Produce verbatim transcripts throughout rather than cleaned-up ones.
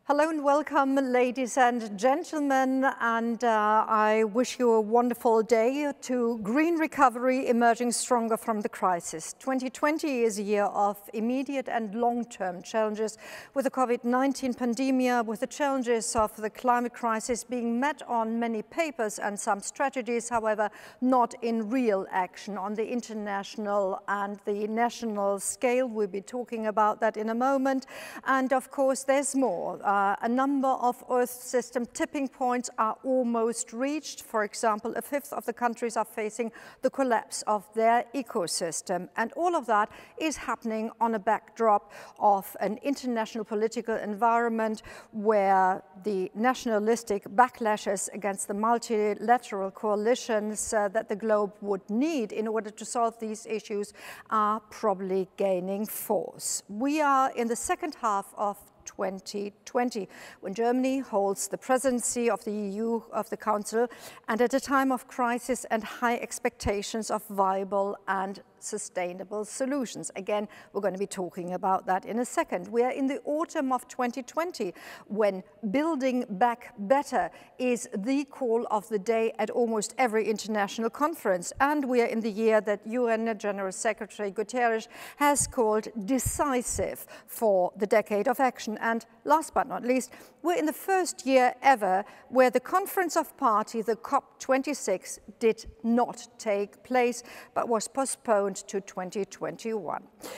Hello and welcome, ladies and gentlemen, and uh, I wish you a wonderful day to Green Recovery Emerging Stronger from the Crisis. twenty twenty is a year of immediate and long-term challenges with the COVID nineteen pandemic, with the challenges of the climate crisis being met on many papers and some strategies, however, not in real action on the international and the national scale. We'll be talking about that in a moment. And of course, there's more. Uh, Uh, a number of Earth system tipping points are almost reached. For example, a fifth of the countries are facing the collapse of their ecosystem. And all of that is happening on a backdrop of an international political environment where the nationalistic backlashes against the multilateral coalitions uh, that the globe would need in order to solve these issues are probably gaining force. We are in the second half of twenty twenty, when Germany holds the presidency of the E U, of the Council, and at a time of crisis and high expectations of viable and sustainable solutions. Again, we're going to be talking about that in a second. We are in the autumn of twenty twenty, when building back better is the call of the day at almost every international conference. And we are in the year that U N General Secretary Guterres has called decisive for the decade of action. And last but not least, we're in the first year ever where the Conference of Parties, the COP twenty-six, did not take place, but was postponed to twenty twenty-one.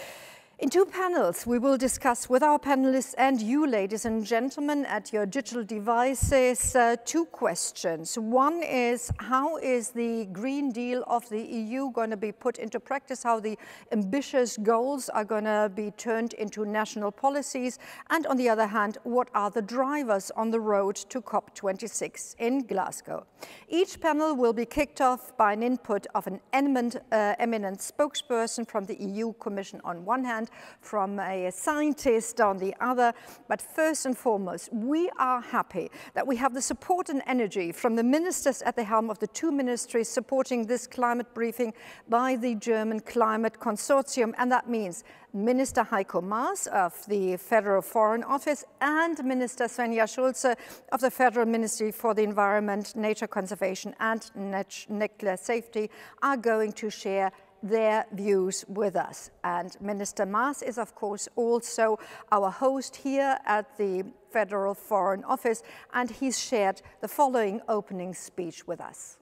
In two panels, we will discuss with our panelists and you, ladies and gentlemen, at your digital devices, uh, two questions. One is, how is the Green Deal of the E U going to be put into practice? How the ambitious goals are going to be turned into national policies? And on the other hand, what are the drivers on the road to COP twenty-six in Glasgow? Each panel will be kicked off by an input of an eminent, uh, eminent spokesperson from the E U Commission on one hand, from a scientist on the other. But first and foremost, we are happy that we have the support and energy from the ministers at the helm of the two ministries supporting this climate briefing by the German Klima-Konsortium. And that means Minister Heiko Maas of the Federal Foreign Office and Minister Svenja Schulze of the Federal Ministry for the Environment, Nature Conservation and Nuclear Safety are going to share their views with us. And Minister Maas is, of course, also our host here at the Federal Foreign Office, and he's shared the following opening speech with us.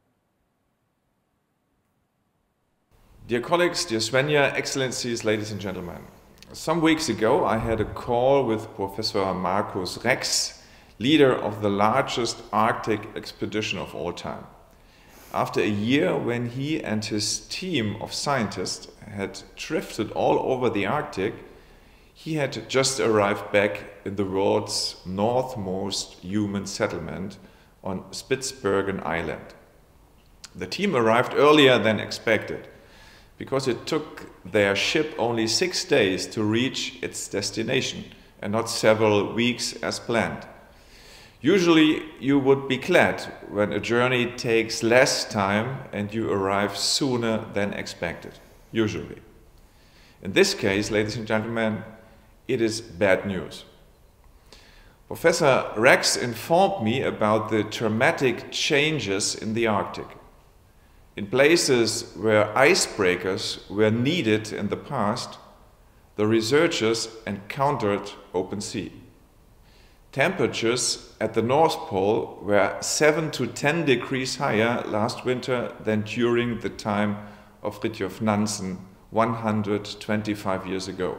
Dear colleagues, dear Svenja, Excellencies, ladies and gentlemen. Some weeks ago, I had a call with Professor Markus Rex, leader of the largest Arctic expedition of all time. After a year when he and his team of scientists had drifted all over the Arctic, he had just arrived back in the world's northmost human settlement on Spitsbergen Island. The team arrived earlier than expected, because it took their ship only six days to reach its destination and not several weeks as planned. Usually you would be glad when a journey takes less time and you arrive sooner than expected, usually. In this case, ladies and gentlemen, it is bad news. Professor Rex informed me about the dramatic changes in the Arctic. In places where icebreakers were needed in the past, the researchers encountered open sea. Temperatures at the North Pole were seven to ten degrees higher last winter than during the time of Fridtjof Nansen one hundred twenty-five years ago.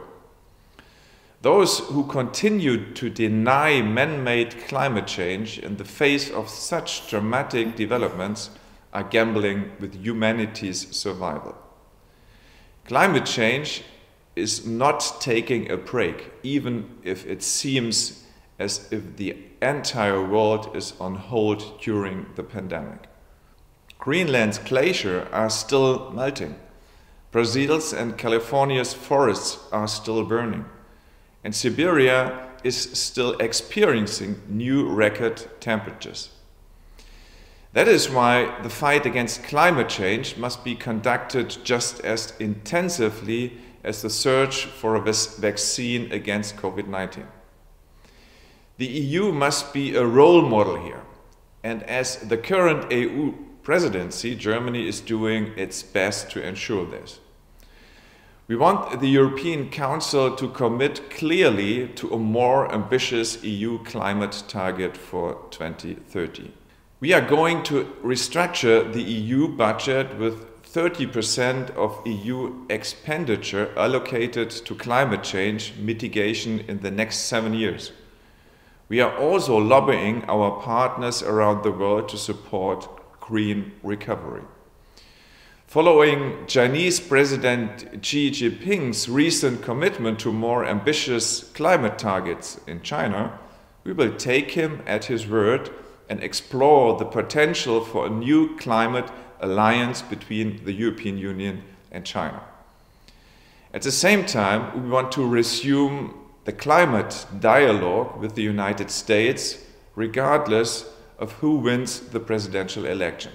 Those who continued to deny man-made climate change in the face of such dramatic developments are gambling with humanity's survival. Climate change is not taking a break, even if it seems as if the entire world is on hold during the pandemic. Greenland's glaciers are still melting. Brazil's and California's forests are still burning. And Siberia is still experiencing new record temperatures. That is why the fight against climate change must be conducted just as intensively as the search for a vaccine against COVID nineteen. The E U must be a role model here, and as the current E U presidency, Germany is doing its best to ensure this. We want the European Council to commit clearly to a more ambitious E U climate target for twenty thirty. We are going to restructure the E U budget with thirty percent of E U expenditure allocated to climate change mitigation in the next seven years. We are also lobbying our partners around the world to support green recovery. Following Chinese President Xi Jinping's recent commitment to more ambitious climate targets in China, we will take him at his word and explore the potential for a new climate alliance between the European Union and China. At the same time, we want to resume the climate dialogue with the United States, regardless of who wins the presidential election.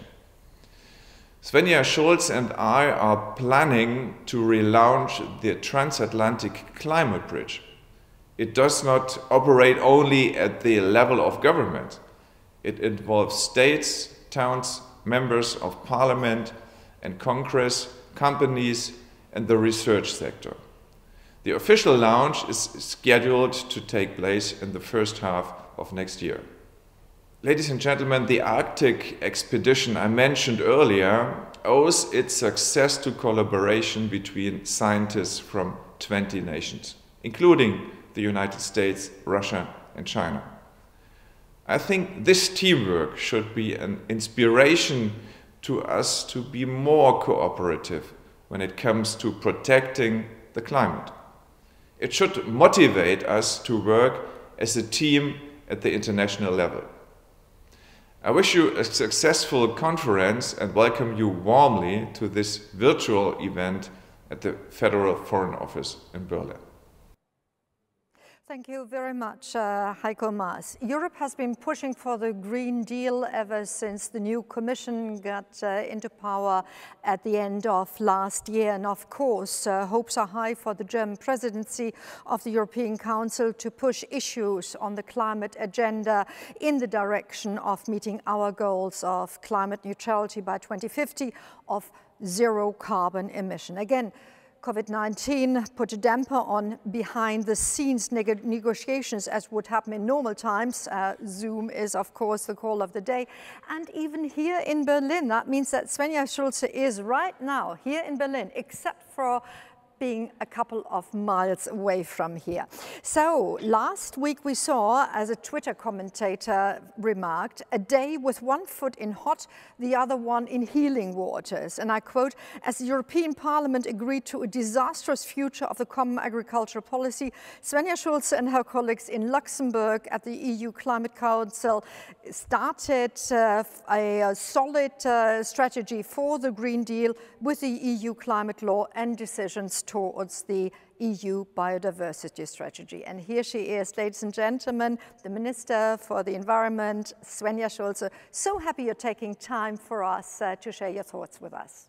Svenja Schulze and I are planning to relaunch the transatlantic climate bridge. It does not operate only at the level of government. It involves states, towns, members of parliament and Congress, companies, and the research sector. The official launch is scheduled to take place in the first half of next year. Ladies and gentlemen, the Arctic expedition I mentioned earlier owes its success to collaboration between scientists from twenty nations, including the United States, Russia, and China. I think this teamwork should be an inspiration to us to be more cooperative when it comes to protecting the climate. It should motivate us to work as a team at the international level. I wish you a successful conference and welcome you warmly to this virtual event at the Federal Foreign Office in Berlin. Thank you very much, uh, Heiko Maas. Europe has been pushing for the Green Deal ever since the new Commission got uh, into power at the end of last year. And of course, uh, hopes are high for the German presidency of the European Council to push issues on the climate agenda in the direction of meeting our goals of climate neutrality by twenty fifty, of zero carbon emission. Again, COVID nineteen put a damper on behind-the-scenes neg negotiations as would happen in normal times. Uh, Zoom is, of course, the call of the day. And even here in Berlin, that means that Svenja Schulze is right now here in Berlin, except for being a couple of miles away from here. So last week we saw, as a Twitter commentator remarked, a day with one foot in hot, the other one in healing waters. And I quote, as the European Parliament agreed to a disastrous future of the common agricultural policy, Svenja Schulze and her colleagues in Luxembourg at the E U Climate Council started uh, a, a solid uh, strategy for the Green Deal with the E U climate law and decisions towards the E U biodiversity strategy. And here she is, ladies and gentlemen, the Minister for the Environment, Svenja Schulze. So happy you're taking time for us uh, to share your thoughts with us.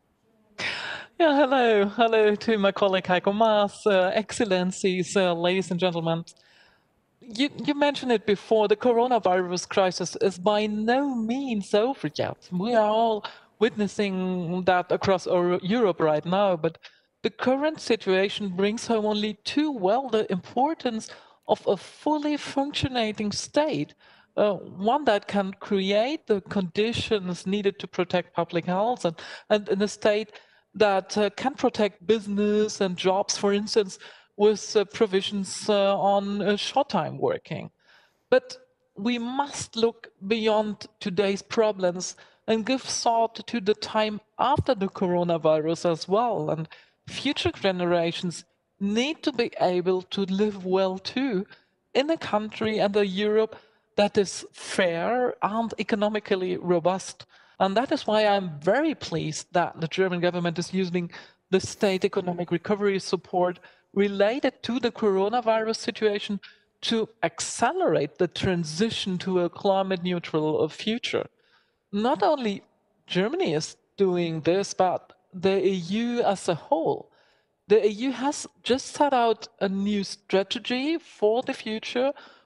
Yeah, hello. Hello to my colleague Heiko Maas, uh, Excellencies, uh, ladies and gentlemen. You, you mentioned it before, the coronavirus crisis is by no means over yet. We are all witnessing that across Europe right now, but the current situation brings home only too well the importance of a fully functioning state, uh, one that can create the conditions needed to protect public health, and, and, and a state that uh, can protect business and jobs, for instance, with uh, provisions uh, on uh, short-time working. But we must look beyond today's problems and give thought to the time after the coronavirus as well. And future generations need to be able to live well too in a country and a Europe that is fair and economically robust. And that is why I'm very pleased that the German government is using the state economic recovery support related to the coronavirus situation to accelerate the transition to a climate neutral future. Not only Germany is doing this, but the E U as a whole. The E U has just set out a new strategy for the future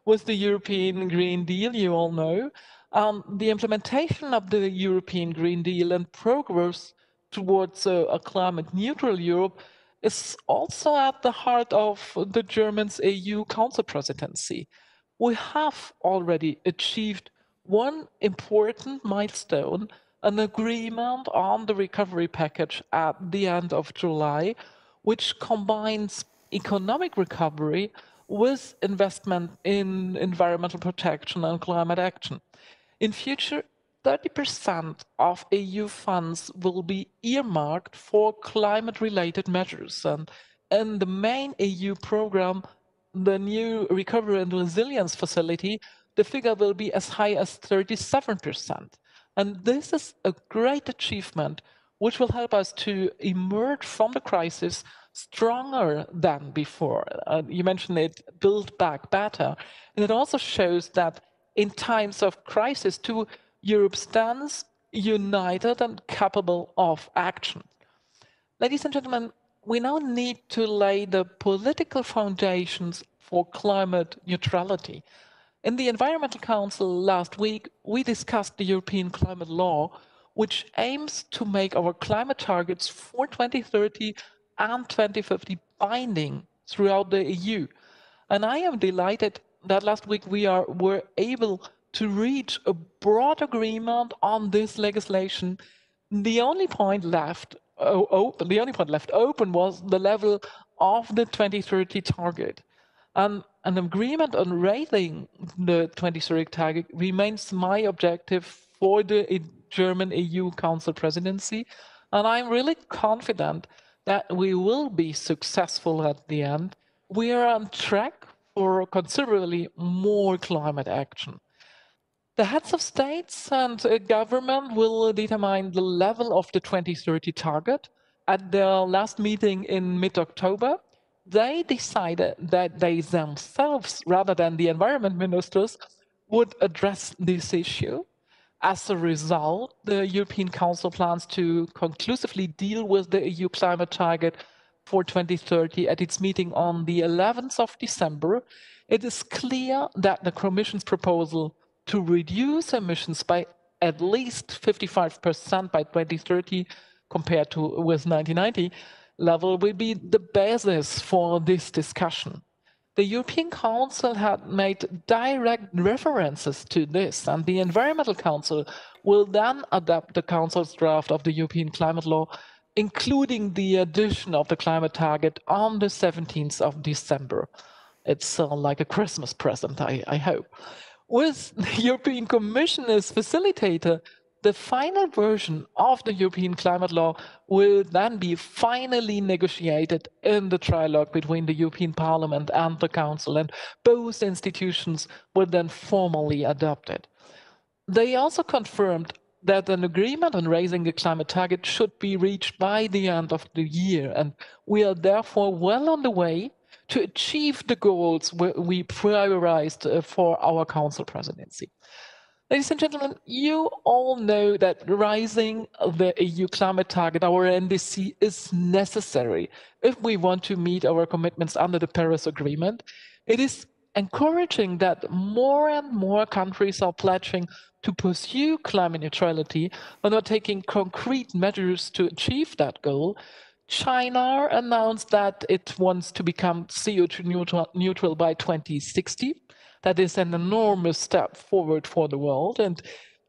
with the European Green Deal, you all know. Um, the implementation of the European Green Deal and progress towards a, a climate-neutral Europe is also at the heart of the German's E U Council Presidency. We have already achieved one important milestone, an agreement on the recovery package at the end of July, which combines economic recovery with investment in environmental protection and climate action. In future, thirty percent of E U funds will be earmarked for climate-related measures. And in the main E U program, the new Recovery and Resilience Facility, the figure will be as high as thirty-seven percent. And this is a great achievement, which will help us to emerge from the crisis stronger than before. Uh, you mentioned it, build back better. And it also shows that in times of crisis, too, Europe stands united and capable of action. Ladies and gentlemen, we now need to lay the political foundations for climate neutrality. In the Environmental Council last week, we discussed the European climate law, which aims to make our climate targets for twenty thirty and twenty fifty binding throughout the E U. And I am delighted that last week we are, were able to reach a broad agreement on this legislation. The only point left oh, open, the only point left open was the level of the twenty thirty target. And an agreement on raising the twenty thirty target remains my objective for the German E U Council Presidency. And I'm really confident that we will be successful at the end. We are on track for considerably more climate action. The heads of states and uh, government will determine the level of the twenty thirty target. At their last meeting in mid-October, they decided that they themselves, rather than the environment ministers, would address this issue. As a result, the European Council plans to conclusively deal with the E U climate target for twenty thirty at its meeting on the eleventh of December. It is clear that the Commission's proposal to reduce emissions by at least fifty-five percent by twenty thirty compared to with nineteen ninety level will be the basis for this discussion. The European Council had made direct references to this, and the Environmental Council will then adopt the Council's draft of the European climate law, including the addition of the climate target on the seventeenth of December. It's uh, like a Christmas present, I, I hope. With the European Commission as facilitator, the final version of the European climate law will then be finally negotiated in the trilogue between the European Parliament and the Council, and both institutions will then formally adopt it. They also confirmed that an agreement on raising the climate target should be reached by the end of the year, and we are therefore well on the way to achieve the goals we prioritized for our Council presidency. Ladies and gentlemen, you all know that raising the E U climate target, our N D C, is necessary if we want to meet our commitments under the Paris Agreement. It is encouraging that more and more countries are pledging to pursue climate neutrality and are taking concrete measures to achieve that goal. China announced that it wants to become C O two neutral, neutral by twenty sixty. That is an enormous step forward for the world. And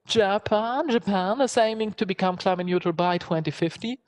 Japan, Japan is aiming to become climate neutral by twenty fifty.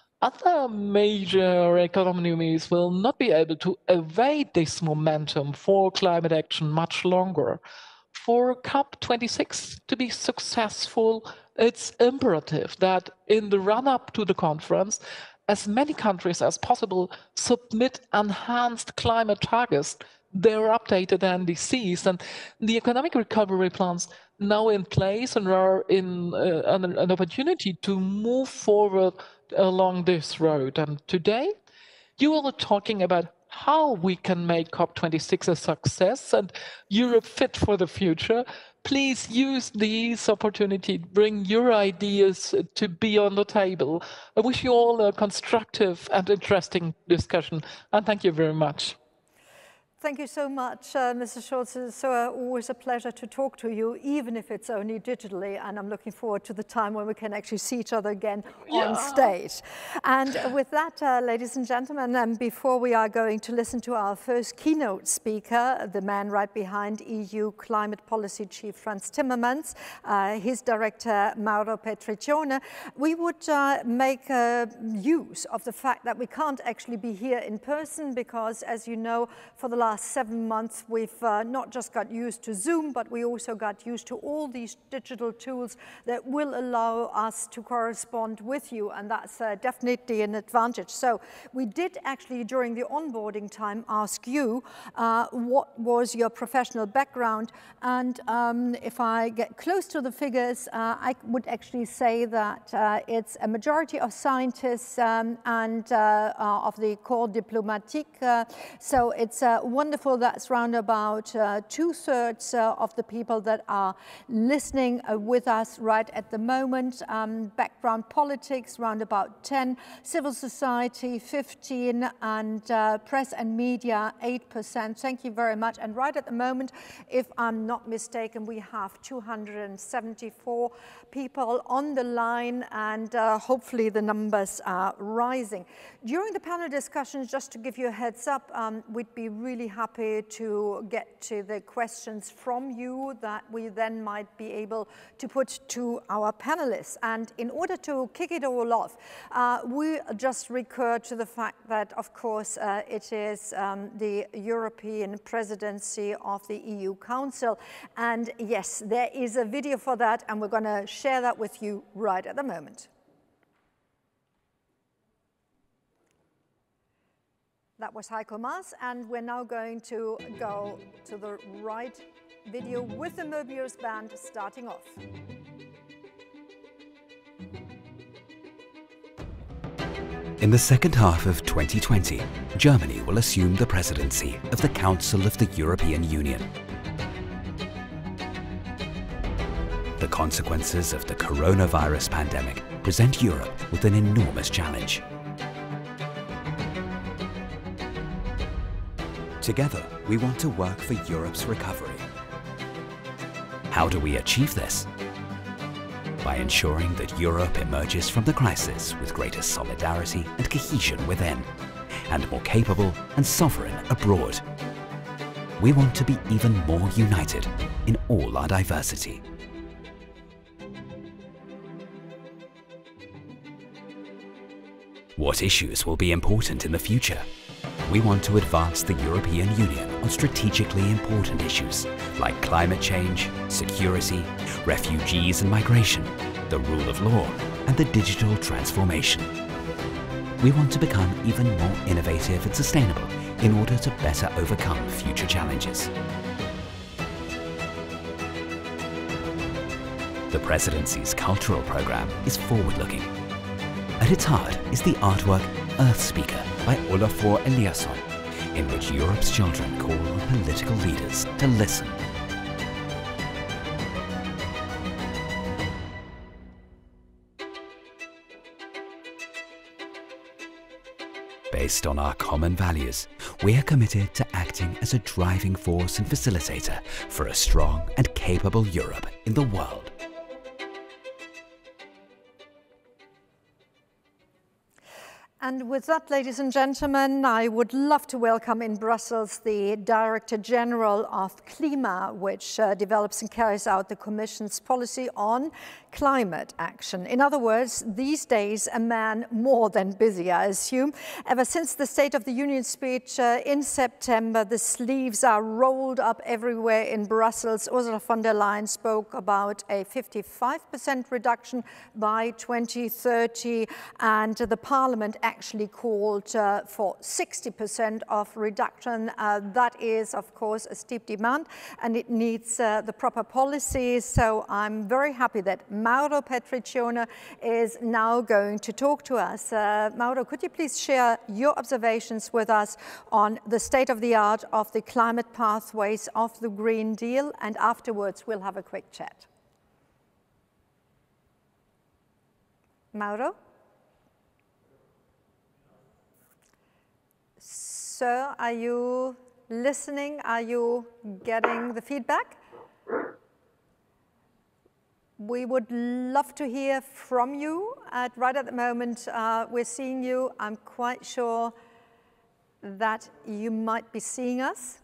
Other major economies will not be able to evade this momentum for climate action much longer. For COP twenty-six to be successful, it's imperative that in the run-up to the conference, as many countries as possible submit enhanced climate targets, their updated N D Cs, and the economic recovery plans now in place and are in uh, an, an opportunity to move forward along this road. And today, you are talking about how we can make COP twenty-six a success and Europe fit for the future. Please use this opportunity, bring your ideas to be on the table. I wish you all a constructive and interesting discussion, and thank you very much. Thank you so much, uh, Mister Schulze. It's so, uh, always a pleasure to talk to you, even if it's only digitally, and I'm looking forward to the time when we can actually see each other again yeah. on stage. And with that, uh, ladies and gentlemen, um, before we are going to listen to our first keynote speaker, the man right behind E U Climate Policy Chief Frans Timmermans, uh, his director Mauro Petriccione, we would uh, make uh, use of the fact that we can't actually be here in person because, as you know, for the last last seven months, we've uh, not just got used to Zoom, but we also got used to all these digital tools that will allow us to correspond with you, and that's uh, definitely an advantage. So we did actually, during the onboarding time, ask you uh, what was your professional background, and um, if I get close to the figures, uh, I would actually say that uh, it's a majority of scientists um, and uh, uh, of the Corps Diplomatique, uh, so it's uh, wonderful. That's round about uh, two-thirds uh, of the people that are listening uh, with us right at the moment. Um, background politics, round about ten. Civil society, fifteen. And uh, press and media, eight percent. Thank you very much. And right at the moment, if I'm not mistaken, we have two hundred seventy-four people on the line, and uh, hopefully the numbers are rising. During the panel discussions, just to give you a heads up, um, we'd be really happy to get to the questions from you that we then might be able to put to our panelists. And in order to kick it all off, uh, we just recur to the fact that, of course, uh, it is um, the European presidency of the E U Council. And yes, there is a video for that, and we're going to share that with you right at the moment. That was Heiko Maas, and we're now going to go to the right video with the Möbius band starting off. In the second half of twenty twenty, Germany will assume the presidency of the Council of the European Union. The consequences of the coronavirus pandemic present Europe with an enormous challenge. Together, we want to work for Europe's recovery. How do we achieve this? By ensuring that Europe emerges from the crisis with greater solidarity and cohesion within, and more capable and sovereign abroad. We want to be even more united in all our diversity. What issues will be important in the future? We want to advance the European Union on strategically important issues like climate change, security, refugees and migration, the rule of law, and the digital transformation. We want to become even more innovative and sustainable in order to better overcome future challenges. The Presidency's cultural programme is forward-looking. At its heart is the artwork Earth Speaker by Olafur Eliasson, in which Europe's children call on political leaders to listen. Based on our common values, we are committed to acting as a driving force and facilitator for a strong and capable Europe in the world. And with that, ladies and gentlemen, I would love to welcome in Brussels the Director General of Klima, which uh, develops and carries out the Commission's policy on climate action. In other words, these days, a man more than busy, I assume. Ever since the State of the Union speech uh, in September, the sleeves are rolled up everywhere in Brussels. Ursula von der Leyen spoke about a fifty-five percent reduction by twenty thirty, and the Parliament actually called uh, for sixty percent of reduction. Uh, that is, of course, a steep demand, and it needs uh, the proper policies. So I'm very happy that Mauro Petriccione is now going to talk to us. Uh, Mauro, could you please share your observations with us on the state of the art of the climate pathways of the Green Deal, and afterwards we'll have a quick chat. Mauro? Sir, are you listening? Are you getting the feedback? We would love to hear from you. At, right at the moment, uh, we're seeing you. I'm quite sure that you might be seeing us.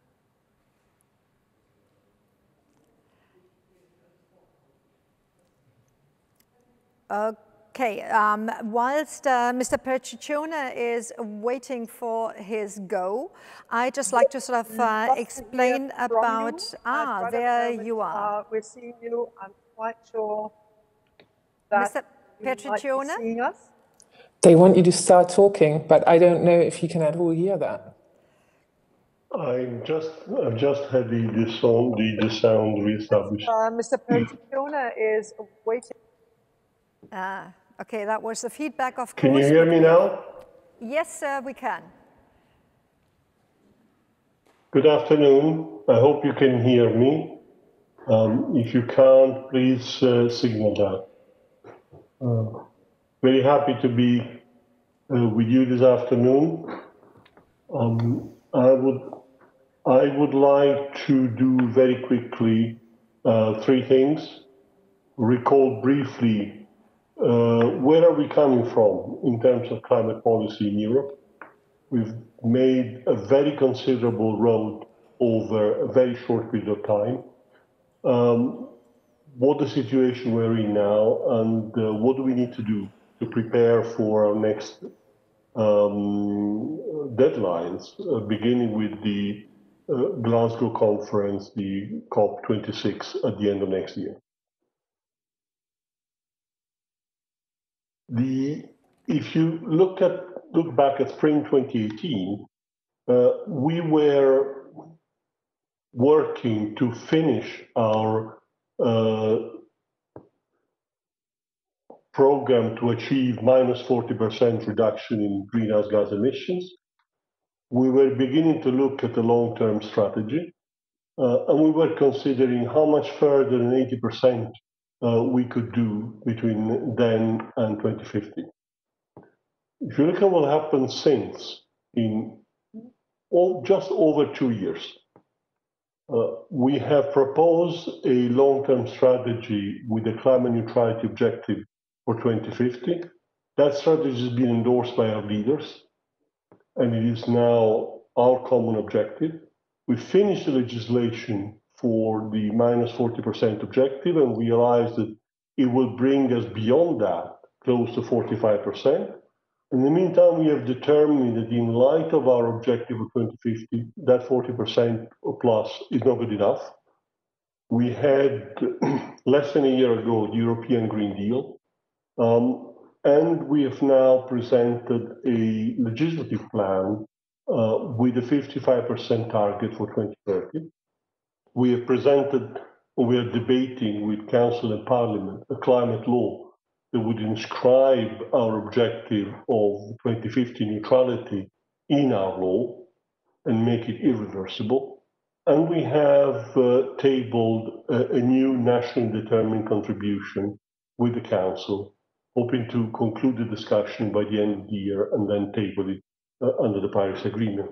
Okay, um, whilst uh, Mister Petriccione is waiting for his go, I'd just like to sort of uh, explain about, ah, right there the moment, you are. Uh, we're seeing you. I'm quite sure that Mister Petriccione? Seeing us. They want you to start talking, but I don't know if you can at all hear that. I just, I've just had the, the sound, the, the sound reestablished. Uh, Mister Petriccione is waiting. Ah, okay, that was the feedback, of course. Can you hear me now? Yes, sir, we can. Good afternoon. I hope you can hear me. Um, if you can't, please uh, signal that. Uh, very happy to be uh, with you this afternoon. Um, I would, I would like to do very quickly uh, three things. Recall briefly uh, where are we coming from in terms of climate policy in Europe. We've made a very considerable road over a very short period of time. Um, what the situation we're in now, and uh, what do we need to do to prepare for our next um, deadlines, uh, beginning with the uh, Glasgow conference, the COP twenty-six at the end of next year. The, if you look at look back at spring twenty eighteen, uh, we were working to finish our uh, program to achieve minus forty percent reduction in greenhouse gas emissions. We were beginning to look at the long-term strategy, uh, and we were considering how much further than eighty percent uh, we could do between then and twenty fifty. If you look at what happened since, in all, just over two years, uh, we have proposed a long-term strategy with a climate neutrality objective for twenty fifty. That strategy has been endorsed by our leaders, and it is now our common objective. We finished the legislation for the minus forty percent objective and realized that it will bring us beyond that, close to forty-five percent. In the meantime, we have determined that in light of our objective of twenty fifty, that forty percent or plus is not good enough. We had less than a year ago the European Green Deal, um, and we have now presented a legislative plan uh, with a fifty-five percent target for twenty thirty. We have presented, and we are debating with Council and Parliament, a climate law that would inscribe our objective of twenty fifty neutrality in our law and make it irreversible. And we have uh, tabled a, a new nationally determined contribution with the Council, hoping to conclude the discussion by the end of the year and then table it uh, under the Paris Agreement.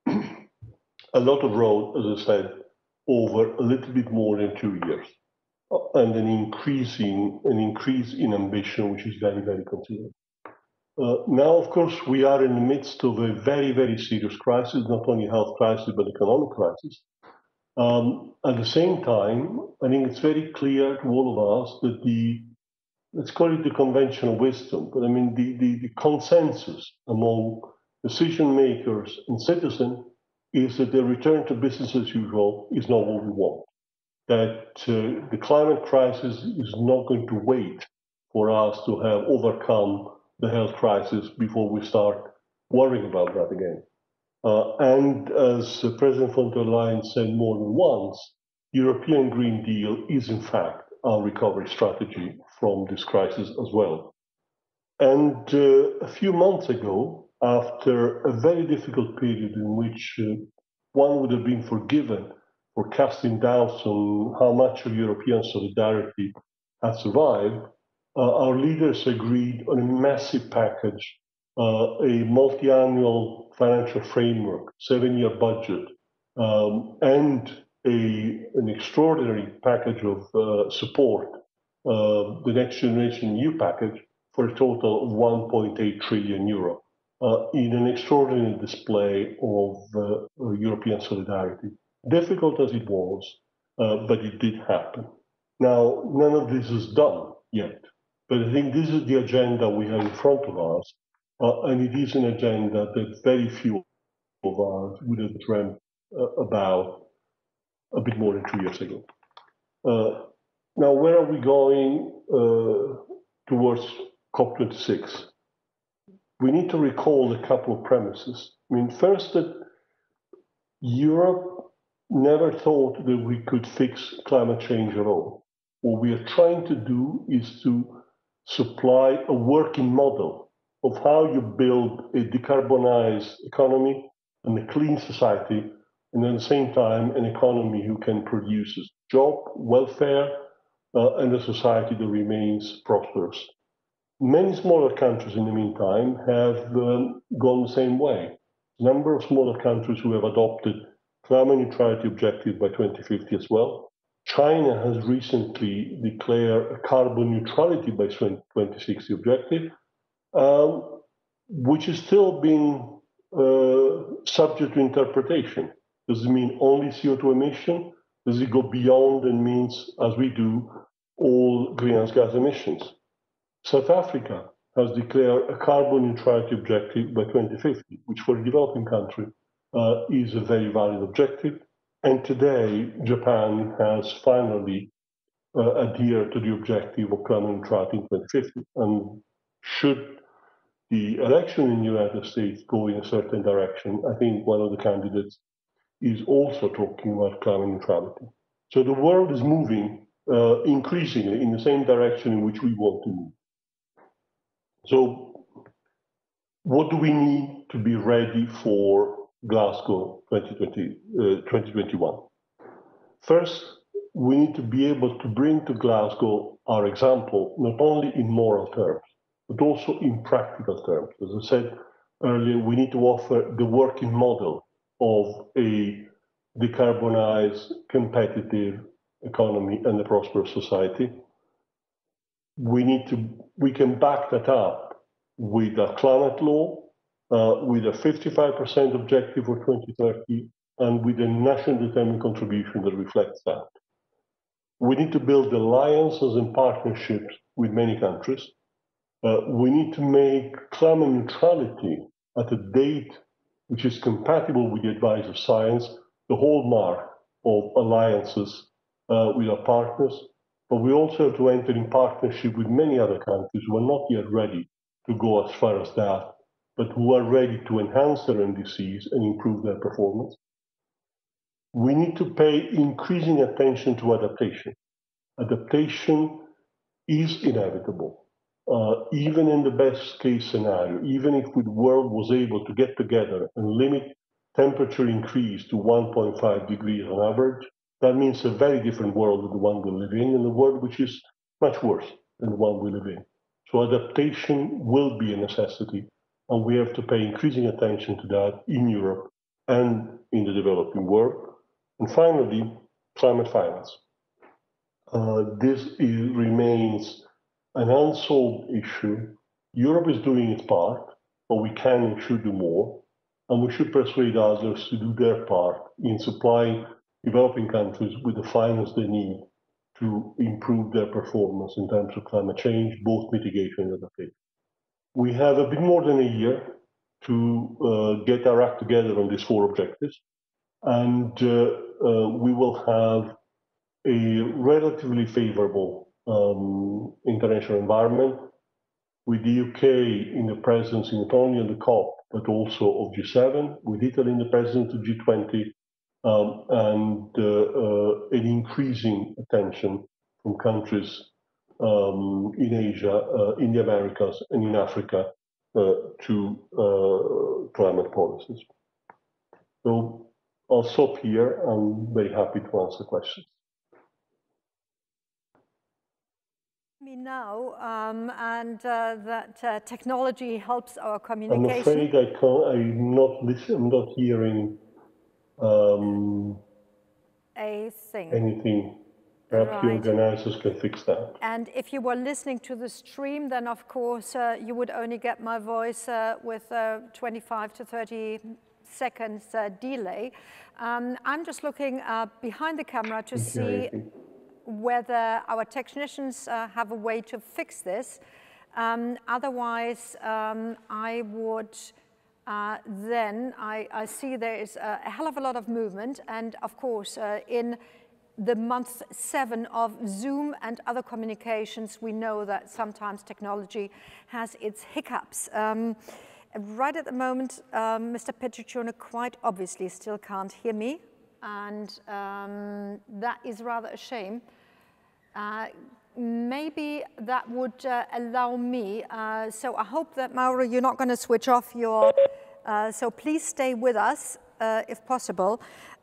A lot of road, as I said, over a little bit more than two years. And an increasing an increase in ambition, which is very, very considerable. Uh, now, of course, we are in the midst of a very, very serious crisis, not only health crisis, but economic crisis. Um, at the same time, I think it's very clear to all of us that the, let's call it the conventional wisdom, but I mean the, the, the consensus among decision makers and citizens is that the return to business as usual is not what we want. That uh, the climate crisis is not going to wait for us to have overcome the health crisis before we start worrying about that again. Uh, and as uh, President von der Leyen said more than once, European Green Deal is in fact our recovery strategy from this crisis as well. And uh, a few months ago, after a very difficult period in which uh, one would have been forgiven for casting doubts on how much of European solidarity has survived, uh, our leaders agreed on a massive package, uh, a multi-annual financial framework, seven-year budget um, and a, an extraordinary package of uh, support, uh, the Next Generation E U package, for a total of one point eight trillion euro, uh, in an extraordinary display of uh, European solidarity. Difficult as it was, uh, but it did happen. Now, none of this is done yet, but I think this is the agenda we have in front of us, uh, and it is an agenda that very few of us would have dreamt uh, about a bit more than two years ago. Uh, now, where are we going uh, towards COP twenty-six? We need to recall a couple of premises. I mean, first, that Europe never thought that we could fix climate change at all. What we are trying to do is to supply a working model of how you build a decarbonized economy and a clean society, and at the same time, an economy who can produce job, welfare, uh, and a society that remains prosperous. Many smaller countries, in the meantime, have um, gone the same way. A number of smaller countries who have adopted climate neutrality objective by twenty fifty as well. China has recently declared a carbon neutrality by twenty sixty objective, um, which is still being uh, subject to interpretation. Does it mean only C O two emission? Does it go beyond and means, as we do, all greenhouse gas emissions? South Africa has declared a carbon neutrality objective by twenty fifty, which for a developing country uh, is a very valid objective. And today, Japan has finally uh, adhered to the objective of climate neutrality in twenty fifty. And should the election in the United States go in a certain direction, I think one of the candidates is also talking about climate neutrality. So the world is moving uh, increasingly in the same direction in which we want to move. So what do we need to be ready for Glasgow twenty twenty, uh, twenty twenty-one? First, we need to be able to bring to Glasgow our example, not only in moral terms, but also in practical terms. As I said earlier, we need to offer the working model of a decarbonized, competitive economy and a prosperous society. We need to, we can back that up with a climate law, uh, with a fifty-five percent objective for twenty thirty, and with a national determined contribution that reflects that. We need to build alliances and partnerships with many countries. Uh, we need to make climate neutrality at a date which is compatible with the advice of science, the hallmark of alliances uh, with our partners. But we also have to enter in partnership with many other countries who are not yet ready to go as far as that, but who are ready to enhance their N D Cs and improve their performance. We need to pay increasing attention to adaptation. Adaptation is inevitable. Uh, even in the best case scenario, even if the world was able to get together and limit temperature increase to one point five degrees on average, that means a very different world than the one we live in, and a world which is much worse than the one we live in. So adaptation will be a necessity, and we have to pay increasing attention to that in Europe and in the developing world. And finally, climate finance. Uh, this is, remains an unsolved issue. Europe is doing its part, but we can and should do more, and we should persuade others to do their part in supplying developing countries with the finance they need to improve their performance in terms of climate change, both mitigation and adaptation. We have a bit more than a year to uh, get our act together on these four objectives, and uh, uh, we will have a relatively favorable um, international environment with the U K in the presidency not only of the COP, but also of G seven, with Italy in the presidency of G twenty, um, and uh, uh, an increasing attention from countries um, in Asia, uh, in the Americas, and in Africa uh, to uh, climate policies. So I'll stop here. I'm very happy to answer questions. Me now, um, and uh, that uh, technology helps our communication. I'm afraid I can't. I'm not listening. I'm not hearing um, a thing. anything. Perhaps Right. the organizers can fix that. And if you were listening to the stream, then of course uh, you would only get my voice uh, with uh, twenty-five to thirty seconds uh, delay. Um, I'm just looking uh, behind the camera to see whether our technicians uh, have a way to fix this. Um, otherwise, um, I would uh, then, I, I see there is a, a hell of a lot of movement, and of course uh, in the month seven of Zoom and other communications, we know that sometimes technology has its hiccups. Um, right at the moment, um, Mister Petriccione quite obviously still can't hear me, and um, that is rather a shame. Uh, maybe that would uh, allow me, uh, so I hope that, Mauro, you're not going to switch off your, uh, so please stay with us uh, if possible.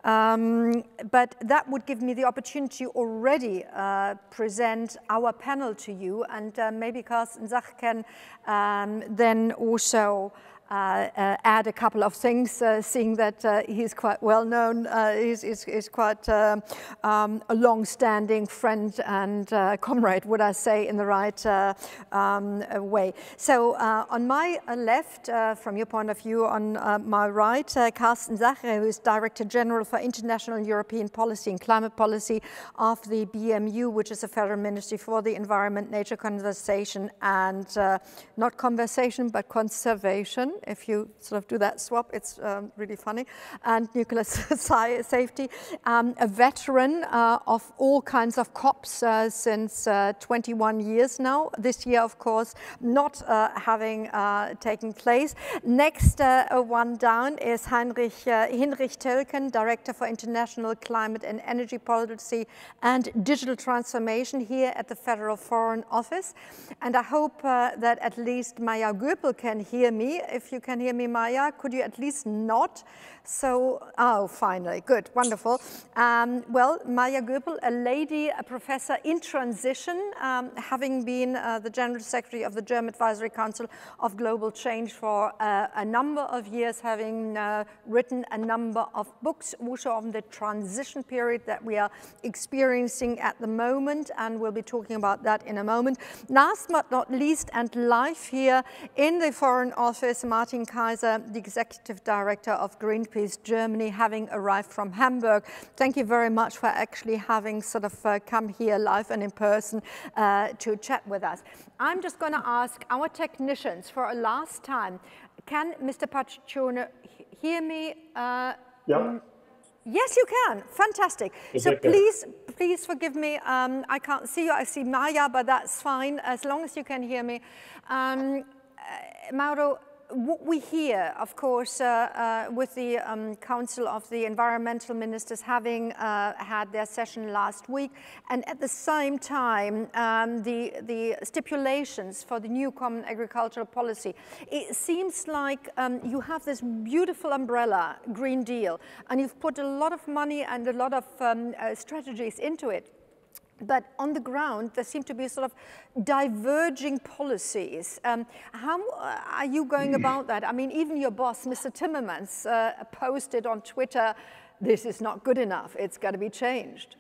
Um, but that would give me the opportunity already uh, present our panel to you, and uh, maybe Karsten Sach can um, then also uh, uh, add a couple of things, uh, seeing that uh, he's quite well known, uh, he's, he's, he's quite uh, um, a long-standing friend and uh, comrade, would I say, in the right uh, um, way. So uh, on my left, uh, from your point of view, on uh, my right, uh, Karsten Sach, who is Director General for International and European Policy and Climate Policy of the B M U, which is a federal ministry for the environment, nature conservation, and uh, not conversation, but conservation. If you sort of do that swap, it's um, really funny. And nuclear safety. Um, a veteran uh, of all kinds of COPs uh, since uh, twenty-one years now. This year, of course, not uh, having uh, taken place. Next uh, one down is Heinrich, uh, Hinrich Tölken, Director for International Climate and Energy Policy and Digital Transformation here at the Federal Foreign Office. And I hope uh, that at least Maja Göpel can hear me. If you can hear me, Maja, could you at least nod? So, oh, finally, good, wonderful. Um, well, Maja Göpel, a lady, a professor in transition, um, having been uh, the General Secretary of the German Advisory Council of Global Change for uh, a number of years, having uh, written a number of books also on the transition period that we are experiencing at the moment, and we'll be talking about that in a moment. Last but not least, and live here in the Foreign Office, Martin Kaiser, the Executive Director of Greenpeace Germany, having arrived from Hamburg. Thank you very much for actually having sort of uh, come here live and in person uh, to chat with us. I'm just going to ask our technicians for a last time, can Mister Petriccione hear me? Uh, yeah. Yes, you can. Fantastic. Yes, so please, please forgive me. Um, I can't see you. I see Maja, but that's fine as long as you can hear me. Um, uh, Mauro, what we hear, of course, uh, uh, with the um, Council of the Environmental Ministers having uh, had their session last week, and at the same time, um, the, the stipulations for the new Common Agricultural Policy, it seems like um, you have this beautiful umbrella, Green Deal, and you've put a lot of money and a lot of um, uh, strategies into it. But on the ground, there seem to be sort of diverging policies. Um, how uh, are you going about that? I mean, even your boss, Mister Timmermans, uh, posted on Twitter, this is not good enough, it's got to be changed.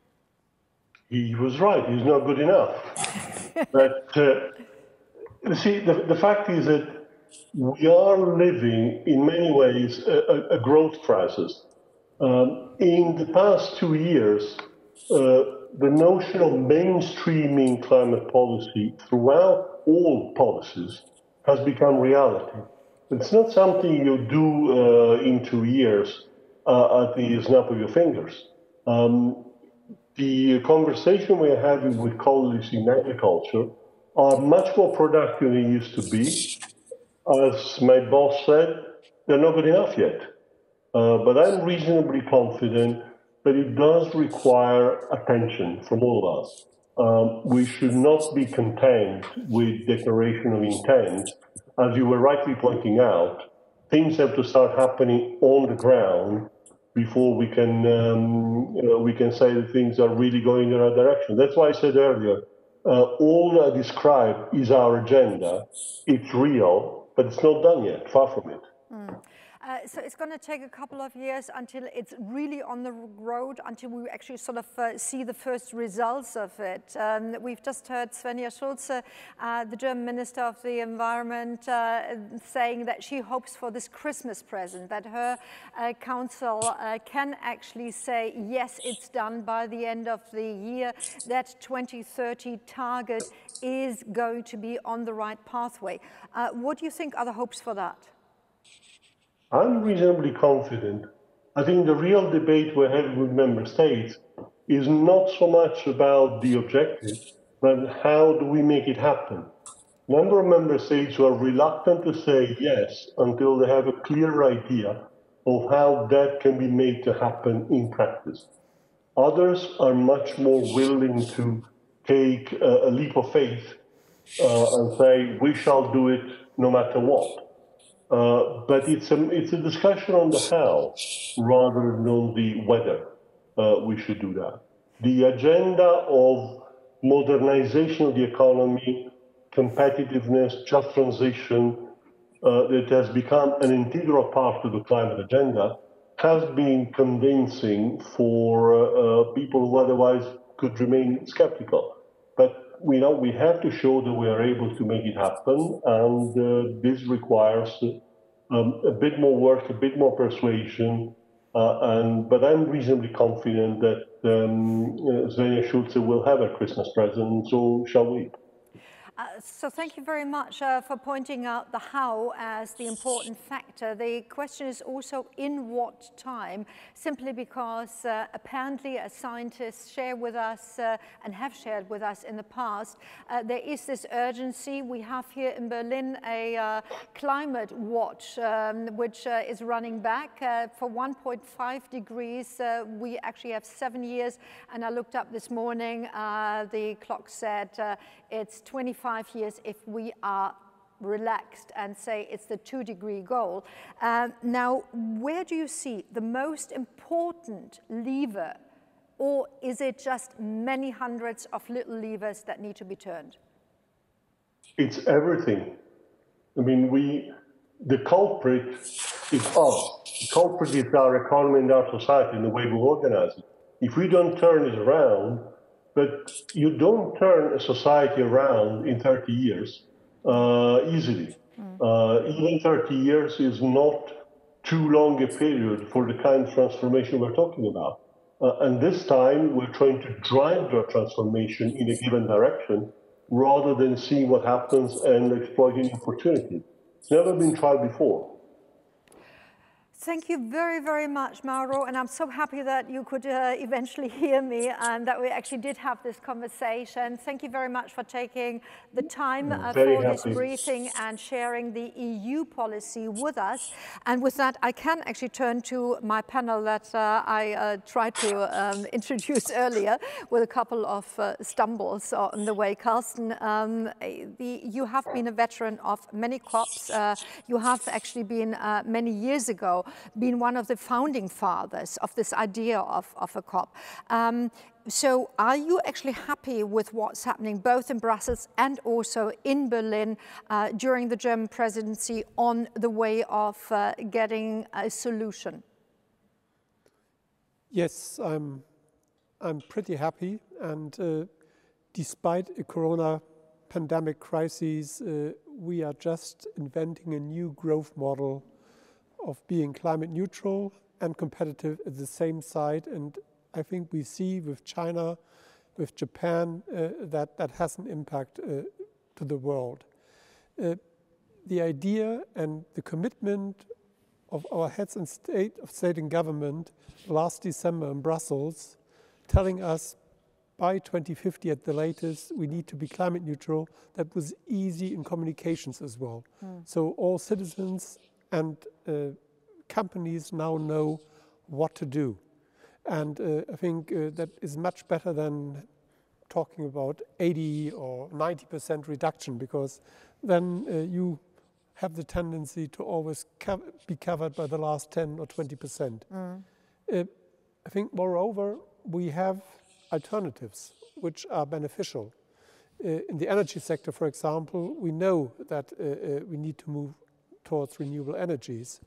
He was right, he's not good enough. But uh, you see, the, the fact is that we are living, in many ways, a, a growth crisis. Um, in the past two years, uh, the notion of mainstreaming climate policy throughout all policies has become reality. It's not something you do uh, in two years uh, at the snap of your fingers. Um, the conversation we're having with colleagues in agriculture are much more productive than they used to be. As my boss said, they're not good enough yet. Uh, but I'm reasonably confident but it does require attention from all of us. Um, we should not be content with declaration of intent. As you were rightly pointing out, things have to start happening on the ground before we can um, you know, we can say that things are really going in the right direction. That's why I said earlier, uh, all I described is our agenda. It's real, but it's not done yet, far from it. Mm. Uh, so it's going to take a couple of years until it's really on the road, until we actually sort of uh, see the first results of it. Um, we've just heard Svenja Schulze, uh, the German Minister of the Environment, uh, saying that she hopes for this Christmas present, that her uh, council uh, can actually say, yes, it's done by the end of the year, that twenty thirty target is going to be on the right pathway. Uh, what do you think are the hopes for that? I'm reasonably confident. I think the real debate we're having with member states is not so much about the objective, but how do we make it happen? A number of member states who are reluctant to say yes until they have a clear idea of how that can be made to happen in practice. Others are much more willing to take a, a leap of faith uh, and say, we shall do it no matter what. Uh, but it's a, it's a discussion on the how rather than on the whether uh, we should do that. The agenda of modernization of the economy, competitiveness, just transition, uh, that has become an integral part of the climate agenda, has been convincing for uh, uh, people who otherwise could remain skeptical. But we know we have to show that we are able to make it happen, and uh, this requires um, a bit more work, a bit more persuasion. Uh, and but I'm reasonably confident that um, uh, Svenja Schulze will have a Christmas present, and so shall we. Uh, so thank you very much uh, for pointing out the how as the important factor. The question is also in what time, simply because uh, apparently as scientists share with us uh, and have shared with us in the past, uh, there is this urgency. We have here in Berlin a uh, climate watch um, which uh, is running back. Uh, for one point five degrees, uh, we actually have seven years, and I looked up this morning, uh, the clock said uh, it's twenty-five years if we are relaxed and say it's the two degree goal. Uh, now, where do you see the most important lever, or is it just many hundreds of little levers that need to be turned? It's everything. I mean, we, the culprit is us. The culprit is our economy and our society and the way we organize it. If we don't turn it around, but you don't turn a society around in thirty years uh, easily. Mm. Uh, even thirty years is not too long a period for the kind of transformation we're talking about. Uh, and this time we're trying to drive the transformation in a given direction rather than seeing what happens and exploiting opportunity. It's never been tried before. Thank you very, very much, Mauro, and I'm so happy that you could uh, eventually hear me and that we actually did have this conversation. Thank you very much for taking the time uh, for happy. this briefing and sharing the E U policy with us. And with that, I can actually turn to my panel that uh, I uh, tried to um, introduce earlier with a couple of uh, stumbles on the way. Karsten, um, the, you have been a veteran of many COPs. Uh, you have actually been uh, many years ago been one of the founding fathers of this idea of, of a COP. Um, so are you actually happy with what's happening both in Brussels and also in Berlin uh, during the German presidency on the way of uh, getting a solution? Yes, I'm, I'm pretty happy, and uh, despite a corona pandemic crisis, uh, we are just inventing a new growth model of being climate neutral and competitive at the same side. And I think we see with China, with Japan, uh, that that has an impact uh, to the world. Uh, the idea and the commitment of our heads and state of state and government last December in Brussels, telling us by twenty fifty at the latest, we need to be climate neutral, that was easy in communications as well. Mm. So all citizens and uh, companies now know what to do. And uh, I think uh, that is much better than talking about eighty or ninety percent reduction, because then uh, you have the tendency to always co be covered by the last ten or twenty percent. Mm. Uh, I think moreover, we have alternatives which are beneficial. Uh, in the energy sector, for example, we know that uh, uh, we need to move towards renewable energies.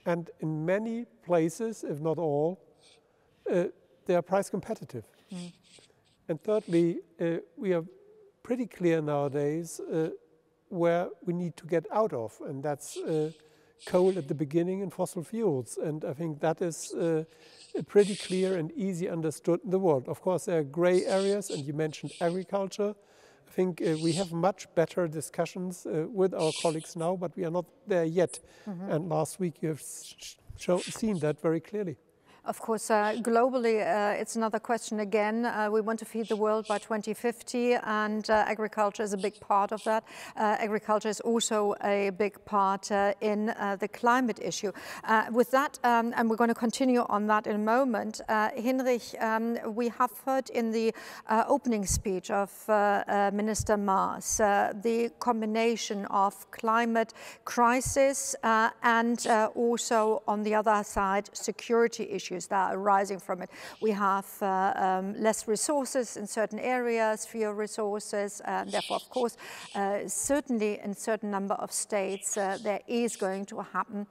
And in many places, if not all, uh, they are price competitive. Mm. And thirdly, uh, we are pretty clear nowadays uh, where we need to get out of, and that's uh, coal at the beginning and fossil fuels. And I think that is uh, pretty clear and easy understood in the world. Of course, there are gray areas, and you mentioned agriculture. I think uh, we have much better discussions uh, with our colleagues now, but we are not there yet. Mm-hmm. And last week you have show, seen that very clearly. Of course, uh, globally, uh, it's another question again. Uh, we want to feed the world by twenty fifty, and uh, agriculture is a big part of that. Uh, agriculture is also a big part uh, in uh, the climate issue. Uh, with that, um, and we're going to continue on that in a moment, uh, Hinrich, um, we have heard in the uh, opening speech of uh, uh, Minister Maas uh, the combination of climate crisis uh, and uh, also, on the other side, security issues that are arising from it. We have uh, um, less resources in certain areas, fewer resources, and therefore, of course, uh, certainly in a certain number of states, uh, there is going to happen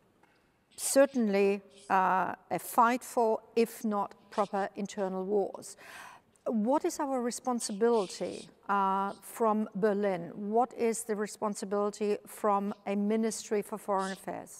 certainly uh, a fight for, if not proper internal wars. What is our responsibility uh, from Berlin? What is the responsibility from a Ministry for Foreign Affairs?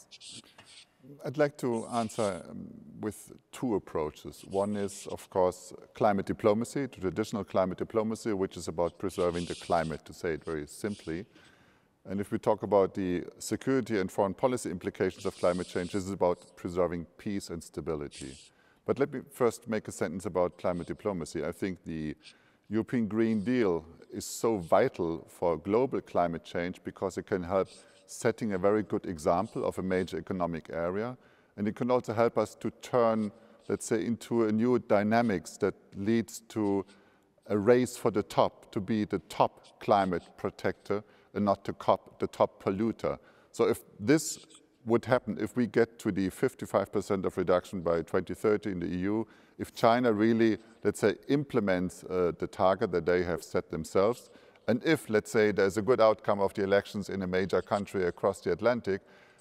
I'd like to answer um, with two approaches. One is, of course, climate diplomacy, traditional climate diplomacy, which is about preserving the climate, to say it very simply. And if we talk about the security and foreign policy implications of climate change, this is about preserving peace and stability. But let me first make a sentence about climate diplomacy. I think the European Green Deal is so vital for global climate change because it can help setting a very good example of a major economic area. And it can also help us to turn, let's say, into a new dynamics that leads to a race for the top, to be the top climate protector and not to cop the top polluter. So if this would happen, if we get to the fifty-five percent of reduction by twenty thirty in the E U, if China really, let's say, implements uh, the target that they have set themselves, and if, let's say, there's a good outcome of the elections in a major country across the Atlantic,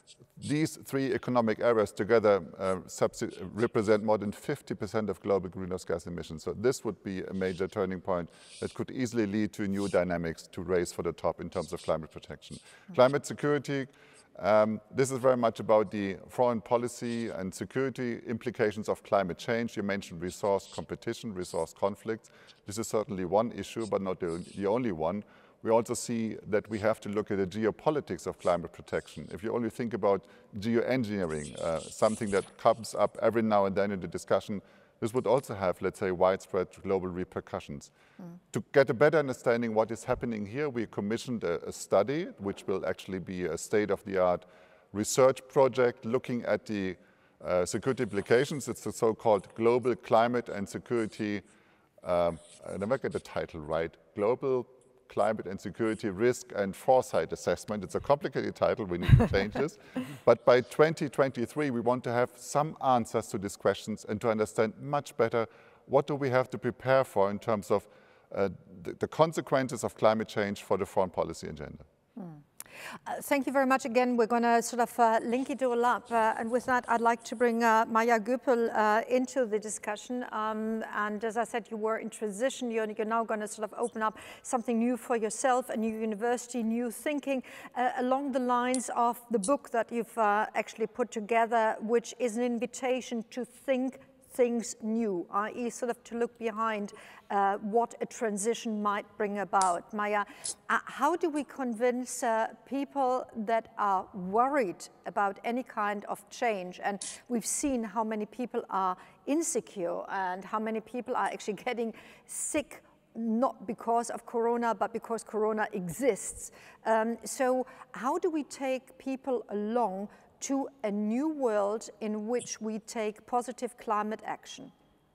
these three economic areas together uh, represent more than fifty percent of global greenhouse gas emissions. So this would be a major turning point that could easily lead to new dynamics to race for the top in terms of climate protection. Mm-hmm. Climate security, um, this is very much about the foreign policy and security implications of climate change. You mentioned resource competition, resource conflicts. This is certainly one issue, but not the, the only one. We also see that we have to look at the geopolitics of climate protection. If you only think about geoengineering, uh, something that comes up every now and then in the discussion, this would also have, let's say, widespread global repercussions. Mm. To get a better understanding what is happening here, we commissioned a, a study, which will actually be a state-of-the-art research project looking at the uh, security implications. It's the so-called Global Climate and Security, um, I never get the title right, Global Climate and Security Risk and Foresight Assessment. It's a complicated title, we need to change this. But by twenty twenty-three, we want to have some answers to these questions and to understand much better what do we have to prepare for in terms of uh, the, the consequences of climate change for the foreign policy agenda. Hmm. Uh, thank you very much again. We're going to sort of uh, link it all up. Uh, and with that, I'd like to bring uh, Maja Göpel uh, into the discussion. Um, and as I said, you were in transition. You're, you're now going to sort of open up something new for yourself, a new university, new thinking, uh, along the lines of the book that you've uh, actually put together, which is an invitation to think things new, that is sort of to look behind uh, what a transition might bring about. Maja, uh, how do we convince uh, people that are worried about any kind of change? And we've seen how many people are insecure and how many people are actually getting sick, not because of Corona, but because Corona exists. Um, so how do we take people along to a new world in which we take positive climate action?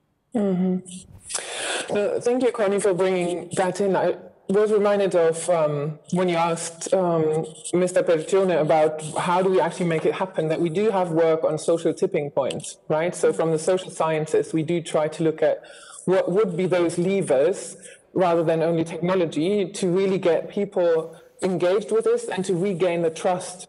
Mm-hmm. uh, thank you, Connie, for bringing that in. I was reminded of um, when you asked um, Mister Petriccione about how do we actually make it happen, that we do have work on social tipping points, right? So from the social sciences, we do try to look at what would be those levers rather than only technology to really get people engaged with this and to regain the trust.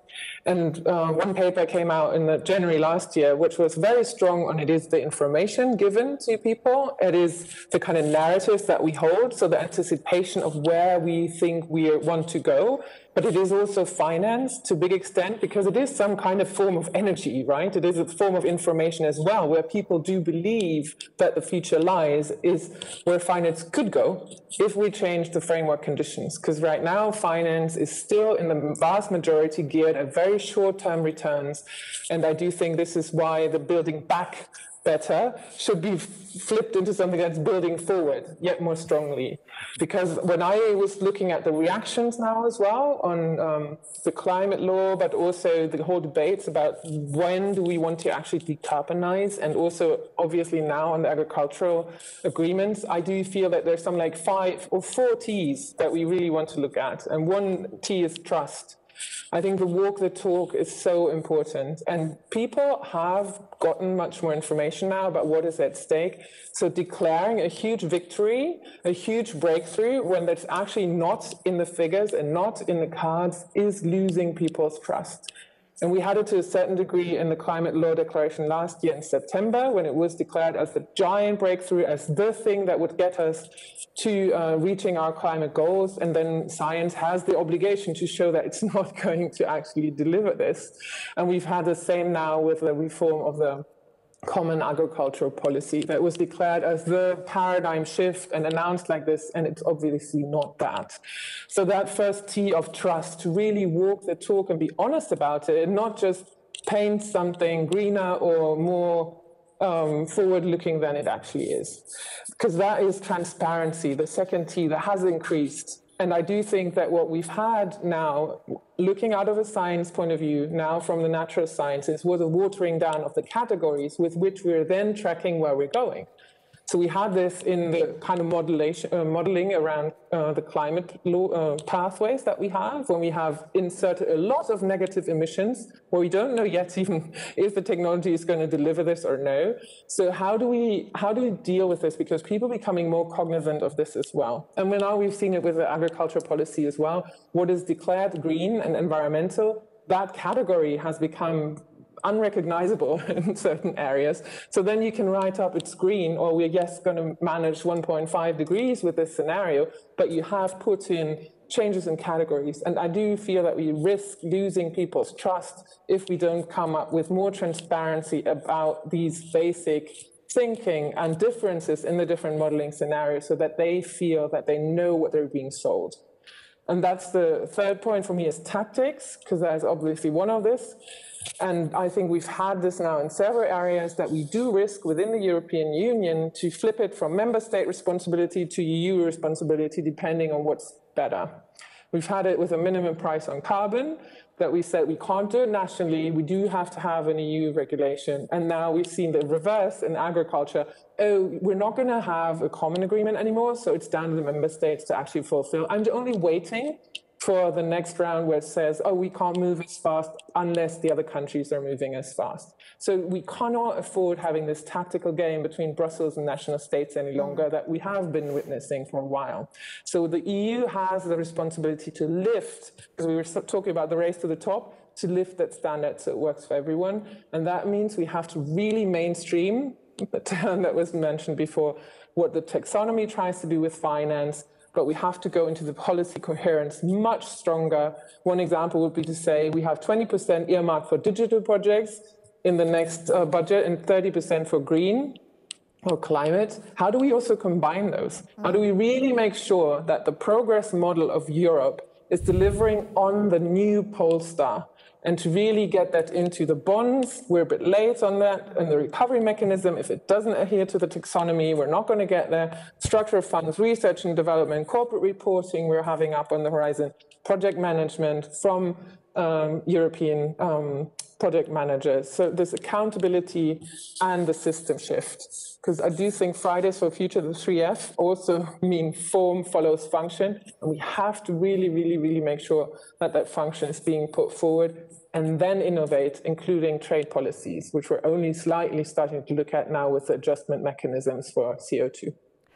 And uh, one paper came out in the January last year, which was very strong on it is the information given to people. It is the kind of narratives that we hold, so the anticipation of where we think we want to go. But it is also finance to a big extent, because it is some kind of form of energy, right? It is a form of information as well, where people do believe that the future lies is where finance could go if we change the framework conditions. Because right now, finance is still in the vast majority geared at very short-term returns. And I do think this is why the building back better should be flipped into something that's building forward yet more strongly. Because when I was looking at the reactions now as well on um, the climate law, but also the whole debates about when do we want to actually decarbonize, and also obviously now on the agricultural agreements, I do feel that there's some like five or four T's that we really want to look at. And one T is trust. I think the walk the talk is so important, and people have gotten much more information now about what is at stake. So declaring a huge victory, a huge breakthrough, when that's actually not in the figures and not in the cards, is losing people's trust. And we had it to a certain degree in the climate law declaration last year in September, when it was declared as the giant breakthrough, as the thing that would get us to uh, reaching our climate goals. And then science has the obligation to show that it's not going to actually deliver this. And we've had the same now with the reform of the common agricultural policy that was declared as the paradigm shift and announced like this, and it's obviously not that. So that first T of trust, to really walk the talk and be honest about it, and not just paint something greener or more um, forward-looking than it actually is. Because that is transparency, the second T that has increased. And I do think that what we've had now, looking out of a science point of view, now from the natural sciences, was a watering down of the categories with which we're then tracking where we're going. So we had this in the kind of modelation, uh, modeling around uh, the climate law, uh, pathways that we have, when we have inserted a lot of negative emissions, where we don't know yet even if the technology is going to deliver this or no. So how do we how do we deal with this? Because people are becoming more cognizant of this as well. And now we've seen it with the agricultural policy as well. What is declared green and environmental, that category has become unrecognizable in certain areas. So then you can write up it's green, or we're yes going to manage one point five degrees with this scenario, but you have put in changes in categories. And I do feel that we risk losing people's trust if we don't come up with more transparency about these basic thinking and differences in the different modeling scenarios, so that they feel that they know what they're being sold. And that's the third point for me, is tactics, because that is obviously one of this. And I think we've had this now in several areas, that we do risk within the European Union to flip it from member state responsibility to E U responsibility, depending on what's better. We've had it with a minimum price on carbon, that we said we can't do it nationally, we do have to have an E U regulation. And now we've seen the reverse in agriculture. Oh, we're not going to have a common agreement anymore, so it's down to the member states to actually fulfill. I'm only waiting for the next round where it says, oh, we can't move as fast unless the other countries are moving as fast. So we cannot afford having this tactical game between Brussels and national states any longer that we have been witnessing for a while. So the E U has the responsibility to lift, because we were talking about the race to the top, to lift that standard so it works for everyone. And that means we have to really mainstream, the term that was mentioned before, what the taxonomy tries to do with finance, but we have to go into the policy coherence much stronger. One example would be to say we have twenty percent earmarked for digital projects in the next uh, budget and thirty percent for green or climate. How do we also combine those? How do we really make sure that the progress model of Europe is delivering on the new pole star? And to really get that into the bonds, we're a bit late on that, and the recovery mechanism, if it doesn't adhere to the taxonomy, we're not going to get there. Structural funds, research and development, corporate reporting, we're having up on the horizon, project management from um, European um, project managers. So there's accountability and the system shift. Because I do think Fridays for Future, the three F, also mean form follows function. And we have to really, really, really make sure that that function is being put forward, and then innovate, including trade policies, which we're only slightly starting to look at now with adjustment mechanisms for C O two.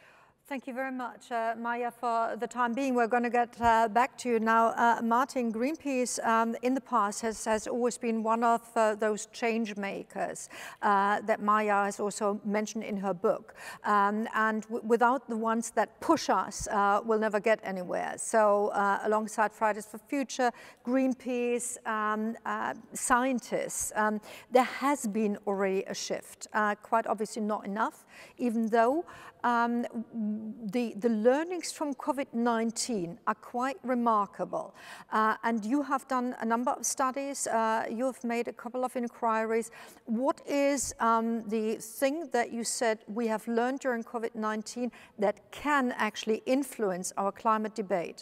Thank you very much, uh, Maya, for the time being. We're going to get uh, back to you now. Uh, Martin, Greenpeace um, in the past has, has always been one of uh, those change makers uh, that Maya has also mentioned in her book. Um, and w without the ones that push us, uh, we'll never get anywhere. So uh, alongside Fridays for Future, Greenpeace, um, uh, scientists, um, there has been already a shift. Uh, quite obviously not enough, even though Um, the, the learnings from COVID nineteen are quite remarkable. Uh, and you have done a number of studies, uh, you have made a couple of inquiries. What is um, the thing that you said we have learned during COVID nineteen that can actually influence our climate debate?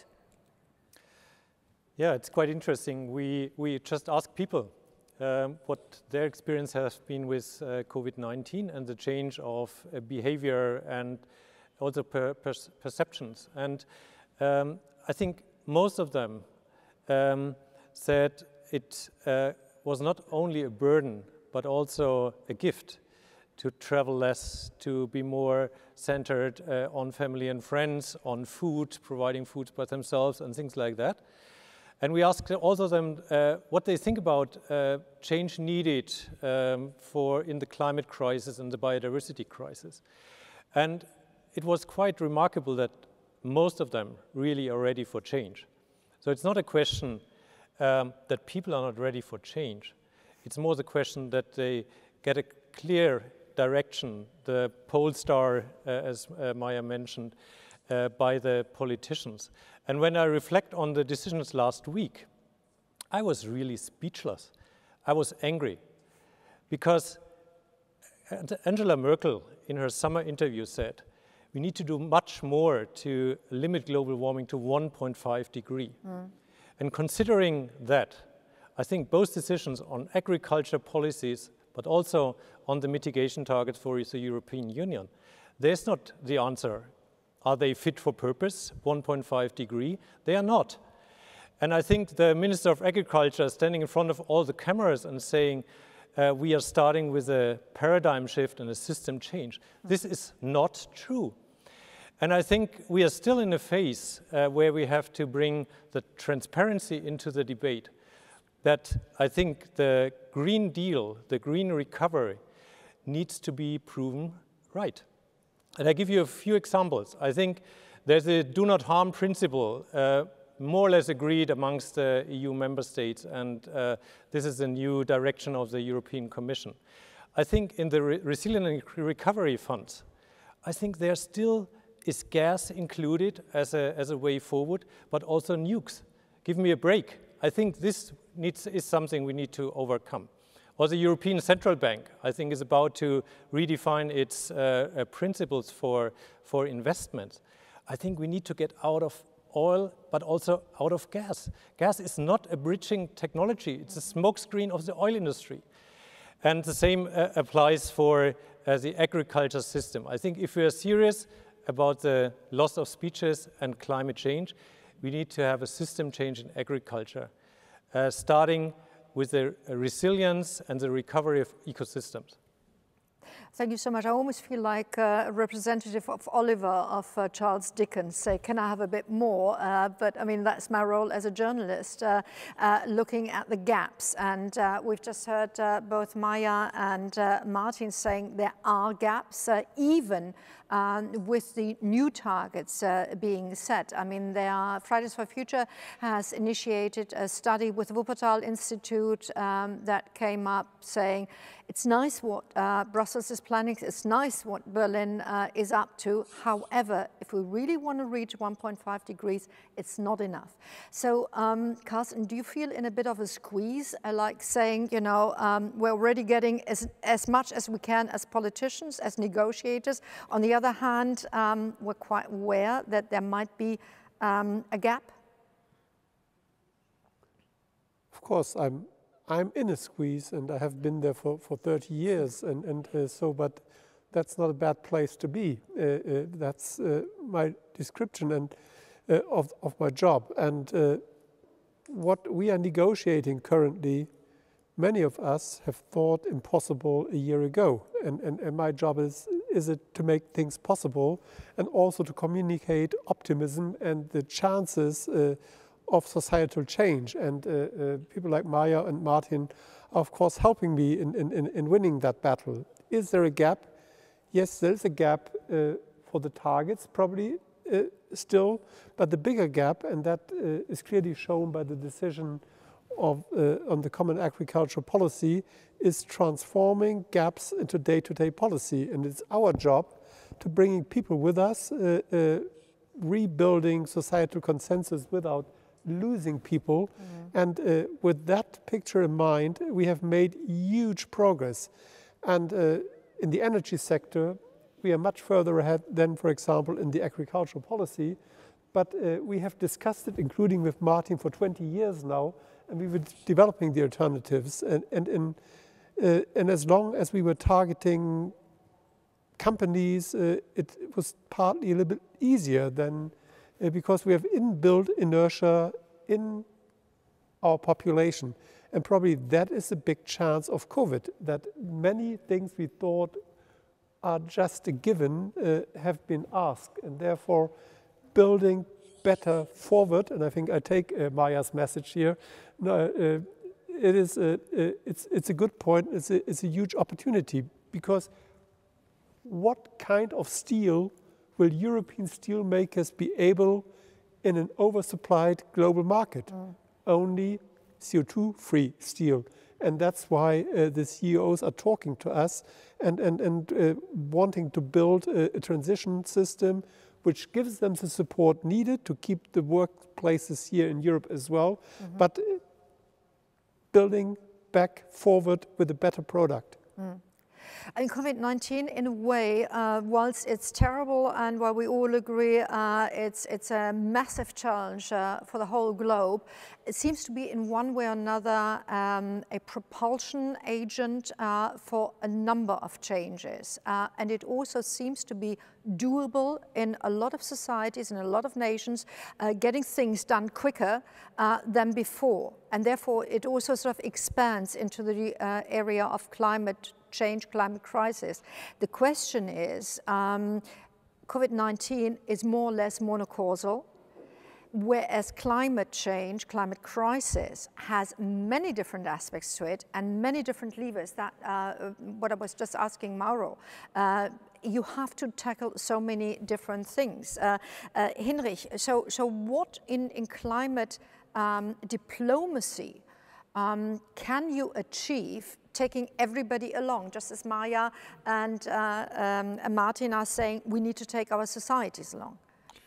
Yeah, it's quite interesting. We, we just asked people Um, what their experience has been with uh, COVID nineteen and the change of uh, behavior and also per per perceptions. And um, I think most of them um, said it uh, was not only a burden, but also a gift to travel less, to be more centered uh, on family and friends, on food, providing food by themselves and things like that. And we asked also them uh, what they think about uh, change needed um, for in the climate crisis and the biodiversity crisis. And it was quite remarkable that most of them really are ready for change. So it's not a question um, that people are not ready for change. It's more the question that they get a clear direction, the pole star, uh, as uh, Maya mentioned, uh, by the politicians. And when I reflect on the decisions last week, I was really speechless. I was angry because Angela Merkel in her summer interview said, we need to do much more to limit global warming to one point five degree. Mm. And considering that, I think both decisions on agriculture policies, but also on the mitigation targets for the European Union, there's not the answer. Are they fit for purpose, one point five degree? They are not. And I think the Minister of Agriculture standing in front of all the cameras and saying, uh, we are starting with a paradigm shift and a system change. This is not true. And I think we are still in a phase uh, where we have to bring the transparency into the debate. That I think the Green Deal, the green recovery, needs to be proven right. And I give you a few examples. I think there's a do not harm principle, uh, more or less agreed amongst the E U member states, and uh, this is a new direction of the European Commission. I think in the Re Resilient and Recovery Funds, I think there still is gas included as a, as a way forward, but also nukes. Give me a break. I think this needs, is something we need to overcome. Or the European Central Bank, I think, is about to redefine its uh, uh, principles for, for investments. I think we need to get out of oil, but also out of gas. Gas is not a bridging technology. It's a smokescreen of the oil industry. And the same uh, applies for uh, the agriculture system. I think if we are serious about the loss of species and climate change, we need to have a system change in agriculture, uh, starting with the resilience and the recovery of ecosystems. Thank you so much. I almost feel like a representative of Oliver of uh, Charles Dickens, say, can I have a bit more? Uh, but I mean, that's my role as a journalist, uh, uh, looking at the gaps. And uh, we've just heard uh, both Maya and uh, Martin saying there are gaps, uh, even um, with the new targets uh, being set. I mean, there are, Fridays for Future has initiated a study with the Wuppertal Institute um, that came up saying, it's nice what uh, Brussels is planning, it's nice what Berlin uh, is up to. However, if we really want to reach one point five degrees, it's not enough. So, um, Karsten, do you feel in a bit of a squeeze, uh, like saying, you know, um, we're already getting as, as much as we can as politicians, as negotiators. On the other hand, um, we're quite aware that there might be um, a gap? Of course, I'm I'm in a squeeze, and I have been there for, for thirty years, and, and uh, so, but that's not a bad place to be. Uh, uh, that's uh, my description and uh, of, of my job. And uh, what we are negotiating currently, many of us have thought impossible a year ago. And, and, and my job is, is it to make things possible and also to communicate optimism and the chances uh, of societal change. And uh, uh, people like Maya and Martin are of course helping me in, in, in winning that battle. Is there a gap? Yes, there's a gap uh, for the targets probably uh, still, but the bigger gap, and that uh, is clearly shown by the decision of, uh, on the Common Agricultural Policy, is transforming gaps into day-to-day policy. And it's our job to bringing people with us, uh, uh, rebuilding societal consensus without losing people. Mm-hmm. And uh, with that picture in mind, we have made huge progress. And uh, in the energy sector, we are much further ahead than, for example, in the agricultural policy. But uh, we have discussed it, including with Martin, for twenty years now, and we were developing the alternatives. And, and, in, uh, and as long as we were targeting companies, uh, it was partly a little bit easier than, uh, because we have inbuilt inertia in our population. And probably that is a big chance of COVID, that many things we thought are just a given uh, have been asked, and therefore building better forward. And I think I take uh, Maya's message here. No, uh, it is a, uh, it's, it's a good point. It's a, it's a huge opportunity, because what kind of steel will European steel makers be able in an oversupplied global market? Mm. Only C O two free steel. And that's why uh, the C E Os are talking to us and, and, and uh, wanting to build a, a transition system which gives them the support needed to keep the workplaces here in Europe as well, mm-hmm. but uh, building back forward with a better product. Mm. And COVID nineteen, in a way, uh, whilst it's terrible and while we all agree uh, it's, it's a massive challenge uh, for the whole globe, it seems to be in one way or another um, a propulsion agent uh, for a number of changes. Uh, and it also seems to be doable in a lot of societies, in a lot of nations, uh, getting things done quicker uh, than before. And therefore, it also sort of expands into the uh, area of climate change, climate crisis. The question is, um, COVID nineteen is more or less monocausal, whereas climate change, climate crisis has many different aspects to it and many different levers. That uh, what I was just asking Mauro. Uh, you have to tackle so many different things. Uh, uh, Hinrich, so, so what in, in climate um, diplomacy um, can you achieve taking everybody along, just as Maya and uh, um, Martin are saying, we need to take our societies along?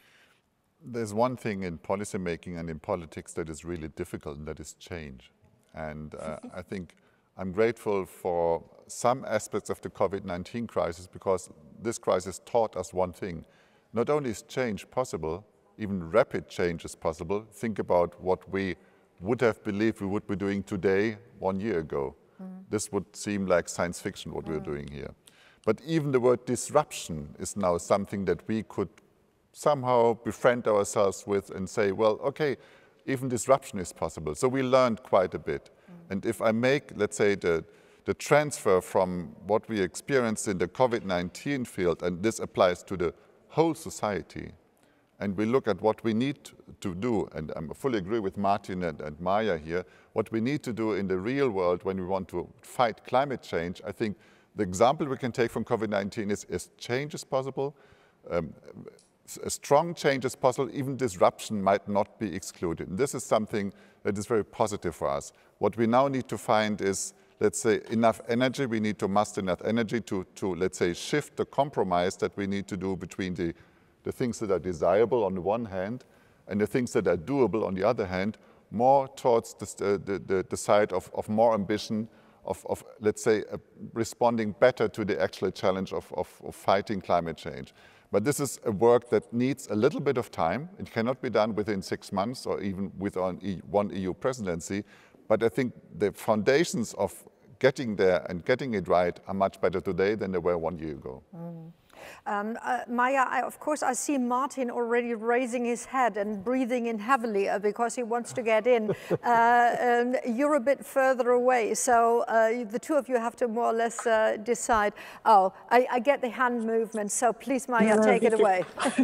There's one thing in policymaking and in politics that is really difficult, and that is change. And uh, I think I'm grateful for some aspects of the COVID nineteen crisis, because this crisis taught us one thing. Not only is change possible, even rapid change is possible. Think about what we would have believed we would be doing today one year ago. Mm. This would seem like science fiction, what mm. we're doing here. But even the word disruption is now something that we could somehow befriend ourselves with and say, well, okay, even disruption is possible. So we learned quite a bit. Mm. And if I make, let's say, the, the transfer from what we experienced in the COVID nineteen field, and this applies to the whole society, and we look at what we need to do, and I fully agree with Martin and, and Maya here, what we need to do in the real world when we want to fight climate change, I think the example we can take from COVID nineteen is, is change is possible, um, a strong change is possible, even disruption might not be excluded. And this is something that is very positive for us. What we now need to find is, let's say, enough energy, we need to muster enough energy to, to let's say, shift the compromise that we need to do between the the things that are desirable on the one hand, and the things that are doable on the other hand, more towards the, the, the, the side of, of more ambition, of, of let's say, uh, responding better to the actual challenge of, of, of fighting climate change. But this is a work that needs a little bit of time. It cannot be done within six months or even with one E U presidency. But I think the foundations of getting there and getting it right are much better today than they were one year ago. Mm. Um, uh, Maya, I, of course, I see Martin already raising his head and breathing in heavily uh, because he wants to get in. uh, and you're a bit further away, so uh, the two of you have to more or less uh, decide. Oh, I, I get the hand movement, so please, Maya, no, take it away.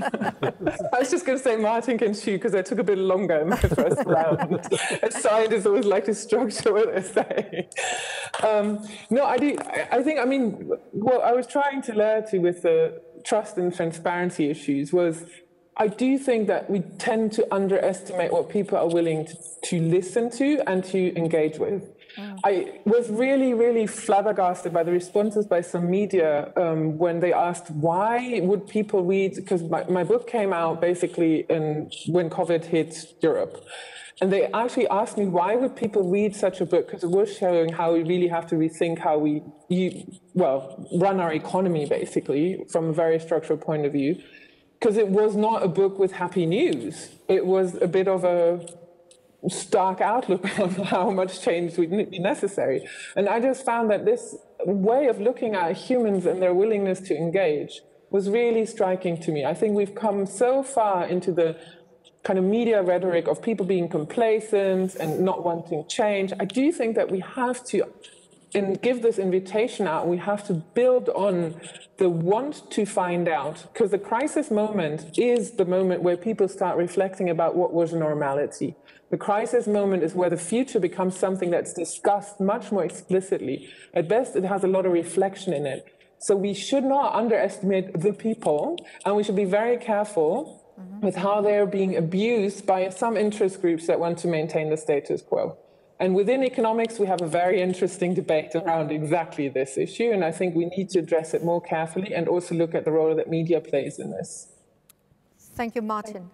I was just going to say Martin can shoot because I took a bit longer in my first round. As scientists always like to structure what they say. Um, no, I do. I think, I mean, what I was trying to learn to with the trust and transparency issues was I do think that we tend to underestimate what people are willing to, to listen to and to engage with. Mm. I was really, really flabbergasted by the responses by some media um, when they asked why would people read, because my, my book came out basically in, when COVID hit Europe. And they actually asked me, why would people read such a book? Because it was showing how we really have to rethink how we, you, well, run our economy, basically, from a very structural point of view. Because it was not a book with happy news. It was a bit of a stark outlook on how much change would be necessary. And I just found that this way of looking at humans and their willingness to engage was really striking to me. I think we've come so far into the kind of media rhetoric of people being complacent and not wanting change. I do think that we have to and give this invitation out. We have to build on the want to find out, because the crisis moment is the moment where people start reflecting about what was normality. The crisis moment is where the future becomes something that's discussed much more explicitly. At best, it has a lot of reflection in it. So we should not underestimate the people, and we should be very careful Mm-hmm. with how they're being abused by some interest groups that want to maintain the status quo. And within economics, we have a very interesting debate around exactly this issue, and I think we need to address it more carefully and also look at the role that media plays in this. Thank you, Martin.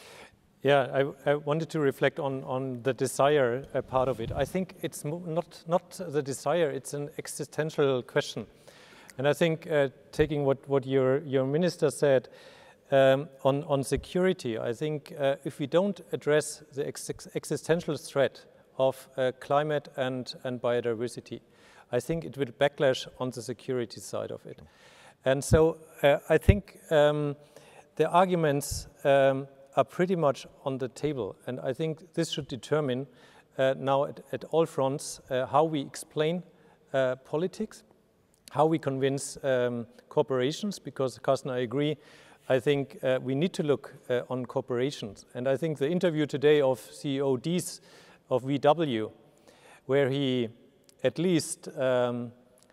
Yeah, I, I wanted to reflect on, on the desire uh, part of it. I think it's not, not the desire, it's an existential question. And I think uh, taking what, what your, your minister said, Um, on, on security, I think uh, if we don't address the ex existential threat of uh, climate and, and biodiversity, I think it will backlash on the security side of it. And so uh, I think um, the arguments um, are pretty much on the table. And I think this should determine uh, now at, at all fronts uh, how we explain uh, politics, how we convince um, corporations, because, Karsten, I agree, I think uh, we need to look uh, on corporations. And I think the interview today of C E O Dies of V W, where he at least um,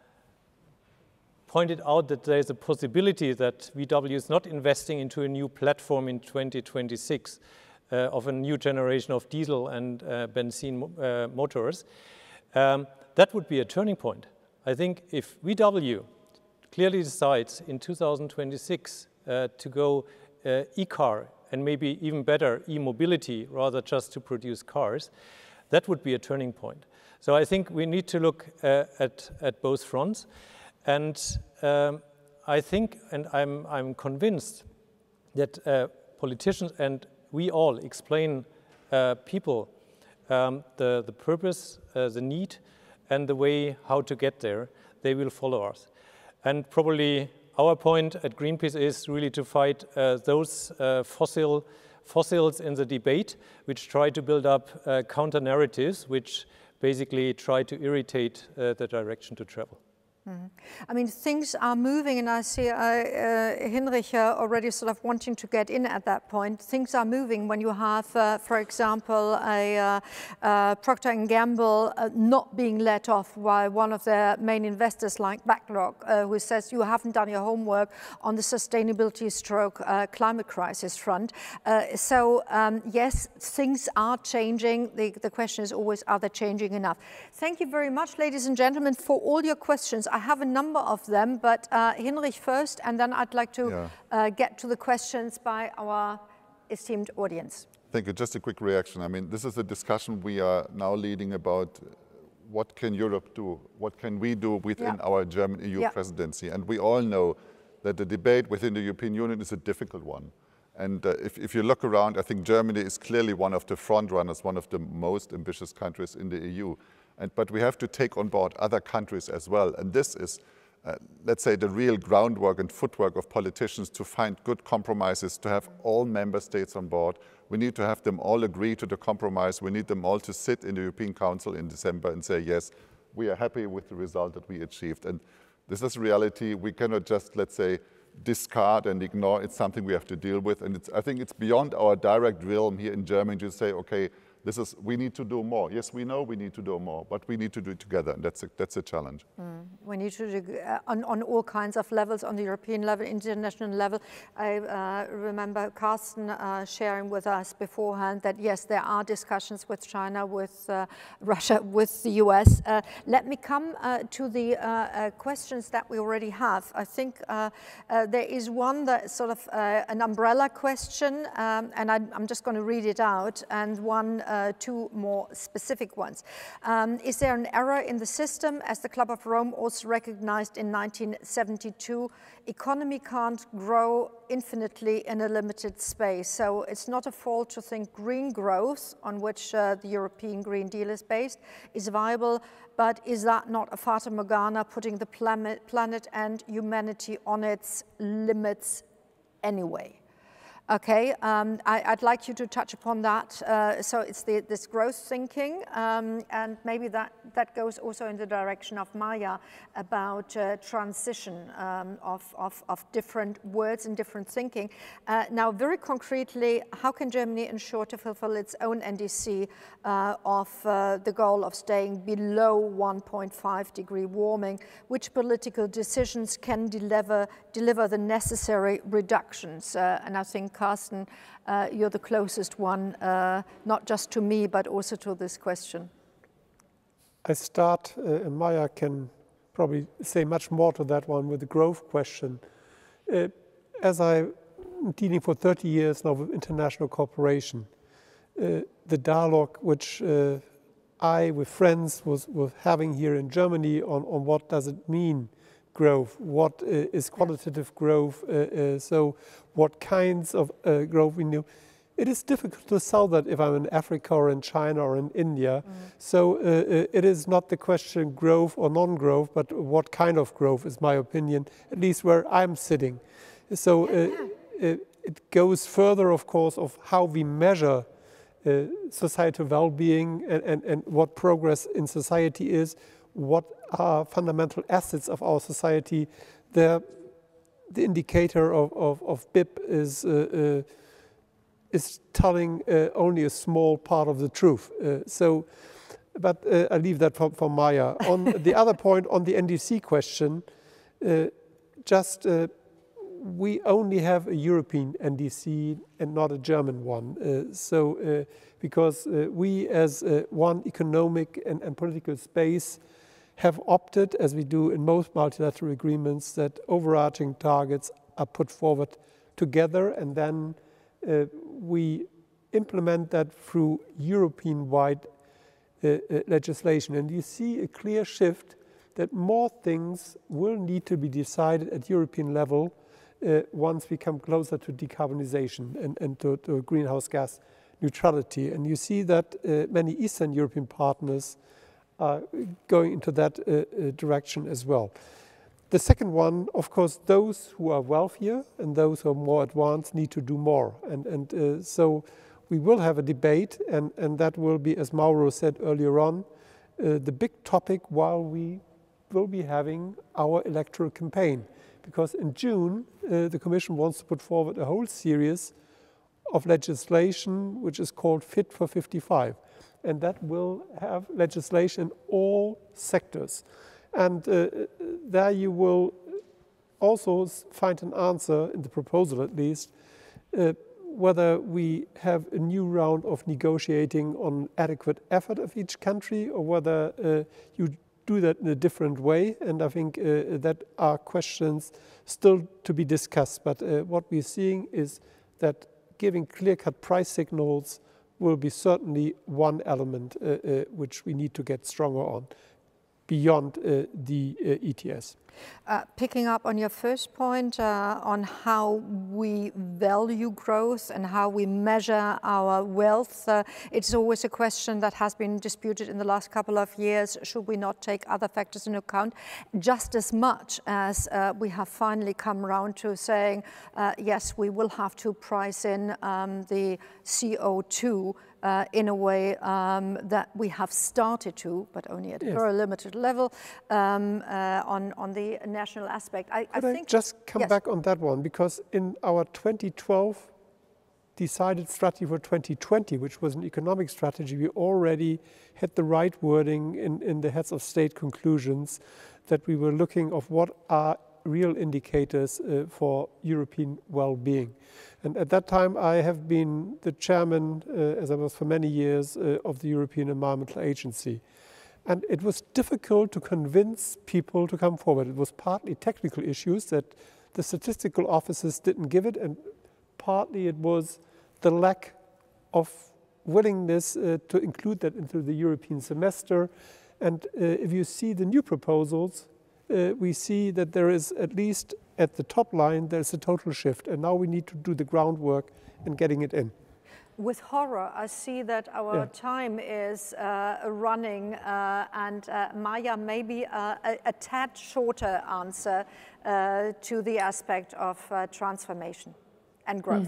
pointed out that there's a possibility that V W is not investing into a new platform in twenty twenty-six uh, of a new generation of diesel and uh, benzene uh, motors, um, that would be a turning point. I think if V W clearly decides in two thousand twenty-six Uh, to go uh, e-car and maybe even better e-mobility rather just to produce cars, that would be a turning point. So I think we need to look uh, at, at both fronts. And um, I think, and I'm, I'm convinced that uh, politicians and we all explain uh, people um, the, the purpose, uh, the need, and the way how to get there, they will follow us. And probably our point at Greenpeace is really to fight uh, those uh, fossil fossils in the debate, which try to build up uh, counter-narratives, which basically try to irritate uh, the direction to travel. Mm-hmm. I mean, things are moving, and I see uh, uh, Hinrich uh, already sort of wanting to get in at that point. Things are moving when you have, uh, for example, a uh, uh, Procter and Gamble uh, not being let off by one of their main investors like BlackRock, uh, who says you haven't done your homework on the sustainability stroke uh, climate crisis front. Uh, so, um, yes, things are changing. The, the question is always, are they changing enough? Thank you very much, ladies and gentlemen, for all your questions. I have a number of them, but uh, Hinrich first, and then I'd like to yeah. uh, get to the questions by our esteemed audience. Thank you. Just a quick reaction. I mean, this is a discussion we are now leading about what can Europe do? What can we do within yeah. our German E U yeah. presidency? And we all know that the debate within the European Union is a difficult one. And uh, if, if you look around, I think Germany is clearly one of the front runners, one of the most ambitious countries in the E U. And, but we have to take on board other countries as well. And this is uh, let's say, the real groundwork and footwork of politicians to find good compromises, to have all member states on board. We need to have them all agree to the compromise. We need them all to sit in the European Council in December and say, yes, we are happy with the result that we achieved. And this is reality. We cannot just, let's say, discard and ignore. It's something we have to deal with. And it's, I think it's beyond our direct realm here in Germany to say, okay, this is, we need to do more. Yes, we know we need to do more, but we need to do it together, and that's a, that's a challenge. Mm. We need to do uh, on, on all kinds of levels, on the European level, international level. I uh, remember Karsten uh, sharing with us beforehand that yes, there are discussions with China, with uh, Russia, with the U S. Uh, let me come uh, to the uh, uh, questions that we already have. I think uh, uh, there is one that is sort of uh, an umbrella question, um, and I, I'm just going to read it out, and one uh, Uh, two more specific ones. Um, is there an error in the system? As the Club of Rome also recognized in nineteen seventy-two, economy can't grow infinitely in a limited space. So it's not a fault to think green growth, on which uh, the European Green Deal is based, is viable, but is that not a fata morgana, putting the planet, planet and humanity on its limits anyway? Okay, um, I, I'd like you to touch upon that. Uh, so it's the, this growth thinking, um, and maybe that, that goes also in the direction of Maya about uh, transition um, of, of, of different words and different thinking. Uh, now, very concretely, how can Germany ensure to fulfill its own N D C uh, of uh, the goal of staying below one point five degree warming? Which political decisions can deliver, deliver the necessary reductions? Uh, and I think Karsten, uh, you're the closest one, uh, not just to me, but also to this question. I start, uh, and Maya can probably say much more to that one with the growth question. Uh, as I'm dealing for thirty years now with international cooperation, uh, the dialogue which uh, I, with friends, was, was having here in Germany on, on what does it mean growth, what uh, is qualitative growth, uh, uh, so what kinds of uh, growth we knew. It is difficult to sell that if I'm in Africa or in China or in India. Mm. So uh, uh, it is not the question growth or non-growth, but what kind of growth is my opinion, at least where I'm sitting. So uh, uh, it goes further, of course, of how we measure uh, societal well-being and, and, and what progress in society is, what are fundamental assets of our society. The, the indicator of, of, of B I P is, uh, uh, is telling uh, only a small part of the truth. Uh, so, but uh, I leave that for, for Maya. On the other point, on the N D C question, uh, just uh, we only have a European N D C and not a German one. Uh, so, uh, because uh, we as uh, one economic and, and political space have opted, as we do in most multilateral agreements, that overarching targets are put forward together, and then uh, we implement that through European-wide uh, uh, legislation. And you see a clear shift that more things will need to be decided at European level uh, once we come closer to decarbonization and, and to, to greenhouse gas neutrality. And you see that uh, many Eastern European partners are going into that uh, uh, direction as well. The second one, of course, those who are wealthier and those who are more advanced need to do more. And, and uh, so we will have a debate, and, and that will be, as Mauro said earlier on, uh, the big topic while we will be having our electoral campaign. Because in June, uh, the Commission wants to put forward a whole series of legislation which is called Fit for fifty-five. And that will have legislation in all sectors. And uh, there you will also find an answer, in the proposal at least, uh, whether we have a new round of negotiating on adequate effort of each country, or whether uh, you do that in a different way. And I think uh, that are questions still to be discussed. But uh, what we're seeing is that giving clear-cut price signals will be certainly one element uh, uh, which we need to get stronger on, beyond uh, the uh, E T S. Uh, picking up on your first point uh, on how we value growth and how we measure our wealth, uh, it's always a question that has been disputed in the last couple of years. Should we not take other factors into account? Just as much as uh, we have finally come around to saying, uh, yes, we will have to price in um, the C O two Uh, in a way um, that we have started to, but only at a yes. very limited level, um, uh, on, on the national aspect. I, I Could think I just come yes. back on that one, because in our twenty twelve decided strategy for twenty twenty, which was an economic strategy, we already had the right wording in, in the heads of state conclusions that we were looking of what are real indicators uh, for European well-being. And at that time, I have been the chairman, uh, as I was for many years, uh, of the European Environmental Agency. And it was difficult to convince people to come forward. It was partly technical issues that the statistical offices didn't give it, and partly it was the lack of willingness uh, to include that into the European semester. And uh, if you see the new proposals, uh, we see that there is, at least at the top line, there's a total shift. And now we need to do the groundwork in getting it in. With horror, I see that our Yeah. time is uh, running, uh, and uh, Maya, maybe uh, a, a tad shorter answer uh, to the aspect of uh, transformation and growth.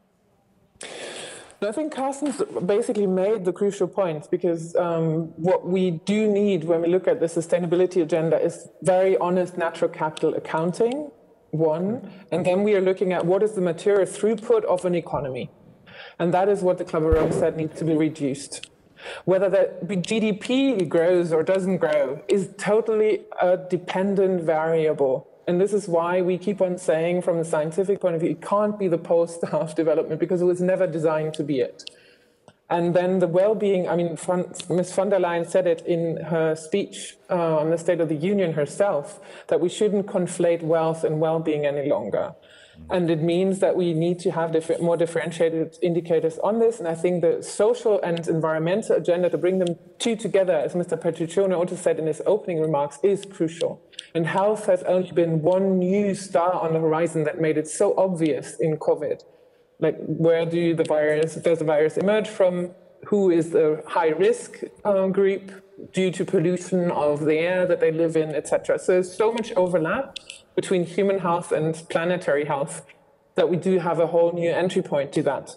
Mm-hmm. I think Karsten's basically made the crucial points, because um, what we do need when we look at the sustainability agenda is very honest natural capital accounting, one, and then we are looking at what is the material throughput of an economy. And that is what the Club of Rome said needs to be reduced. Whether the G D P grows or doesn't grow is totally a dependent variable. And this is why we keep on saying, from the scientific point of view, it can't be the poster of development, because it was never designed to be it. And then the well-being, I mean, Miz von der Leyen said it in her speech uh, on the State of the Union herself, that we shouldn't conflate wealth and well-being any longer. And it means that we need to have different, more differentiated indicators on this. And I think the social and environmental agenda, to bring them two together, as Mister Petriccione also said in his opening remarks, is crucial. And health has only been one new star on the horizon that made it so obvious in COVID. Like, where do the virus, does the virus emerge from? Who is the high-risk uh, group due to pollution of the air that they live in, et cetera. So there's so much overlap between human health and planetary health that we do have a whole new entry point to that.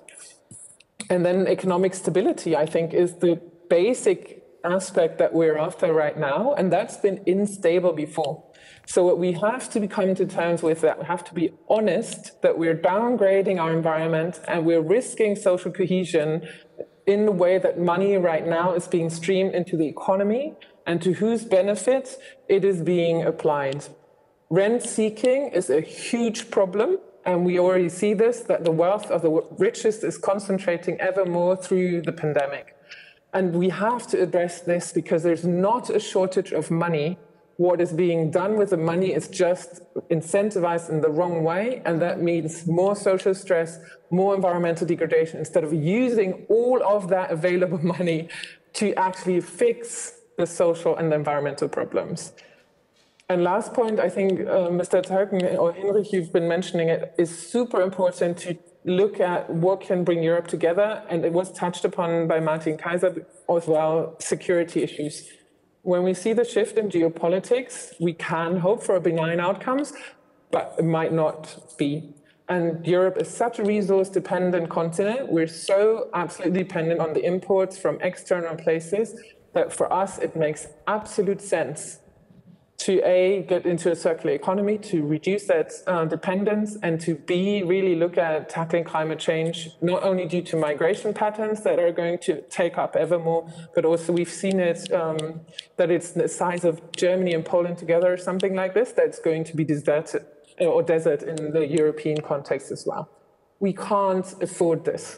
And then economic stability, I think, is the basic aspect that we're after right now, and that's been unstable before. So what we have to come to terms with, that we have to be honest that we're downgrading our environment and we're risking social cohesion in the way that money right now is being streamed into the economy, and to whose benefit it is being applied. Rent seeking is a huge problem, and we already see this, that the wealth of the richest is concentrating ever more through the pandemic. And we have to address this, because there's not a shortage of money. What is being done with the money is just incentivized in the wrong way, and that means more social stress, more environmental degradation, instead of using all of that available money to actually fix the social and the environmental problems. And last point, I think, uh, Mister Teuken or Hinrich, you've been mentioning it, is super important to look at what can bring Europe together. And it was touched upon by Martin Kaiser as well, security issues. When we see the shift in geopolitics, we can hope for benign outcomes, but it might not be. And Europe is such a resource-dependent continent. We're so absolutely dependent on the imports from external places that for us, it makes absolute sense to A, get into a circular economy, to reduce that uh, dependence, and to B, really look at tackling climate change, not only due to migration patterns that are going to take up ever more, but also we've seen it, um, that it's the size of Germany and Poland together, or something like this, that's going to be deserted, or desert in the European context as well. We can't afford this.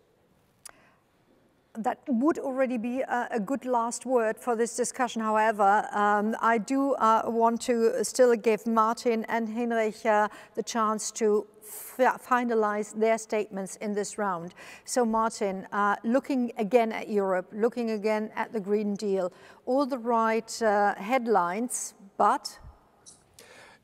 That would already be a, a good last word for this discussion. However, um, I do uh, want to still give Martin and Hinrich uh, the chance to finalize their statements in this round. So Martin, uh, looking again at Europe, looking again at the Green Deal, all the right uh, headlines, but?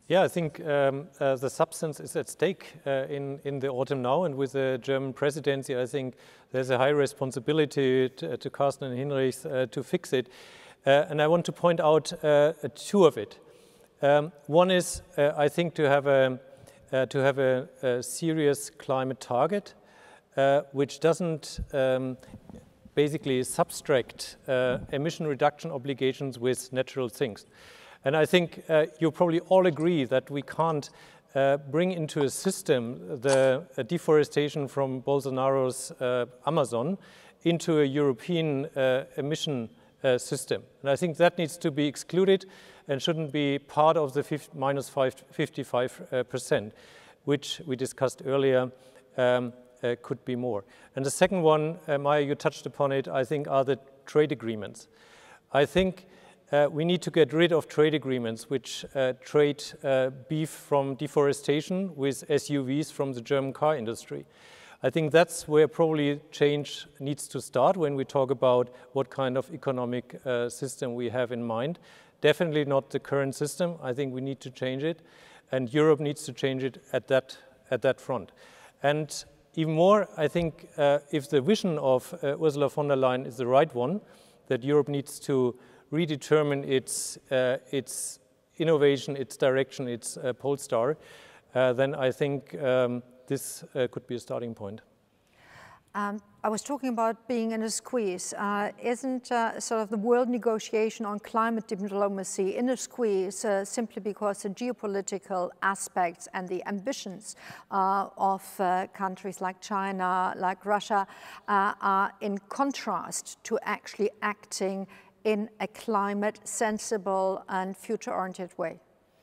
Yeah, I think um, uh, the substance is at stake uh, in, in the autumn now, and with the German presidency, I think there's a high responsibility to, to Karsten and Hinrich uh, to fix it. Uh, and I want to point out uh, two of it. Um, one is, uh, I think, to have a, uh, to have a, a serious climate target, uh, which doesn't um, basically subtract uh, emission reduction obligations with natural things. And I think uh, you probably all agree that we can't uh, bring into a system the uh, deforestation from Bolsonaro's uh, Amazon into a European uh, emission uh, system. And I think that needs to be excluded and shouldn't be part of the minus fifty-five percent, which we discussed earlier um, uh, could be more. And the second one, uh, Maya, you touched upon it, I think, are the trade agreements. I think Uh, we need to get rid of trade agreements which uh, trade uh, beef from deforestation with S U Vs from the German car industry. I think that's where probably change needs to start when we talk about what kind of economic uh, system we have in mind. Definitely not the current system. I think we need to change it, and Europe needs to change it at that, at that front. And even more, I think uh, if the vision of uh, Ursula von der Leyen is the right one, that Europe needs to redetermine its, uh, its innovation, its direction, its uh, pole star, uh, then I think um, this uh, could be a starting point. Um, I was talking about being in a squeeze. Uh, isn't uh, sort of the world negotiation on climate diplomacy in a squeeze uh, simply because the geopolitical aspects and the ambitions uh, of uh, countries like China, like Russia, uh, are in contrast to actually acting in a climate sensible and future-oriented way?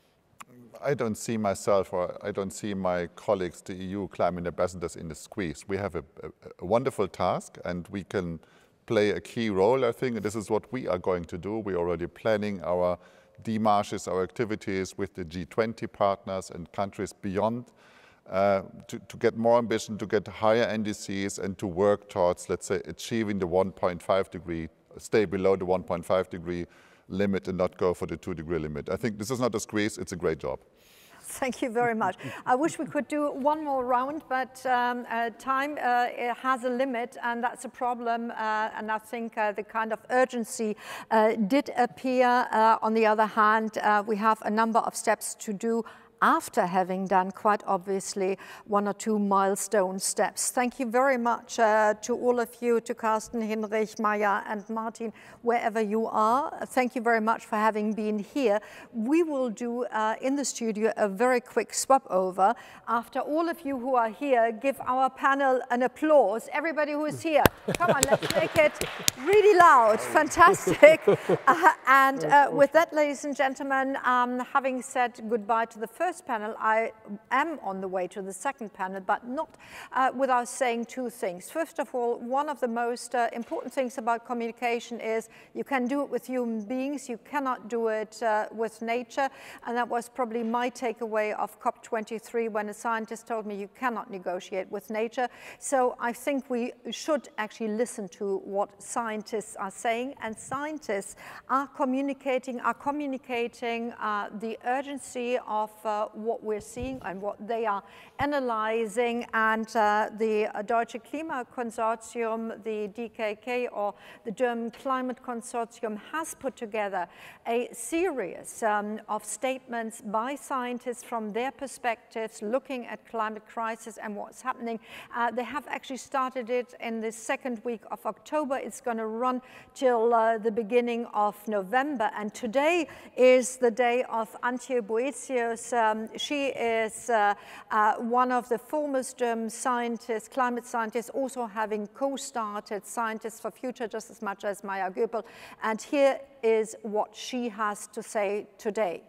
I don't see myself, or I don't see my colleagues, the E U climate ambassadors, in the squeeze. We have a, a, a wonderful task, and we can play a key role, I think, and this is what we are going to do. We're already planning our démarches, our activities with the G twenty partners and countries beyond uh, to, to get more ambition, to get higher N D Cs, and to work towards, let's say, achieving the one point five degree, stay below the one point five degree limit and not go for the two degree limit. I think this is not a squeeze, it's a great job. Thank you very much. I wish we could do one more round, but um, uh, time uh, it has a limit, and that's a problem. Uh, and I think uh, the kind of urgency uh, did appear. Uh, on the other hand, uh, we have a number of steps to do after having done, quite obviously, one or two milestone steps. Thank you very much uh, to all of you, to Karsten, Hinrich, Maya and Martin, wherever you are. Thank you very much for having been here. We will do uh, in the studio a very quick swap over. After all of you who are here, give our panel an applause. Everybody who is here, come on, let's make it really loud. Fantastic. Uh, and uh, with that, ladies and gentlemen, um, having said goodbye to the first panel, I am on the way to the second panel, but not uh, without saying two things. First of all, one of the most uh, important things about communication is you can do it with human beings, you cannot do it uh, with nature, and that was probably my takeaway of COP twenty-three when a scientist told me you cannot negotiate with nature. So I think we should actually listen to what scientists are saying, and scientists are communicating, are communicating uh, the urgency of uh, what we're seeing and what they are analyzing. And uh, the Deutsche Klima-Konsortium, the D K K, or the German Climate-Konsortium, has put together a series um, of statements by scientists from their perspectives, looking at climate crisis and what's happening. Uh, they have actually started it in the second week of October. It's going to run till uh, the beginning of November. And today is the day of Antje Boetius. Um, she is uh, uh, one of the foremost German scientists, climate scientists, also having co-started Scientists for Future just as much as Maya Göpel. And here is what she has to say today.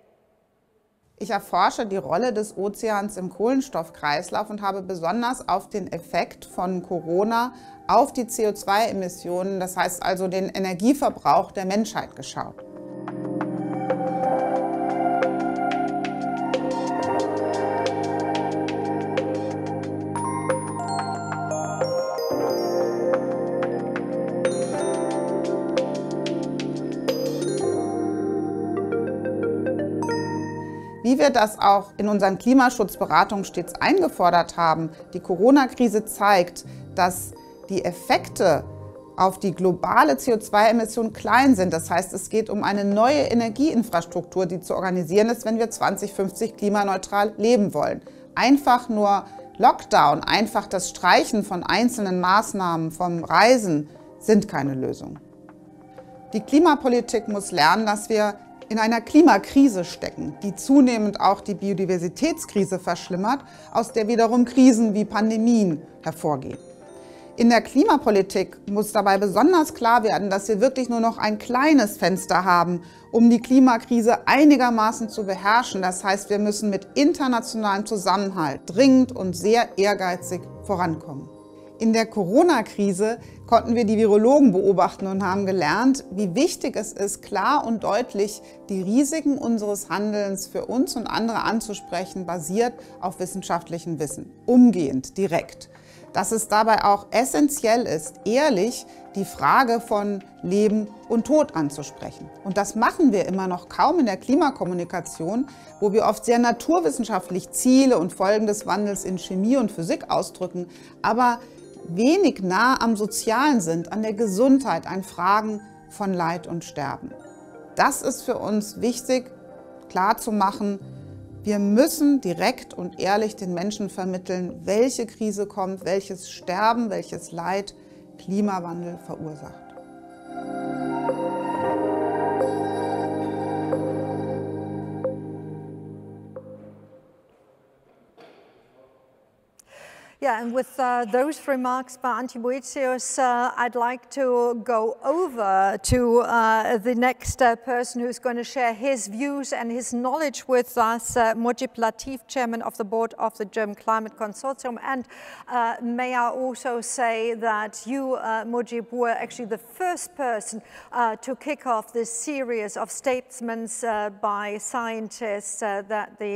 Ich erforsche die Rolle des Ozeans im Kohlenstoffkreislauf und habe besonders auf den Effekt von Corona auf die C O zwei Emissionen, das heißt also den Energieverbrauch der Menschheit, geschaut. Wie wie wir das auch in unseren Klimaschutzberatungen stets eingefordert haben, die Corona-Krise zeigt, dass die Effekte auf die globale C O zwei Emission klein sind. Das heißt, es geht um eine neue Energieinfrastruktur, die zu organisieren ist, wenn wir zwanzig fünfzig klimaneutral leben wollen. Einfach nur Lockdown, einfach das Streichen von einzelnen Maßnahmen vom Reisen sind keine Lösung. Die Klimapolitik muss lernen, dass wir in einer Klimakrise stecken, die zunehmend auch die Biodiversitätskrise verschlimmert, aus der wiederum Krisen wie Pandemien hervorgehen. In der Klimapolitik muss dabei besonders klar werden, dass wir wirklich nur noch ein kleines Fenster haben, um die Klimakrise einigermaßen zu beherrschen. Das heißt, wir müssen mit internationalem Zusammenhalt dringend und sehr ehrgeizig vorankommen. In der Corona-Krise konnten wir die Virologen beobachten und haben gelernt, wie wichtig es ist, klar und deutlich die Risiken unseres Handelns für uns und andere anzusprechen, basiert auf wissenschaftlichem Wissen, umgehend, direkt. Dass es dabei auch essentiell ist, ehrlich die Frage von Leben und Tod anzusprechen. Und das machen wir immer noch kaum in der Klimakommunikation, wo wir oft sehr naturwissenschaftlich Ziele und Folgen des Wandels in Chemie und Physik ausdrücken, aber wenig nah am Sozialen sind, an der Gesundheit, an Fragen von Leid und Sterben. Das ist für uns wichtig, klarzumachen. Wir müssen direkt und ehrlich den Menschen vermitteln, welche Krise kommt, welches Sterben, welches Leid Klimawandel verursacht. Yeah, and with uh, those remarks by Antje Boetius, uh, I'd like to go over to uh, the next uh, person who's going to share his views and his knowledge with us, uh, Mojib Latif, Chairman of the Board of the German Climate-Konsortium. And uh, may I also say that you, uh, Mojib, were actually the first person uh, to kick off this series of statements uh, by scientists uh, that the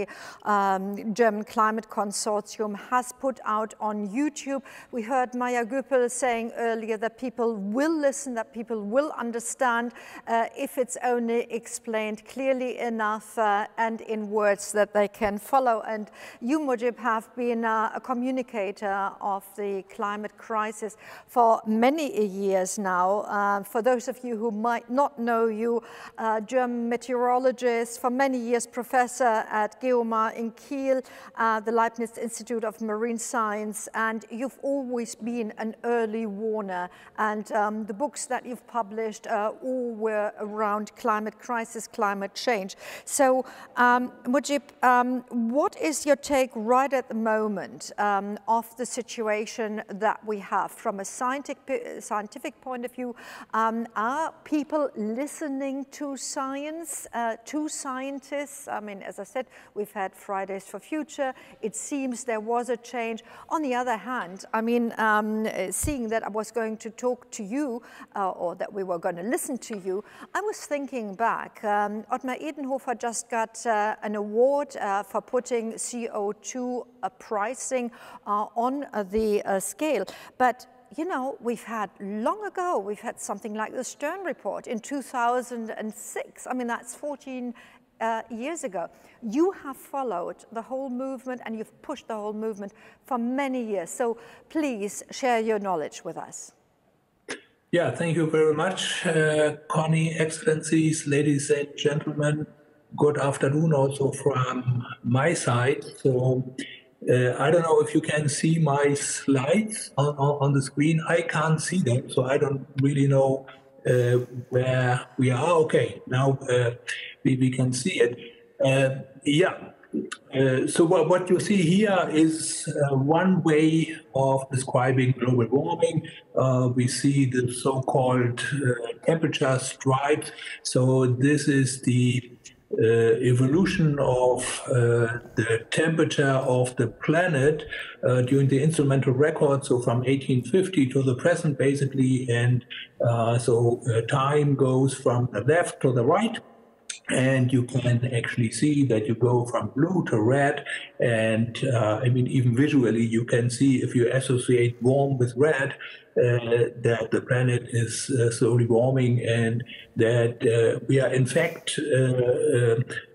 um, German Climate-Konsortium has put out on YouTube. We heard Maya Göpel saying earlier that people will listen, that people will understand uh, if it's only explained clearly enough uh, and in words that they can follow. And you, Mojib, have been uh, a communicator of the climate crisis for many years now. Uh, for those of you who might not know you, uh, German meteorologist, for many years professor at Geomar in Kiel, uh, the Leibniz Institute of Marine Science, and you've always been an early warner, and um, the books that you've published uh, all were around climate crisis, climate change. So, um, Mojib, um, what is your take right at the moment um, of the situation that we have from a scientific, scientific point of view? Um, are people listening to science, uh, to scientists? I mean, as I said, we've had Fridays for Future. It seems there was a change. On the other hand, I mean, um, seeing that I was going to talk to you, uh, or that we were going to listen to you, I was thinking back. Um, Ottmar Edenhofer just got uh, an award uh, for putting C O two uh, pricing uh, on uh, the uh, scale. But you know, we've had long ago, we've had something like the Stern Report in two thousand six. I mean, that's fourteen Uh, years ago. You have followed the whole movement and you've pushed the whole movement for many years. So please share your knowledge with us. Yeah, thank you very much, uh, Connie, Excellencies, ladies and gentlemen. Good afternoon also from my side. So uh, I don't know if you can see my slides on, on, on the screen. I can't see them, so I don't really know uh, where we are. Okay, now uh, we, we can see it. Uh, yeah, uh, so what, what you see here is uh, one way of describing global warming. Uh, we see the so-called uh, temperature stripes. So this is the uh, evolution of uh, the temperature of the planet uh, during the instrumental record, so from eighteen fifty to the present, basically. And uh, so uh, time goes from the left to the right. And you can actually see that you go from blue to red. And uh, I mean, even visually, you can see if you associate warm with red, uh, that the planet is uh, slowly warming, and that uh, we are in fact uh, uh,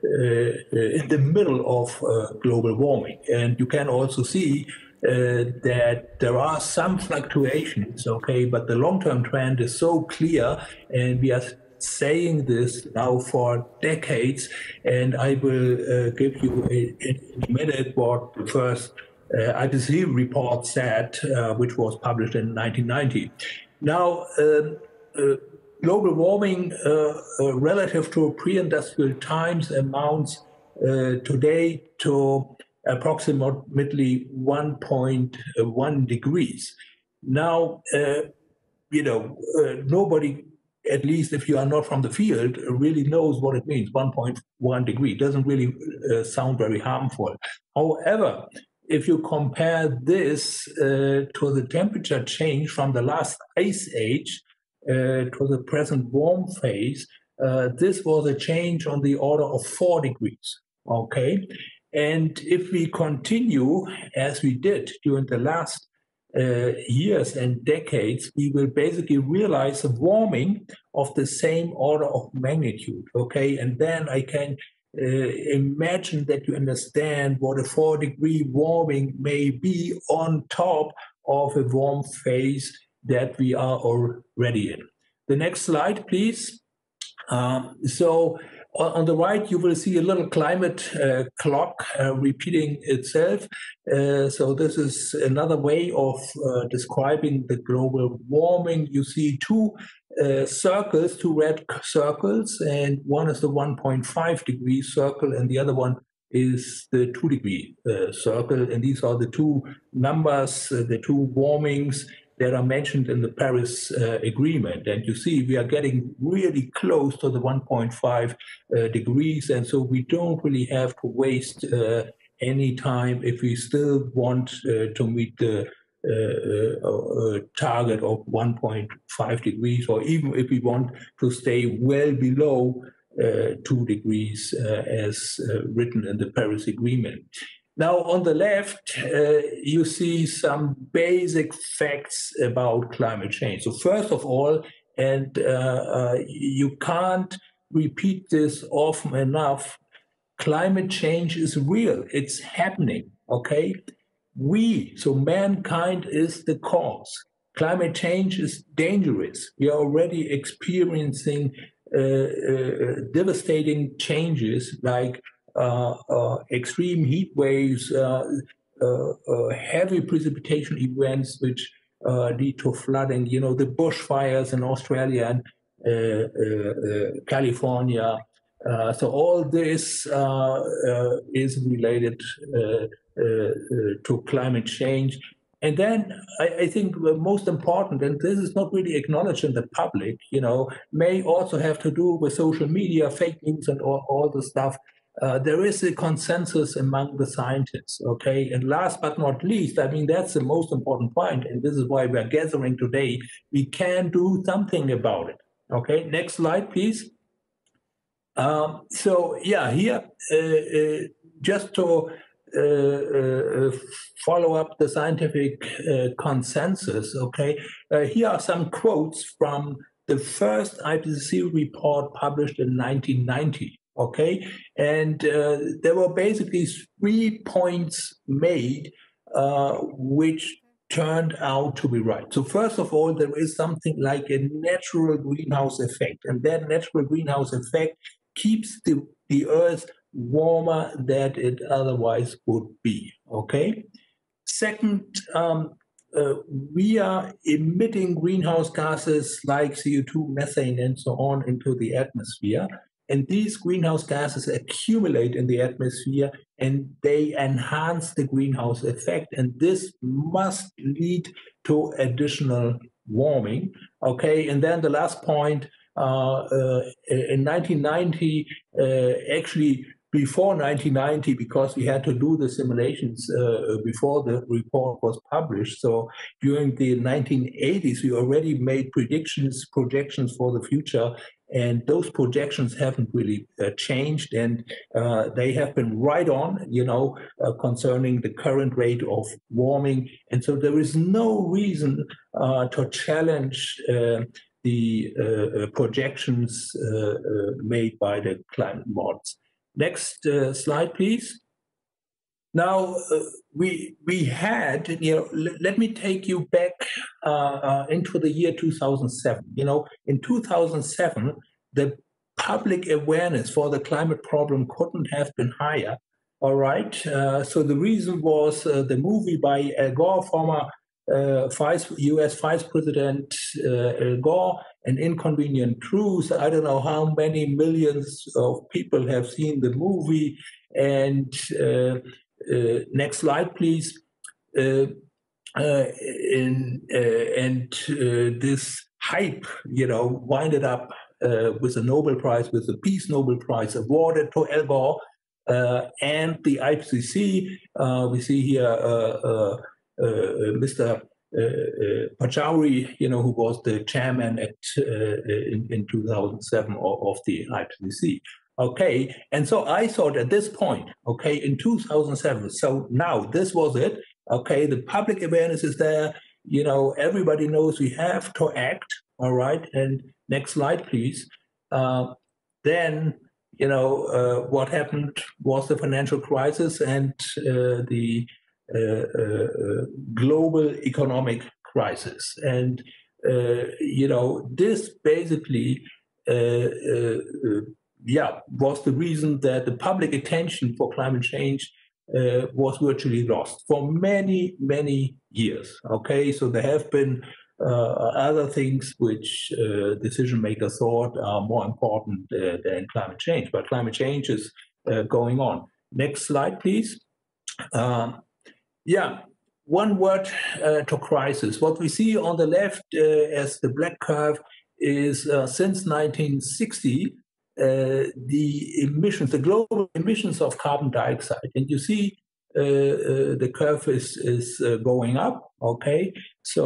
uh, in the middle of uh, global warming. And you can also see uh, that there are some fluctuations, okay, but the long-term trend is so clear, and we are saying this now for decades, and I will uh, give you a, in a minute what the first uh, I P C C report said, uh, which was published in nineteen ninety. Now, um, uh, global warming uh, uh, relative to pre-industrial times amounts uh, today to approximately one point one degrees. Now, uh, you know, uh, nobody, at least if you are not from the field, really knows what it means. one point one degree doesn't really uh, sound very harmful. However, if you compare this uh, to the temperature change from the last ice age uh, to the present warm phase, uh, this was a change on the order of four degrees, okay? And if we continue as we did during the last Uh, years and decades, we will basically realize a warming of the same order of magnitude, okay? And then I can uh, imagine that you understand what a four degree warming may be on top of a warm phase that we are already in. The next slide, please. Um, so on the right, you will see a little climate uh, clock uh, repeating itself. Uh, so this is another way of uh, describing the global warming. You see two uh, circles, two red circles, and one is the one point five degree circle, and the other one is the two degree uh, circle. And these are the two numbers, uh, the two warmings that are mentioned in the Paris uh, Agreement. And you see, we are getting really close to the one point five uh, degrees. And so we don't really have to waste uh, any time if we still want uh, to meet the uh, uh, target of one point five degrees, or even if we want to stay well below uh, two degrees uh, as uh, written in the Paris Agreement. Now, on the left, uh, you see some basic facts about climate change. So first of all, and uh, uh, you can't repeat this often enough, climate change is real. It's happening, okay? We, so mankind is the cause. Climate change is dangerous. We are already experiencing uh, uh, devastating changes like Uh, uh, extreme heat waves, uh, uh, uh, heavy precipitation events which uh, lead to flooding, you know, the bushfires in Australia and uh, uh, uh, California. Uh, so all this uh, uh, is related uh, uh, uh, to climate change. And then I, I think the most important, and this is not really acknowledged in the public, you know, may also have to do with social media, fake news, and all, all the stuff. Uh, there is a consensus among the scientists, okay? And last but not least, I mean, that's the most important point, and this is why we're gathering today. We can do something about it, okay? Next slide, please. Um, so, yeah, here, uh, uh, just to uh, uh, follow up the scientific uh, consensus, okay? Uh, here are some quotes from the first I P C C report published in nineteen ninety. Okay, and uh, there were basically three points made uh, which turned out to be right. So first of all, there is something like a natural greenhouse effect, and that natural greenhouse effect keeps the, the Earth warmer than it otherwise would be, okay? Second, um, uh, we are emitting greenhouse gases like C O two, methane, and so on into the atmosphere. And these greenhouse gases accumulate in the atmosphere and they enhance the greenhouse effect. And this must lead to additional warming. Okay, and then the last point, uh, uh, in nineteen ninety, uh, actually before nineteen ninety, because we had to do the simulations uh, before the report was published. So during the nineteen eighties, we already made predictions, projections for the future. and those projections haven't really uh, changed, and uh, they have been right on, you know, uh, concerning the current rate of warming. And so there is no reason uh, to challenge uh, the uh, projections uh, uh, made by the climate models. Next uh, slide, please. Now, uh, we we had, you know, l- let me take you back uh, uh, into the year two thousand seven. You know, in two thousand seven, the public awareness for the climate problem couldn't have been higher. All right. Uh, so the reason was uh, the movie by Al Gore, former uh, vice, U S Vice President uh, Al Gore, An Inconvenient Truth. I don't know how many millions of people have seen the movie. And uh, uh, next slide, please. Uh, uh, in, uh, and uh, this hype, you know, winded up uh, with a Nobel Prize, with the Peace Nobel Prize awarded to Al Gore uh, and the I P C C. Uh, we see here uh, uh, uh, Mister Uh, uh, Pachauri, you know, who was the chairman at uh, in, in two thousand seven of, of the I P C C. Okay, and so I thought at this point, okay, in two thousand seven, so now this was it. Okay, the public awareness is there. You know, everybody knows we have to act. All right, and next slide, please. Uh, then, you know, uh, what happened was the financial crisis and uh, the uh, uh, global economic crisis. And, uh, you know, this basically, uh, uh, uh, yeah, was the reason that the public attention for climate change uh, was virtually lost for many, many years. Okay, so there have been uh, other things which uh, decision makers thought are more important uh, than climate change, but climate change is uh, going on. Next slide, please. Um, yeah, one word uh, to crisis. What we see on the left uh, as the black curve is uh, since nineteen sixty, uh, the emissions, the global emissions of carbon dioxide. And you see uh, uh, the curve is, is uh, going up, okay? So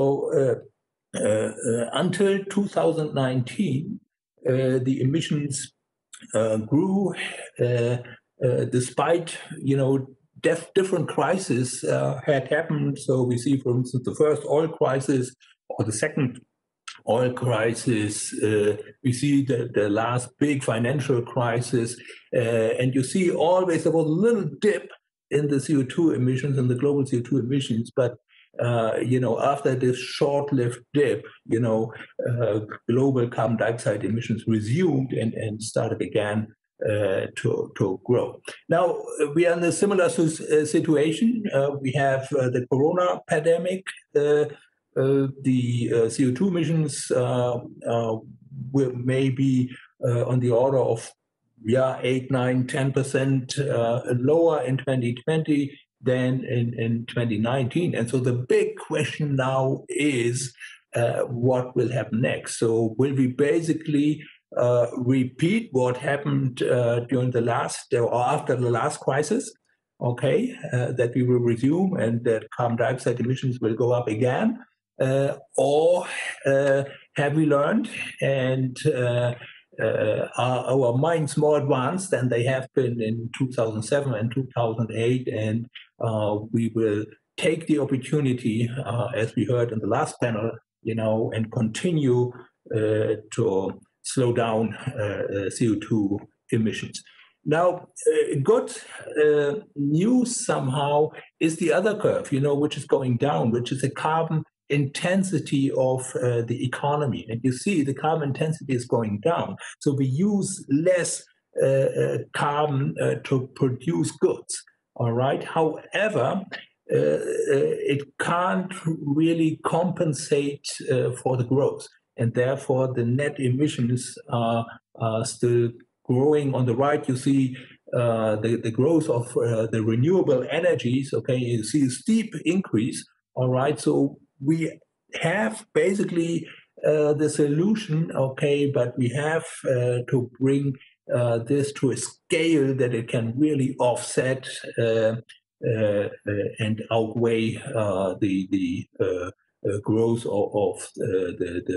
uh, uh, uh, until two thousand nineteen, uh, the emissions uh, grew uh, uh, despite, you know, different crises uh, had happened. So we see, for instance, the first oil crisis or the second oil crisis. Uh, we see the, the last big financial crisis. Uh, and you see always there was a little dip in the C O two emissions, in the global C O two emissions. But, uh, you know, after this short-lived dip, you know, uh, global carbon dioxide emissions resumed and, and started again Uh, to, to grow. Now, we are in a similar uh, situation. Uh, we have uh, the corona pandemic. Uh, uh, the uh, C O two emissions uh, uh, will maybe uh, on the order of yeah, eight, nine, ten percent uh, lower in twenty twenty than in, in twenty nineteen. And so the big question now is uh, what will happen next? So will we basically Uh, repeat what happened uh, during the last or after the last crisis, okay, uh, that we will resume and that carbon dioxide emissions will go up again, uh, or uh, have we learned and uh, uh, are our minds more advanced than they have been in two thousand seven and two thousand eight, and uh, we will take the opportunity, uh, as we heard in the last panel, you know, and continue uh, to slow down uh, C O two emissions. Now, uh, good uh, news somehow is the other curve, you know, which is going down, which is the carbon intensity of uh, the economy. And you see the carbon intensity is going down. So we use less uh, uh, carbon uh, to produce goods, all right? However, uh, uh, it can't really compensate uh, for the growth. And therefore, the net emissions are, are still growing. On the right, you see uh, the, the growth of uh, the renewable energies. Okay, you see a steep increase. All right, so we have basically uh, the solution. Okay, but we have uh, to bring uh, this to a scale that it can really offset uh, uh, uh, and outweigh uh, the the uh, uh, growth of, of uh, the the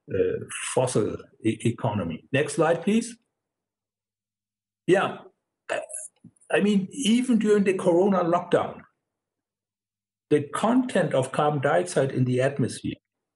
uh, fossil e economy. Next slide, please. Yeah, I mean, even during the Corona lockdown, the content of carbon dioxide in the atmosphere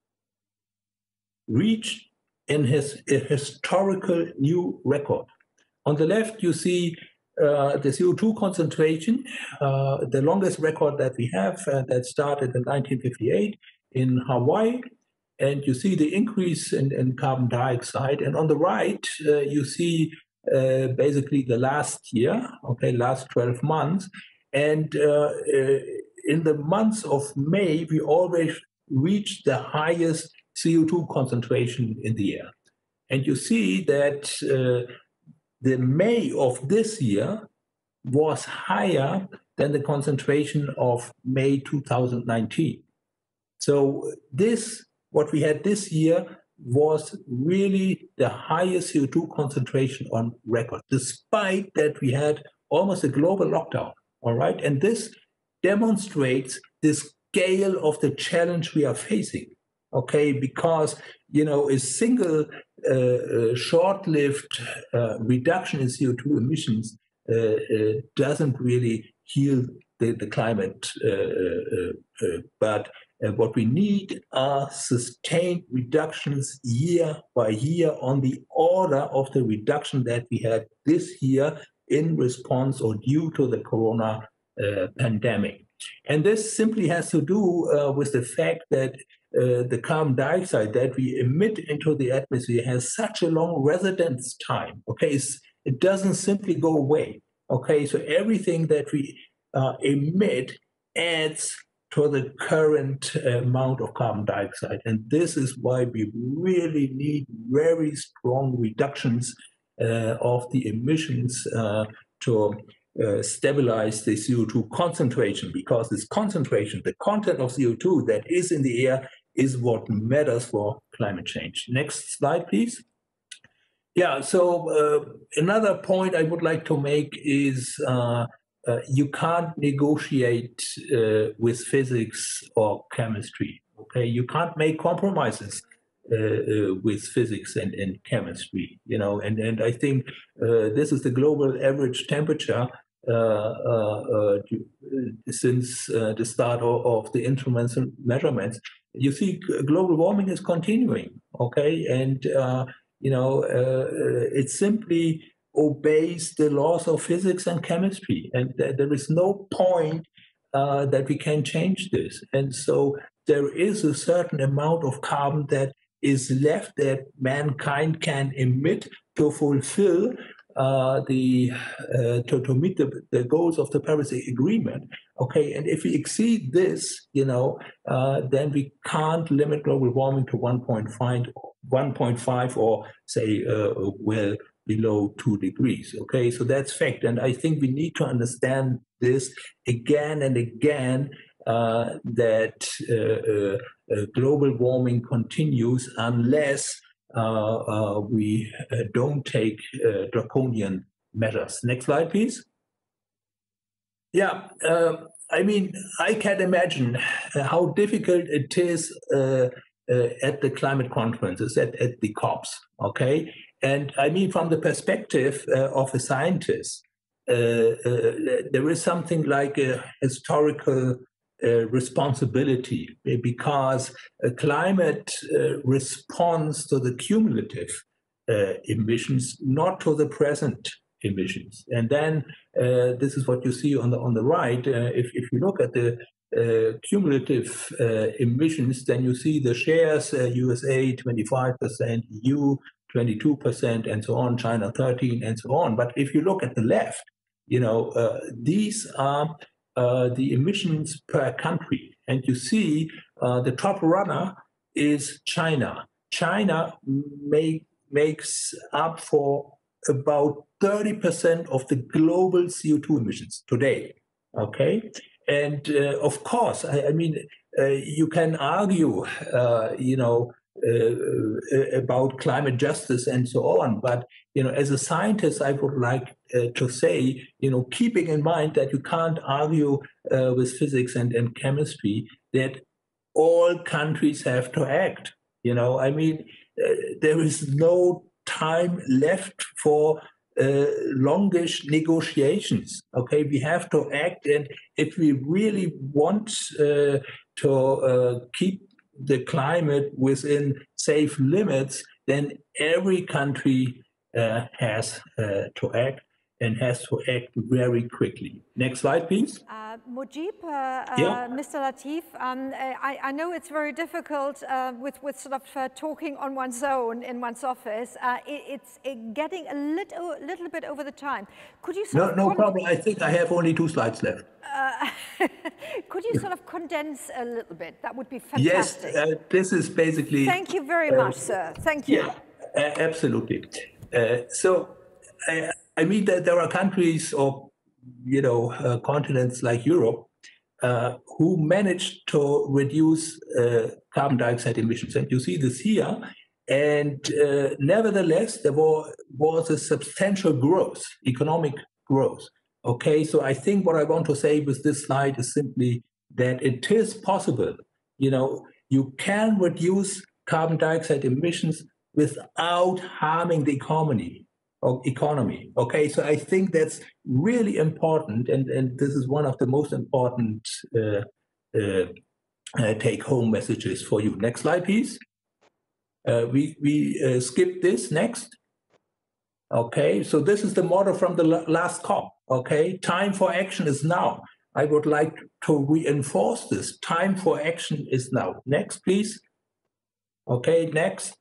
reached in his, a historical new record. On the left, you see uh, the C O two concentration, uh, the longest record that we have uh, that started in nineteen fifty-eight in Hawaii. And you see the increase in, in carbon dioxide. And on the right, uh, you see uh, basically the last year, okay, last twelve months. And uh, uh, in the months of May, we always reached the highest C O two concentration in the air. And you see that uh, the May of this year was higher than the concentration of May two thousand nineteen. So this, what we had this year was really the highest C O two concentration on record, despite that we had almost a global lockdown, all right? And this demonstrates the scale of the challenge we are facing, okay? Because, you know, a single uh, uh, short-lived uh, reduction in C O two emissions uh, uh, doesn't really heal the, the climate, uh, uh, uh, but uh, what we need are sustained reductions year by year on the order of the reduction that we had this year in response or due to the corona uh, pandemic. And this simply has to do uh, with the fact that uh, the carbon dioxide that we emit into the atmosphere has such a long residence time. Okay, it's, it doesn't simply go away. Okay, so everything that we uh, emit adds to the current amount of carbon dioxide. And this is why we really need very strong reductions uh, of the emissions uh, to uh, stabilize the C O two concentration, because this concentration, the content of C O two that is in the air, is what matters for climate change. Next slide, please. Yeah, so uh, another point I would like to make is uh, uh, you can't negotiate uh, with physics or chemistry, okay? You can't make compromises uh, uh, with physics and, and chemistry, you know, and, and I think uh, this is the global average temperature uh, uh, uh, since uh, the start of, of the instruments and measurements. You see global warming is continuing, okay? And uh, you know, uh, it simply obeys the laws of physics and chemistry. And th there is no point uh, that we can change this. And so there is a certain amount of carbon that is left that mankind can emit to fulfill uh, the, uh, to, to meet the, the goals of the Paris Agreement. Okay, and if we exceed this, you know, uh, then we can't limit global warming to one point five or say, uh, well, below two degrees. Okay, so that's fact. And I think we need to understand this again and again, uh, that uh, uh, global warming continues unless uh, uh, we uh, don't take uh, draconian measures. Next slide, please. Yeah, uh, I mean, I can imagine how difficult it is uh, uh, at the climate conferences, at, at the COPs, okay? And I mean, from the perspective uh, of a scientist, uh, uh, there is something like a historical uh, responsibility, because uh, climate uh, responds to the cumulative uh, emissions, not to the present emissions. And then uh, this is what you see on the on the right. Uh, if, if you look at the uh, cumulative uh, emissions, then you see the shares, uh, U S A twenty-five percent, E U twenty-two percent, and so on, China thirteen, and so on. But if you look at the left, you know, uh, these are uh, the emissions per country. And you see uh, the top runner is China. China make, makes up for about thirty percent of the global C O two emissions today, okay? And uh, of course, I, I mean, uh, you can argue, uh, you know, uh, about climate justice and so on, but, you know, as a scientist, I would like uh, to say, you know, keeping in mind that you can't argue uh, with physics and, and chemistry, that all countries have to act. You know, I mean, uh, there is no time left for uh, longish negotiations. Okay, we have to act, and if we really want uh, to uh, keep the climate within safe limits, then every country uh, has uh, to act, and has to act very quickly. Next slide, please. Uh, Mojib, uh, yeah. uh, Mister Latif, um, I, I know it's very difficult uh, with, with sort of uh, talking on one's own in one's office. Uh, it, it's it getting a little, little bit over the time. Could you sort no, of no problem. I think I have only two slides left. Uh, could you sort of condense a little bit? That would be fantastic. Yes, uh, this is basically... Thank you very uh, much, sir. Thank you. Yeah, uh, absolutely. Uh, so, I, I mean that there are countries or, you know, uh, continents like Europe uh, who managed to reduce uh, carbon dioxide emissions. And you see this here. And uh, nevertheless, there was, was a substantial growth, economic growth. Okay, so I think what I want to say with this slide is simply that it is possible. You know, you can reduce carbon dioxide emissions without harming the economy. Or economy. Okay, so I think that's really important, and, and this is one of the most important uh, uh, uh, take-home messages for you. Next slide, please. Uh, we we uh, skip this next. Okay, so this is the motto from the last COP. Okay, time for action is now. I would like to reinforce this. Time for action is now. Next, please. Okay, next.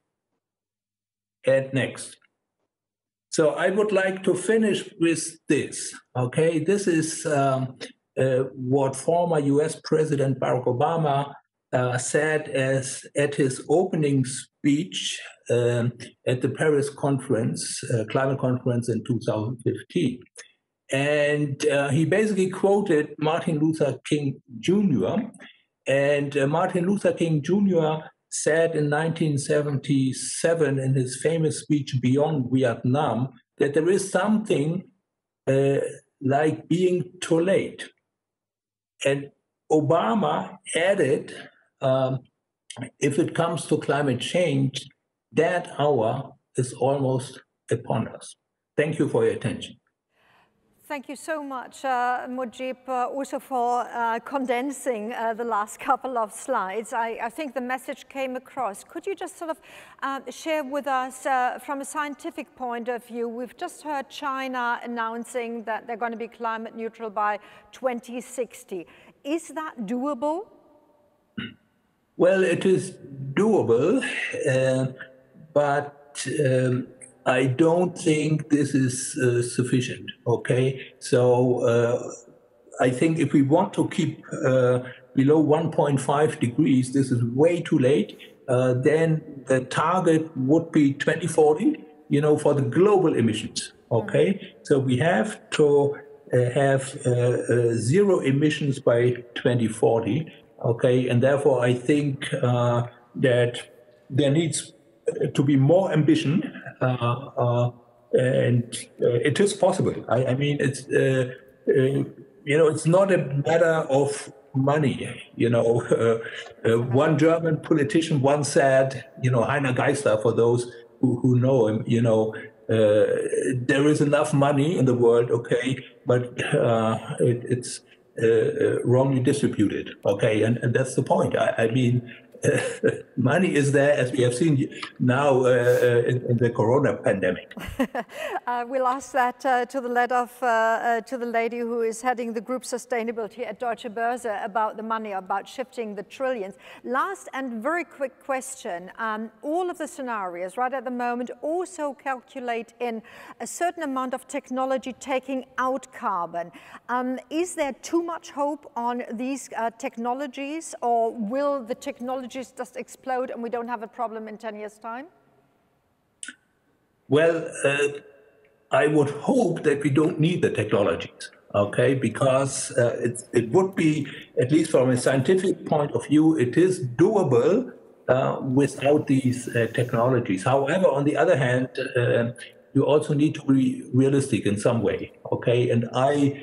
And next. So I would like to finish with this. Okay, this is um, uh, what former U S President Barack Obama uh, said as at his opening speech um, at the Paris conference, uh, climate conference in two thousand fifteen. And uh, he basically quoted Martin Luther King Junior And uh, Martin Luther King Junior said in nineteen seventy-seven in his famous speech Beyond Vietnam that there is something uh, like being too late. And Obama added, um, if it comes to climate change, that hour is almost upon us. Thank you for your attention. Thank you so much, uh, Mojib, uh, also for uh, condensing uh, the last couple of slides. I, I think the message came across. Could you just sort of uh, share with us, uh, from a scientific point of view, we've just heard China announcing that they're going to be climate neutral by twenty sixty. Is that doable? Well, it is doable, uh, but um, I don't think this is uh, sufficient, okay? So uh, I think if we want to keep uh, below one point five degrees, this is way too late. Uh, then the target would be twenty forty, you know, for the global emissions, okay? Mm-hmm. So we have to uh, have uh, uh, zero emissions by twenty forty, okay? And therefore I think uh, that there needs to be more ambition, uh, uh, and uh, it is possible. I, I mean, it's uh, uh, you know, it's not a matter of money. You know, uh, uh, one German politician once said, you know, Heiner Geister, for those who, who know him, you know, uh, there is enough money in the world, okay, but uh, it, it's uh, wrongly distributed, okay, and, and that's the point. I, I mean. Uh, money is there, as we have seen now uh, in, in the corona pandemic. uh, we'll ask that uh, to the lead of, uh, uh, to the lady who is heading the group sustainability at Deutsche Börse about the money, about shifting the trillions. Last and very quick question. Um, all of the scenarios right at the moment also calculate in a certain amount of technology taking out carbon. Um, is there too much hope on these uh, technologies, or will the technology just explode and we don't have a problem in ten years' time? Well, uh, I would hope that we don't need the technologies, okay? Because uh, it, it would be, at least from a scientific point of view, it is doable uh, without these uh, technologies. However, on the other hand, uh, you also need to be realistic in some way, okay? And I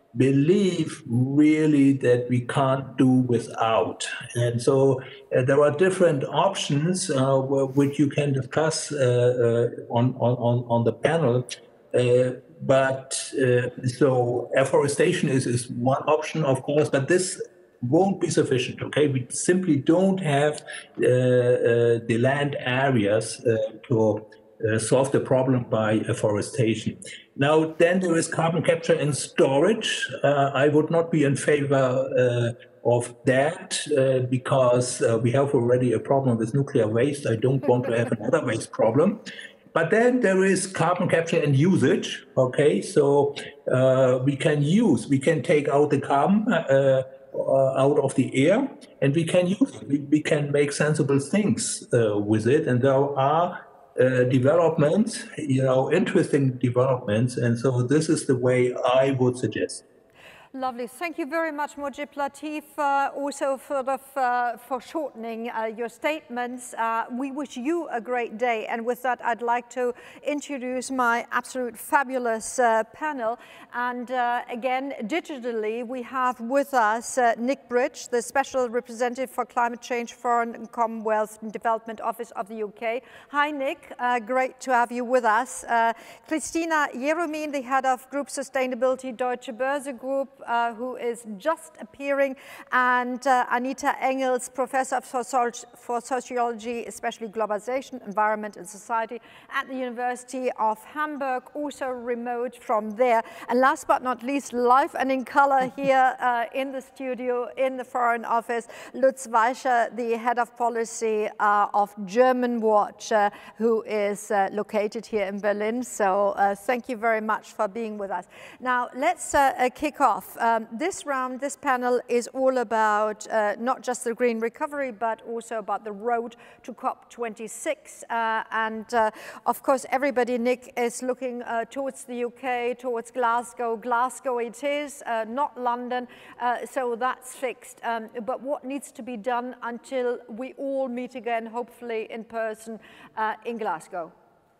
believe really that we can't do without. And so uh, there are different options uh, which you can discuss uh, uh, on, on, on the panel. Uh, but uh, so afforestation is, is one option, of course, but this won't be sufficient, okay? We simply don't have uh, uh, the land areas uh, to uh, solve the problem by afforestation. Now, then there is carbon capture and storage. Uh, I would not be in favor uh, of that uh, because uh, we have already a problem with nuclear waste. I don't want to have another waste problem. But then there is carbon capture and usage, okay? So uh, we can use, we can take out the carbon uh, uh, out of the air and we can use it. We, we can make sensible things uh, with it. And there are uh, developments, you know, interesting developments. And so this is the way I would suggest. Lovely. Thank you very much, Mojib Latif, uh, also for, the, uh, for shortening uh, your statements. Uh, we wish you a great day. And with that, I'd like to introduce my absolute fabulous uh, panel. And uh, again, digitally, we have with us uh, Nick Bridge, the Special Representative for Climate Change, Foreign and Commonwealth and Development Office of the U K. Hi, Nick. Uh, great to have you with us. Uh, Christina Jeromin, the Head of Group Sustainability, Deutsche Börse Group, Uh, who is just appearing, and uh, Anita Engels, Professor for, for Sociology, especially Globalization, Environment and Society at the University of Hamburg, also remote from there. And last but not least, live and in color here uh, in the studio, in the Foreign Office, Lutz Weischer, the Head of Policy uh, of German Watch, uh, who is uh, located here in Berlin. So uh, thank you very much for being with us. Now, let's uh, uh, kick off. Um, this round, this panel is all about uh, not just the green recovery, but also about the road to COP twenty-six. Uh, and uh, of course, everybody, Nick, is looking uh, towards the U K, towards Glasgow. Glasgow it is, uh, not London, uh, so that's fixed. Um, but what needs to be done until we all meet again, hopefully in person, uh, in Glasgow?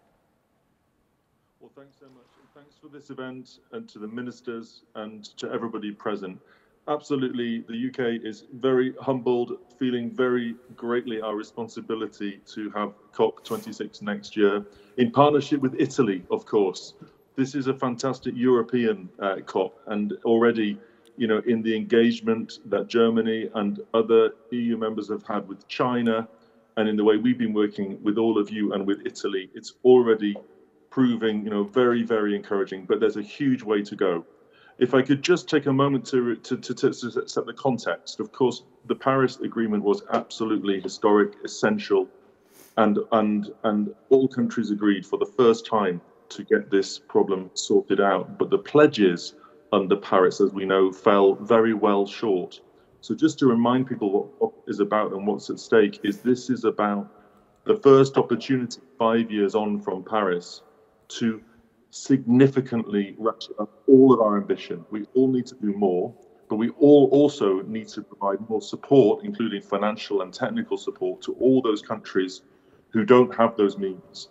Well, thanks so much. Thanks for this event and to the ministers and to everybody present. Absolutely, the U K is very humbled, feeling very greatly our responsibility to have COP twenty-six next year in partnership with Italy, of course. This is a fantastic European uh, COP, and already, you know, in the engagement that Germany and other E U members have had with China, and in the way we've been working with all of you and with Italy, it's already proving, you know, very, very encouraging, but there's a huge way to go. If I could just take a moment to, to, to, to set the context. Of course, the Paris Agreement was absolutely historic, essential, and, and, and all countries agreed for the first time to get this problem sorted out. But the pledges under Paris, as we know, fell very well short. So just to remind people what COP is about and what's at stake is this is about the first opportunity five years on from Paris to significantly ratchet up all of our ambition. We all need to do more, but we all also need to provide more support, including financial and technical support, to all those countries who don't have those means.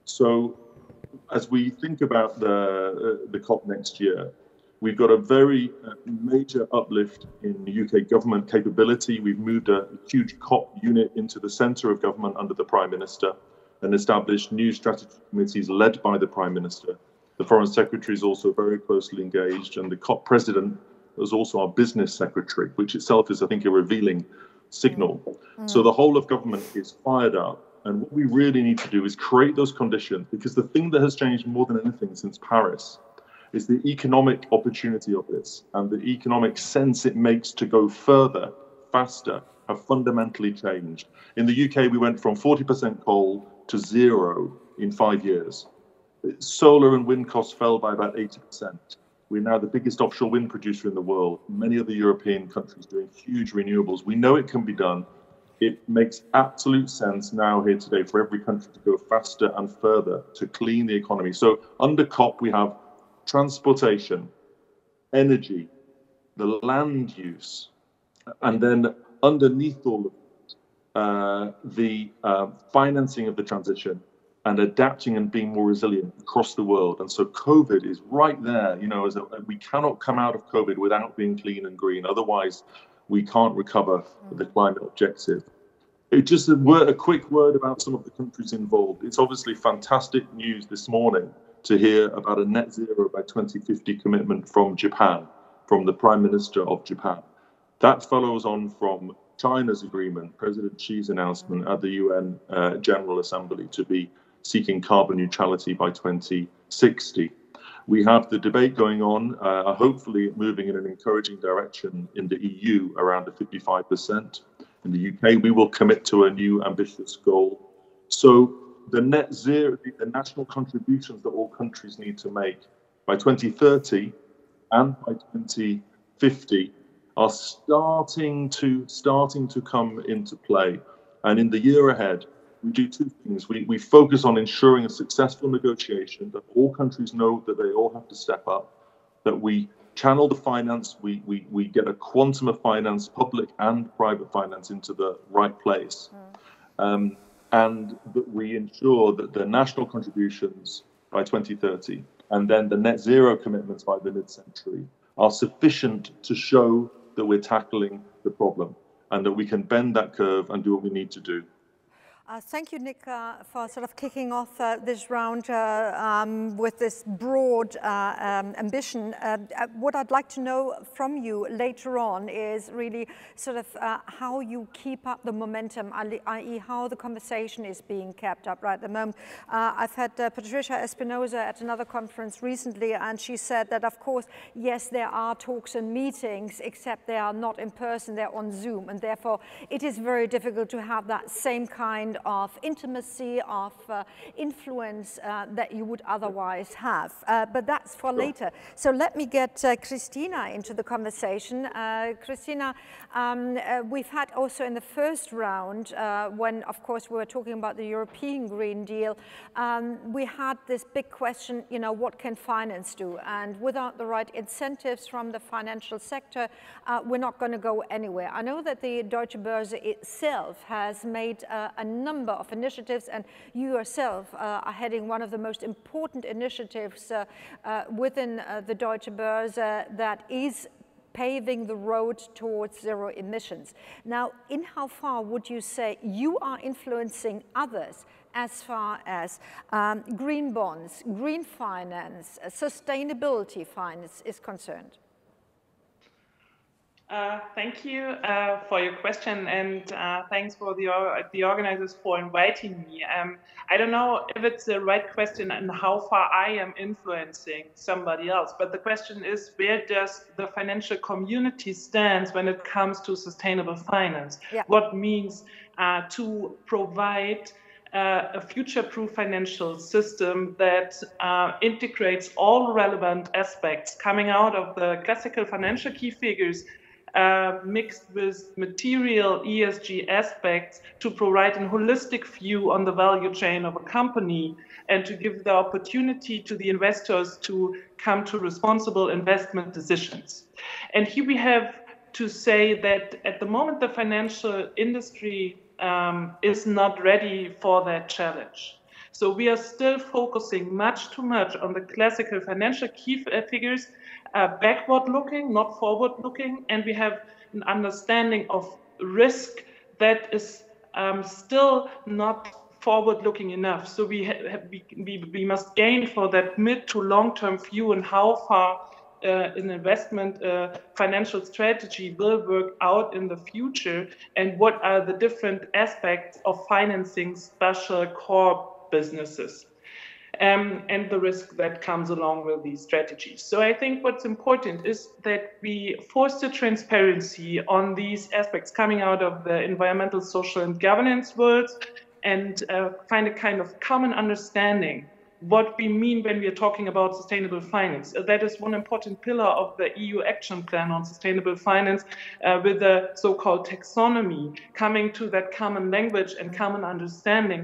So as we think about the, uh, the COP next year, we've got a very uh, major uplift in U K government capability. We've moved a huge COP unit into the centre of government under the Prime Minister, and established new strategy committees led by the Prime Minister. The Foreign Secretary is also very closely engaged, and the COP President is also our Business Secretary, which itself is, I think, a revealing signal. Mm. So the whole of government is fired up, and what we really need to do is create those conditions, because the thing that has changed more than anything since Paris is the economic opportunity of this, and the economic sense it makes to go further, faster, have fundamentally changed. In the U K, we went from forty percent coal to zero in five years. Solar and wind costs fell by about eighty percent. We're now the biggest offshore wind producer in the world. Many other European countries doing huge renewables. We know it can be done. It makes absolute sense now here today for every country to go faster and further to clean the economy. So under COP, we have transportation, energy, the land use, and then underneath all of it, uh, the uh, financing of the transition and adapting and being more resilient across the world. And so COVID is right there, you know, as a, we cannot come out of COVID without being clean and green. Otherwise, we can't recover the climate objective. It just a, word, a quick word about some of the countries involved. It's obviously fantastic news this morning to hear about a net zero by twenty fifty commitment from Japan, from the Prime Minister of Japan. That follows on from China's agreement, President Xi's announcement at the U N uh, General Assembly to be seeking carbon neutrality by twenty sixty. We have the debate going on, uh, hopefully moving in an encouraging direction in the E U around the fifty-five percent. In the U K, we will commit to a new ambitious goal. So the net zero, the national contributions that all countries need to make by twenty thirty and by twenty fifty are starting to starting to come into play. And in the year ahead, we do two things. We, we focus on ensuring a successful negotiation, that all countries know that they all have to step up, that we channel the finance, we, we, we get a quantum of finance, public and private finance, into the right place. Mm. Um, and that we ensure that the national contributions by twenty thirty and then the net zero commitments by the mid-century are sufficient to show that we're tackling the problem and that we can bend that curve and do what we need to do. Uh, thank you, Nick, uh, for sort of kicking off uh, this round uh, um, with this broad uh, um, ambition. Uh, what I'd like to know from you later on is really sort of uh, how you keep up the momentum, that is how the conversation is being kept up right at the moment. Uh, I've had uh, Patricia Espinosa at another conference recently, and she said that, of course, yes, there are talks and meetings, except they are not in person, they're on Zoom, and therefore it is very difficult to have that same kind of intimacy, of uh, influence uh, that you would otherwise have. Uh, but that's for sure. Later. So let me get uh, Christina into the conversation. Uh, Christina, um, uh, we've had also in the first round, uh, when of course we were talking about the European Green Deal, um, we had this big question, you know, what can finance do? And without the right incentives from the financial sector, uh, we're not going to go anywhere. I know that the Deutsche Börse itself has made uh, a number of initiatives, and you yourself uh, are heading one of the most important initiatives uh, uh, within uh, the Deutsche Börse that is paving the road towards zero emissions. Now, in how far would you say you are influencing others as far as um, green bonds, green finance, uh, sustainability finance is concerned? Uh, thank you uh, for your question, and uh, thanks for the, uh, the organizers for inviting me. Um, I don't know if it's the right question and how far I am influencing somebody else, but the question is, where does the financial community stand when it comes to sustainable finance? Yeah. What means uh, to provide Uh, a future-proof financial system that uh, integrates all relevant aspects coming out of the classical financial key figures uh, mixed with material E S G aspects to provide a holistic view on the value chain of a company and to give the opportunity to the investors to come to responsible investment decisions. And here we have to say that at the moment the financial industry Um, is not ready for that challenge. So we are still focusing much too much on the classical financial key figures, uh, backward looking, not forward looking, and we have an understanding of risk that is um, still not forward looking enough. So we, ha we, we, we must gain for that mid to long term view and how far Uh, an investment uh, financial strategy will work out in the future, and what are the different aspects of financing special core businesses, um, and the risk that comes along with these strategies. So I think what's important is that we foster transparency on these aspects coming out of the environmental, social, and governance world, and uh, find a kind of common understanding what we mean when we are talking about sustainable finance. That is one important pillar of the E U action plan on sustainable finance, uh, with the so-called taxonomy, coming to that common language and common understanding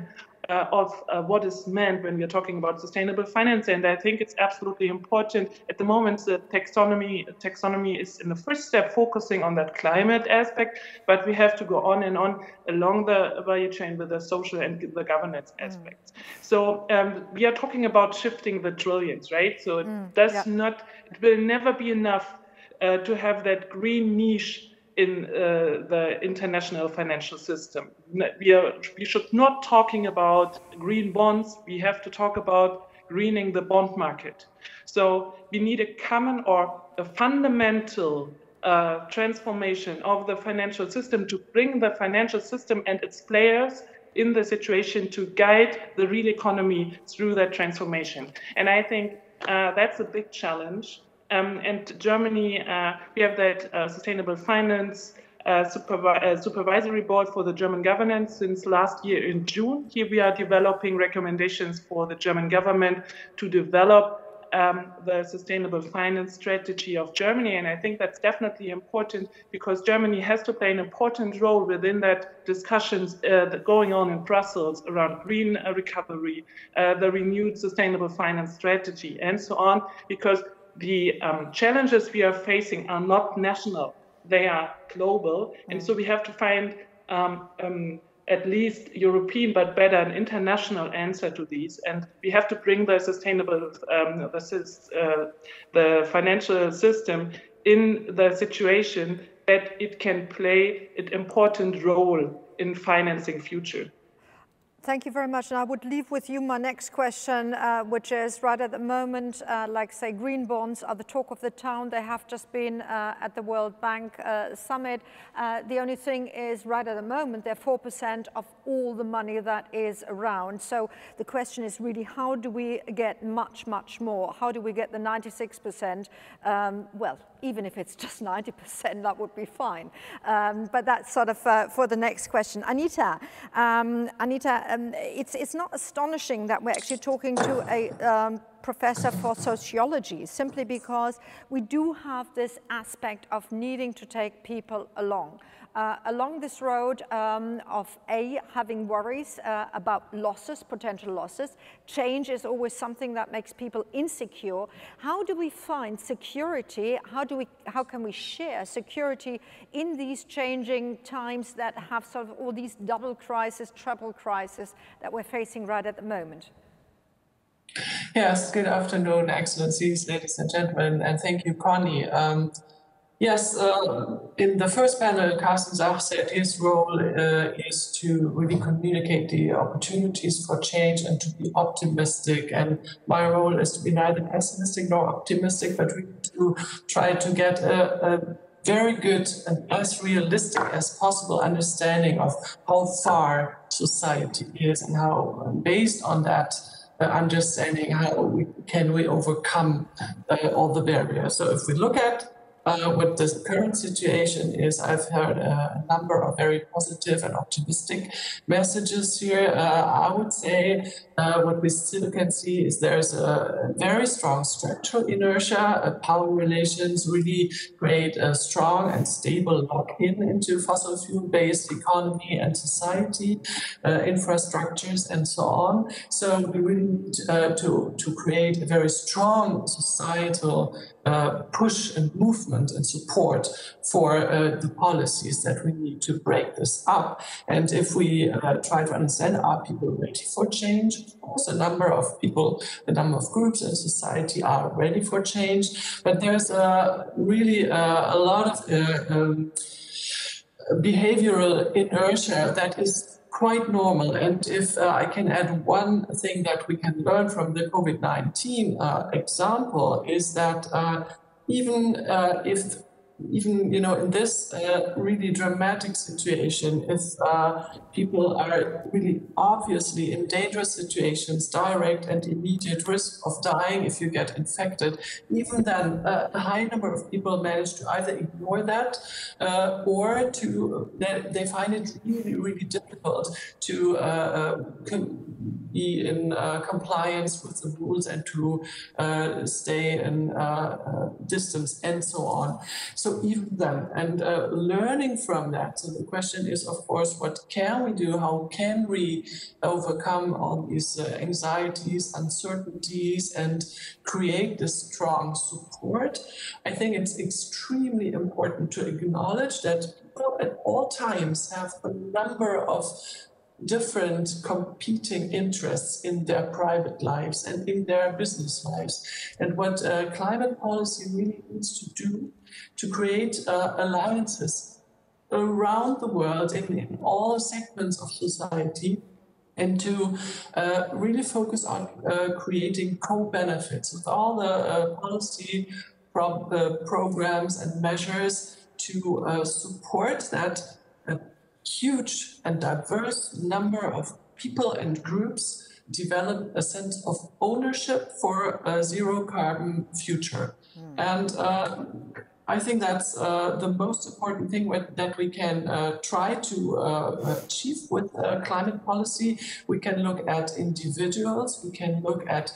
uh, of uh, what is meant when we are talking about sustainable finance. And I think it's absolutely important. At the moment, the taxonomy, taxonomy is in the first step focusing on that climate aspect, but we have to go on and on along the value chain with the social and the governance mm. aspects. So um, we are talking about shifting the trillions, right? So it mm, does yeah. not, it will never be enough uh, to have that green niche in uh, the international financial system. We are, we should not talking about green bonds. We have to talk about greening the bond market. So we need a common or a fundamental uh, transformation of the financial system to bring the financial system and its players in the situation to guide the real economy through that transformation. And I think uh, that's a big challenge. Um, and Germany, uh, we have that uh, sustainable finance uh, supervi uh, supervisory board for the German governance since last year in June. Here we are developing recommendations for the German government to develop um, the sustainable finance strategy of Germany. And I think that's definitely important because Germany has to play an important role within that discussions uh, that going on in Brussels around green uh, recovery, uh, the renewed sustainable finance strategy, and so on, because the um, challenges we are facing are not national, they are global. Mm. And so we have to find um, um, at least European, but better an international answer to these. And we have to bring the sustainable, um, the, uh, the financial system in the situation that it can play an important role in financing future. Thank you very much. And I would leave with you my next question, uh, which is right at the moment, uh, like say, green bonds are the talk of the town. They have just been uh, at the World Bank uh, Summit. Uh, the only thing is right at the moment, they're four percent of all the money that is around. So the question is really, how do we get much, much more? How do we get the ninety-six percent? Um, well, even if it's just ninety percent, that would be fine. Um, but that's sort of uh, for the next question. Anita, um, Anita, um, it's, it's not astonishing that we're actually talking to a um, professor for sociology, simply because we do have this aspect of needing to take people along. Uh, along this road um, of A, having worries uh, about losses, potential losses. Change is always something that makes people insecure. How do we find security? How do we, how can we share security in these changing times that have sort of all these double crises, triple crises that we're facing right at the moment? Yes, good afternoon, Excellencies, ladies and gentlemen, and thank you, Connie. Um, Yes, uh, in the first panel, Karsten Sach said his role uh, is to really communicate the opportunities for change and to be optimistic. And my role is to be neither pessimistic nor optimistic, but really to try to get a, a very good and as realistic as possible understanding of how far society is and how, based on that, Uh, understanding how we, can we overcome uh, all the barriers. So if we look at Uh, what the current situation is, I've heard a number of very positive and optimistic messages here. Uh, I would say uh, what we still can see is there's a very strong structural inertia. Uh, power relations really create a strong and stable lock-in into fossil fuel-based economy and society, uh, infrastructures, and so on. So we really need uh, to, to create a very strong societal uh, push and movement and support for uh, the policies that we need to break this up. And if we uh, try to understand, are people ready for change? Of course, a number of people, a number of groups in society are ready for change, but there's uh, really uh, a lot of uh, um, behavioral inertia that is quite normal. And if uh, I can add one thing that we can learn from the COVID nineteen uh, example is that uh, even uh, if even, you know, in this uh, really dramatic situation, if uh, people are really obviously in dangerous situations, direct and immediate risk of dying if you get infected, even then uh, a high number of people manage to either ignore that uh, or to, they, they find it really, really difficult to uh, be in uh, compliance with the rules and to uh, stay in uh, uh, distance and so on. So even then, and uh, learning from that. So the question is, of course, what can we do? How can we overcome all these uh, anxieties, uncertainties, and create this strong support? I think it's extremely important to acknowledge that people at all times have a number of different competing interests in their private lives and in their business lives. And what uh, climate policy really needs to do to create uh, alliances around the world in, in all segments of society, and to uh, really focus on uh, creating co-benefits with all the uh, policy pro uh, programs and measures to uh, support that uh, huge and diverse number of people and groups develop a sense of ownership for a zero carbon future. Mm. And uh, I think that's uh, the most important thing that we can uh, try to uh, achieve with uh, climate policy. We can look at individuals, we can look at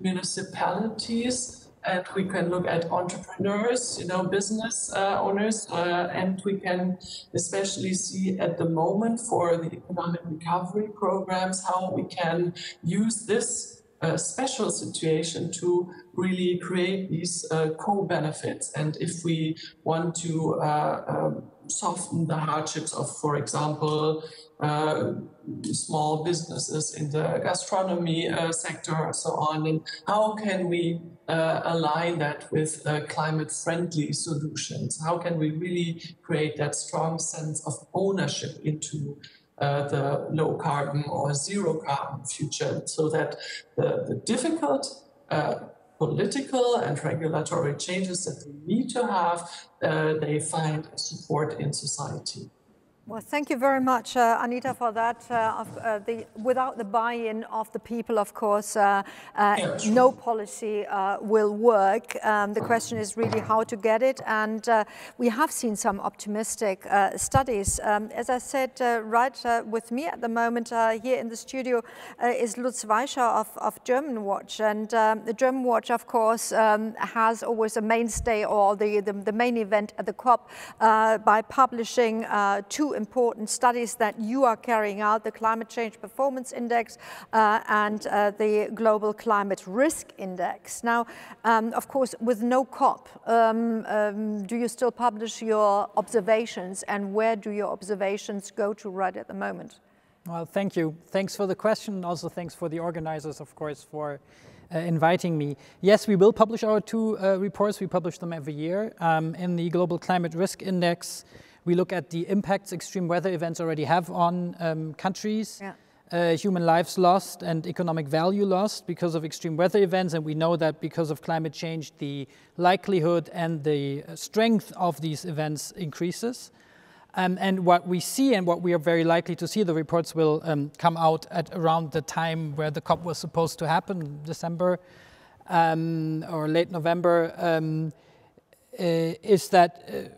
municipalities, and we can look at entrepreneurs, you know, business uh, owners, uh, and we can especially see at the moment for the economic recovery programs how we can use this uh, special situation to really create these uh, co-benefits. And if we want to uh, um, soften the hardships of, for example, uh, small businesses in the gastronomy uh, sector and so on, and how can we uh, align that with uh, climate-friendly solutions? How can we really create that strong sense of ownership into uh, the low-carbon or zero-carbon future, so that the, the difficult uh, political and regulatory changes that we need to have, uh, they find support in society. Well, thank you very much, uh, Anita, for that. Uh, of, uh, the, without the buy-in of the people, of course, uh, uh, yeah, sure. no policy uh, will work. Um, the question is really how to get it. And uh, we have seen some optimistic uh, studies. Um, as I said, uh, right uh, with me at the moment uh, here in the studio uh, is Lutz Weischer of, of German Watch. And um, the German Watch, of course, um, has always a mainstay or the, the, the main event at the COP uh, by publishing uh, two important studies that you are carrying out, the Climate Change Performance Index uh, and uh, the Global Climate Risk Index. Now, um, of course, with no COP, um, um, do you still publish your observations, and where do your observations go to right at the moment? Well, thank you. Thanks for the question. Also, thanks for the organizers, of course, for uh, inviting me. Yes, we will publish our two uh, reports. We publish them every year. Um, in the Global Climate Risk Index, we look at the impacts extreme weather events already have on um, countries, yeah. uh, human lives lost and economic value lost because of extreme weather events. And we know that because of climate change, the likelihood and the strength of these events increases. Um, and what we see and what we are very likely to see, the reports will um, come out at around the time where the COP was supposed to happen, December um, or late November, um, uh, is that uh,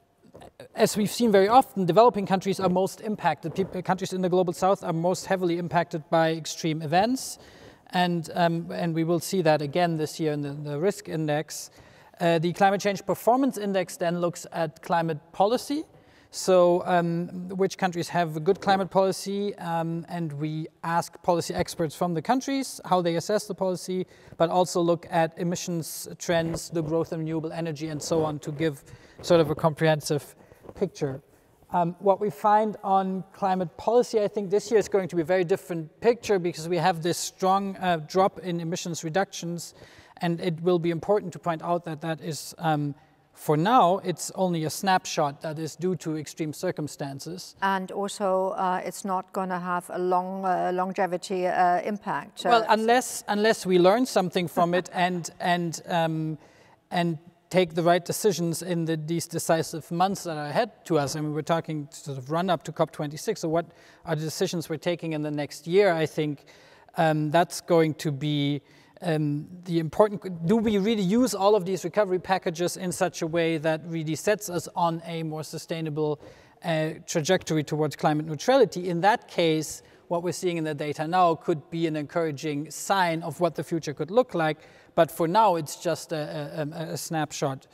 as we've seen very often, developing countries are most impacted. People, countries in the global south are most heavily impacted by extreme events. And, um, and we will see that again this year in the, the risk index. Uh, the Climate Change Performance Index then looks at climate policy. So um, which countries have a good climate policy, um, and we ask policy experts from the countries how they assess the policy, but also look at emissions trends, the growth of renewable energy, and so on, to give sort of a comprehensive picture. Um, what we find on climate policy, I think this year is going to be a very different picture, because we have this strong uh, drop in emissions reductions, and it will be important to point out that that is, um, for now, it's only a snapshot that is due to extreme circumstances. And also, uh, it's not going to have a long uh, longevity uh, impact. Well, unless unless we learn something from it and and um, and take the right decisions in the, these decisive months that are ahead to us. I mean, we're talking sort of run up to COP twenty-six. So, what are the decisions we're taking in the next year? I think um, that's going to be Um, the important, do we really use all of these recovery packages in such a way that really sets us on a more sustainable uh, trajectory towards climate neutrality? In that case, what we're seeing in the data now could be an encouraging sign of what the future could look like. But for now, it's just a, a, a snapshot.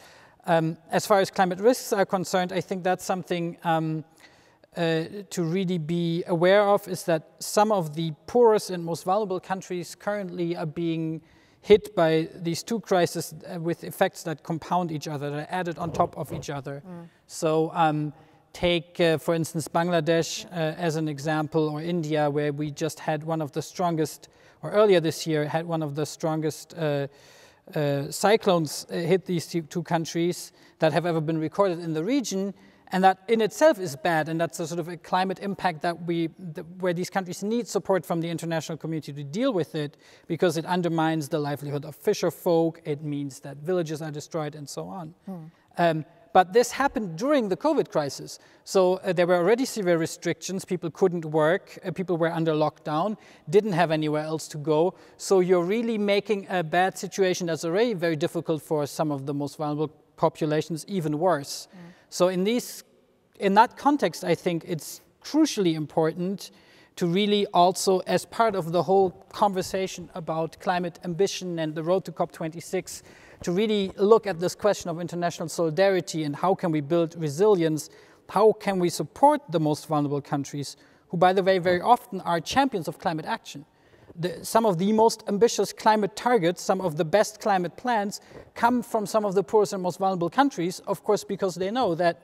um, as far as climate risks are concerned, I think that's something um, uh, to really be aware of, is that some of the poorest and most vulnerable countries currently are being hit by these two crises with effects that compound each other, that are added on top of each other. Mm. So um, take, uh, for instance, Bangladesh uh, as an example, or India, where we just had one of the strongest, or earlier this year, had one of the strongest uh, uh, cyclones uh, hit these two, two countries that have ever been recorded in the region. And that in itself is bad, and that's a sort of a climate impact that we, that, where these countries need support from the international community to deal with it, because it undermines the livelihood of fisher folk, it means that villages are destroyed, and so on. Hmm. Um, but this happened during the COVID crisis. So uh, there were already severe restrictions, people couldn't work, uh, people were under lockdown, didn't have anywhere else to go. So you're really making a bad situation that's already very difficult for some of the most vulnerable populations even worse. Mm. So in these, in that context, I think it's crucially important to really also, as part of the whole conversation about climate ambition and the road to COP twenty-six, to really look at this question of international solidarity and how can we build resilience, how can we support the most vulnerable countries, who, by the way, very often are champions of climate action. The, some of the most ambitious climate targets, some of the best climate plans come from some of the poorest and most vulnerable countries, of course, because they know that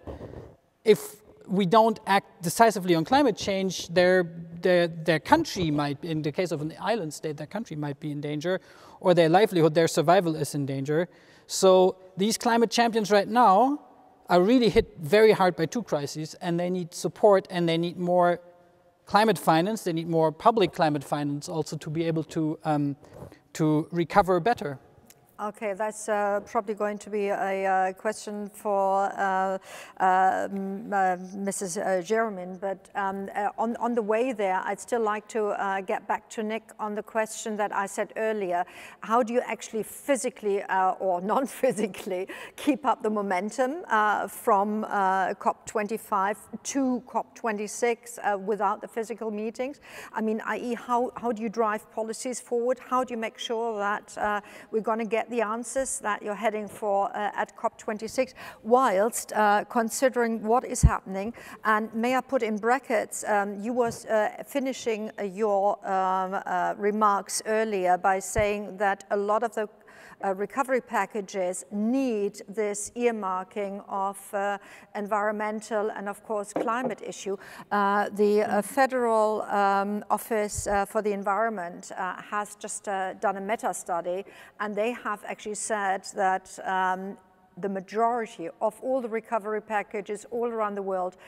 if we don't act decisively on climate change, their, their, their country might, in the case of an island state, their country might be in danger, or their livelihood, their survival is in danger. So these climate champions right now are really hit very hard by two crises, and they need support, and they need more climate finance, they need more public climate finance also to be able to, um, to recover better. Okay, that's uh, probably going to be a uh, question for uh, uh, Missus Uh, Jeremy, but um, uh, on, on the way there, I'd still like to uh, get back to Nick on the question that I said earlier. How do you actually physically uh, or non-physically keep up the momentum uh, from uh, COP twenty-five to COP twenty-six uh, without the physical meetings? I mean, that is, how, how do you drive policies forward? How do you make sure that uh, we're going to get the answers that you're heading for uh, at COP twenty-six, whilst uh, considering what is happening? And may I put in brackets, um, you were uh, finishing your um, uh, remarks earlier by saying that a lot of the Uh, recovery packages need this earmarking of uh, environmental and, of course, climate issue. Uh, the uh, Federal um, Office uh, for the Environment uh, has just uh, done a meta-study, and they have actually said that um, the majority of all the recovery packages all around the world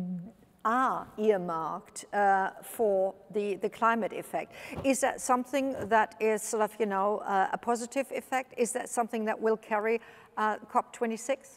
are earmarked uh, for the, the climate effect. Is that something that is sort of, you know, uh, a positive effect? Is that something that will carry uh, COP twenty-six?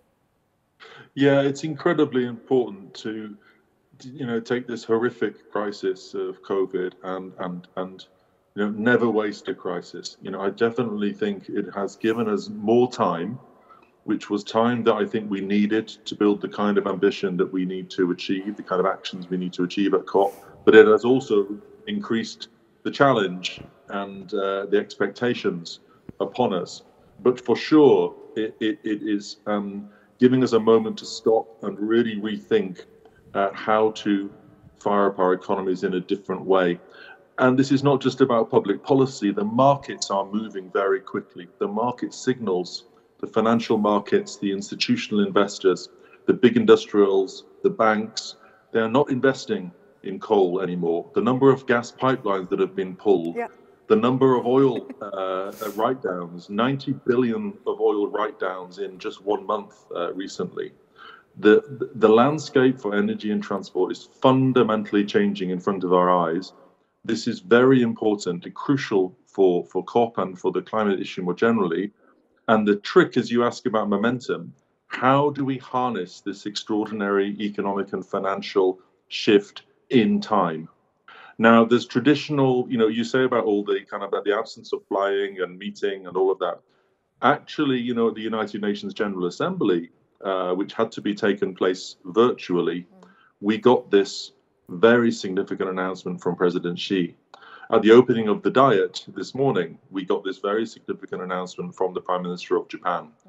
Yeah, it's incredibly important to, you know, take this horrific crisis of COVID and, and, and you know, never waste a crisis. You know, I definitely think it has given us more time, which was time that I think we needed to build the kind of ambition that we need to achieve, the kind of actions we need to achieve at COP, but it has also increased the challenge and uh, the expectations upon us. But for sure, it, it, it is um, giving us a moment to stop and really rethink uh, how to fire up our economies in a different way. And this is not just about public policy. The markets are moving very quickly. The market signals, the financial markets, the institutional investors, the big industrials, the banks, they are not investing in coal anymore. The number of gas pipelines that have been pulled, yeah. the number of oil uh, write-downs, ninety billion of oil write-downs in just one month uh, recently. The, the landscape for energy and transport is fundamentally changing in front of our eyes. This is very important and crucial for, for COP and for the climate issue more generally. And the trick, as you ask about momentum, how do we harness this extraordinary economic and financial shift in time? Now, there's traditional, you know, you say about all the kind of about the absence of flying and meeting and all of that. Actually, you know, at the United Nations General Assembly, uh, which had to be taken place virtually, we got this very significant announcement from President Xi. At the opening of the Diet this morning, we got this very significant announcement from the Prime Minister of Japan. Mm-hmm.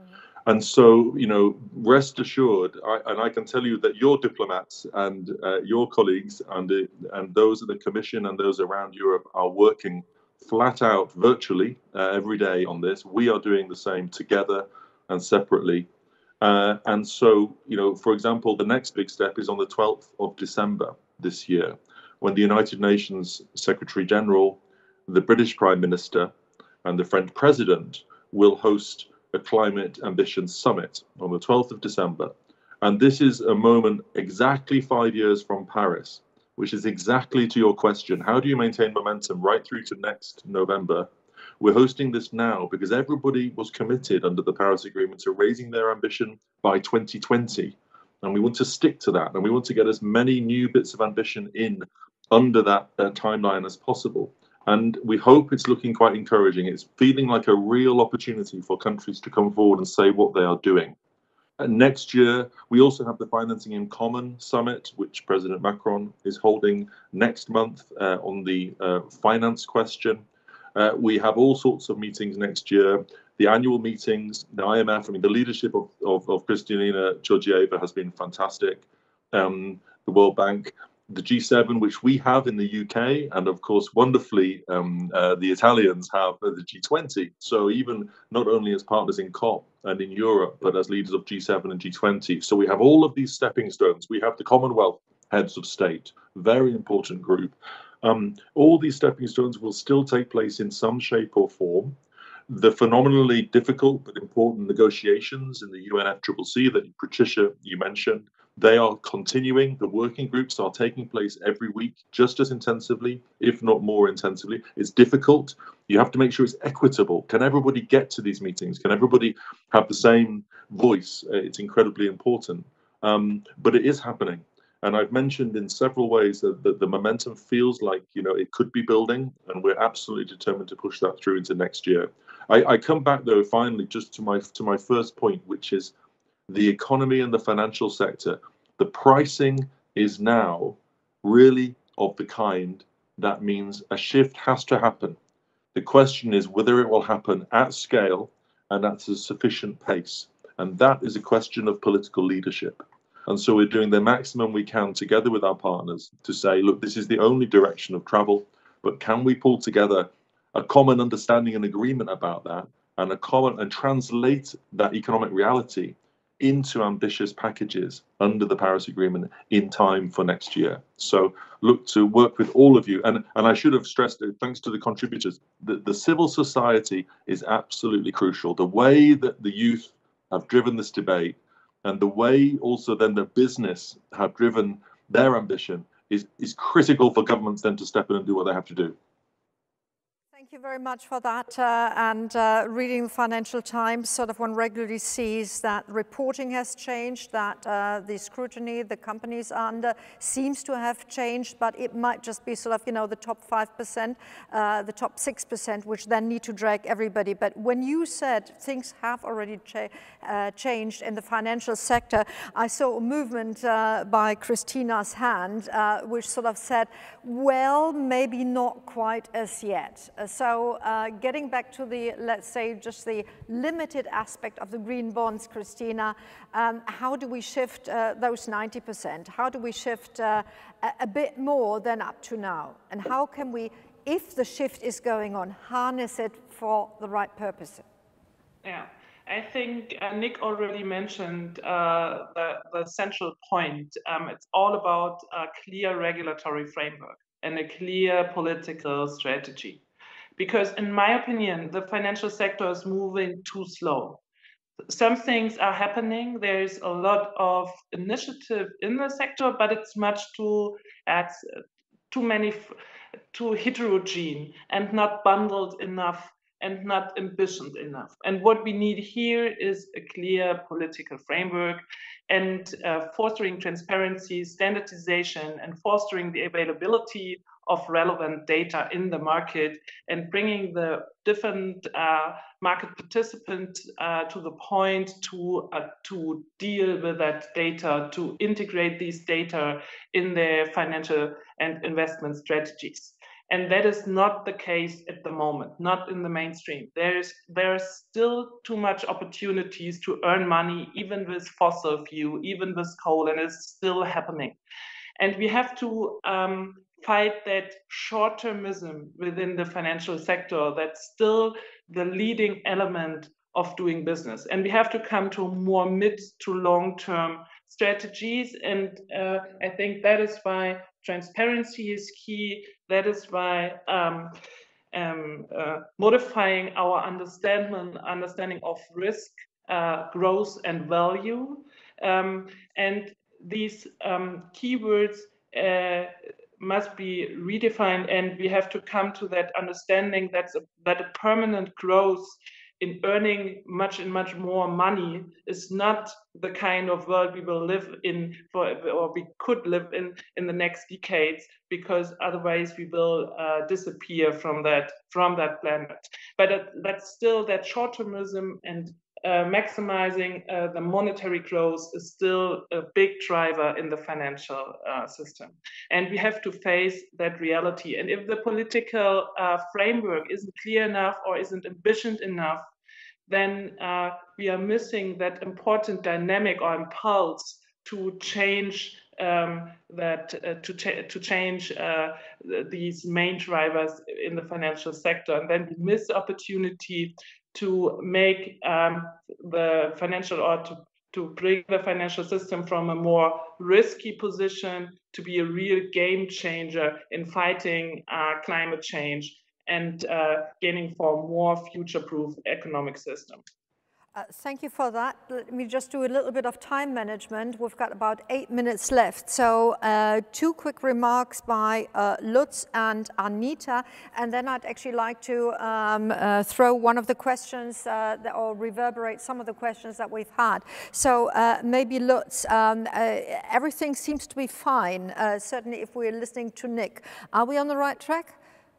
And so, you know, rest assured, I, and I can tell you that your diplomats and uh, your colleagues and, uh, and those at the Commission and those around Europe are working flat out virtually uh, every day on this. We are doing the same together and separately. Uh, and so, you know, for example, the next big step is on the twelfth of December this year, when the United Nations Secretary General, the British Prime Minister, and the French President will host a Climate Ambition Summit on the twelfth of December. And this is a moment exactly five years from Paris, which is exactly to your question. How do you maintain momentum right through to next November? We're hosting this now because everybody was committed under the Paris Agreement to raising their ambition by twenty twenty. And we want to stick to that. And we want to get as many new bits of ambition in under that uh, timeline as possible. And we hope it's looking quite encouraging. It's feeling like a real opportunity for countries to come forward and say what they are doing. And next year, we also have the Financing in Common Summit, which President Macron is holding next month uh, on the uh, finance question. Uh, we have all sorts of meetings next year. The annual meetings, the I M F, I mean, the leadership of, of, of Kristalina Georgieva has been fantastic. Um, the World Bank, the G seven, which we have in the U K, and of course, wonderfully, um, uh, the Italians have uh, the G twenty. So even not only as partners in COP and in Europe, but as leaders of G seven and G twenty. So we have all of these stepping stones. We have the Commonwealth heads of state, very important group. Um, all these stepping stones will still take place in some shape or form. The phenomenally difficult but important negotiations in the U N F C C C that Patricia, you mentioned, they are continuing. The working groups are taking place every week, just as intensively, if not more intensively. It's difficult. You have to make sure it's equitable. Can everybody get to these meetings? Can everybody have the same voice? It's incredibly important. Um, but it is happening. And I've mentioned in several ways that, that the momentum feels like, you know, it could be building, and we're absolutely determined to push that through into next year. I, I come back, though, finally, just to my to my first point, which is the economy and the financial sector. The pricing is now really of the kind that means a shift has to happen. The question is whether it will happen at scale and at a sufficient pace. And that is a question of political leadership. And so we're doing the maximum we can together with our partners to say, look, this is the only direction of travel, but can we pull together a common understanding and agreement about that, and a common and translate that economic reality into ambitious packages under the Paris Agreement in time for next year. So look to work with all of you. And, and I should have stressed, thanks to the contributors, that the civil society is absolutely crucial. The way that the youth have driven this debate, and the way also then the business have driven their ambition is, is critical for governments then to step in and do what they have to do. Thank you very much for that. Uh, and uh, reading the Financial Times, sort of one regularly sees that reporting has changed, that uh, the scrutiny the companies are under seems to have changed, but it might just be sort of, you know, the top five percent, uh, the top six percent, which then need to drag everybody. But when you said things have already cha uh, changed in the financial sector, I saw a movement uh, by Christina's hand, uh, which sort of said, well, maybe not quite as yet. Uh, So uh, getting back to the, let's say, just the limited aspect of the green bonds, Christina, um, how do we shift uh, those ninety percent? How do we shift uh, a, a bit more than up to now? And how can we, if the shift is going on, harness it for the right purpose? Yeah, I think uh, Nick already mentioned uh, the, the central point. Um, it's all about a clear regulatory framework and a clear political strategy. Because in my opinion, the financial sector is moving too slow. Some things are happening. There's a lot of initiative in the sector, but it's much too, it's too many, too heterogeneous and not bundled enough and not ambitious enough. And what we need here is a clear political framework and uh, fostering transparency, standardization, and fostering the availability of relevant data in the market and bringing the different uh, market participants uh, to the point to, uh, to deal with that data, to integrate these data in their financial and investment strategies. And that is not the case at the moment, not in the mainstream. There is there are still too much opportunities to earn money, even with fossil fuel, even with coal, and it's still happening. And we have to um, fight that short-termism within the financial sector. That's still the leading element of doing business. And we have to come to more mid to long-term strategies. And uh, I think that is why transparency is key. That is why um, um, uh, modifying our understanding, understanding of risk, uh, growth, and value. Um, and these um, keywords uh, must be redefined, and we have to come to that understanding that's a, that a permanent growth in earning much and much more money is not the kind of world we will live in for, or we could live in in the next decades, because otherwise we will uh, disappear from that from that planet. But uh, that's still that short-termism and uh, maximizing uh, the monetary growth is still a big driver in the financial uh, system. And we have to face that reality. And if the political uh, framework isn't clear enough or isn't ambitious enough, then uh, we are missing that important dynamic or impulse to change um, that uh, to, ch to change uh, these main drivers in the financial sector, and then we miss the opportunity to make um, the financial or to to bring the financial system from a more risky position to be a real game changer in fighting uh, climate change and uh, gaining for a more future-proof economic system. Uh, thank you for that. Let me just do a little bit of time management. We've got about eight minutes left. So uh, two quick remarks by uh, Lutz and Anita, and then I'd actually like to um, uh, throw one of the questions uh, that, or reverberate some of the questions that we've had. So uh, maybe Lutz, um, uh, everything seems to be fine, uh, certainly if we're listening to Nick. Are we on the right track?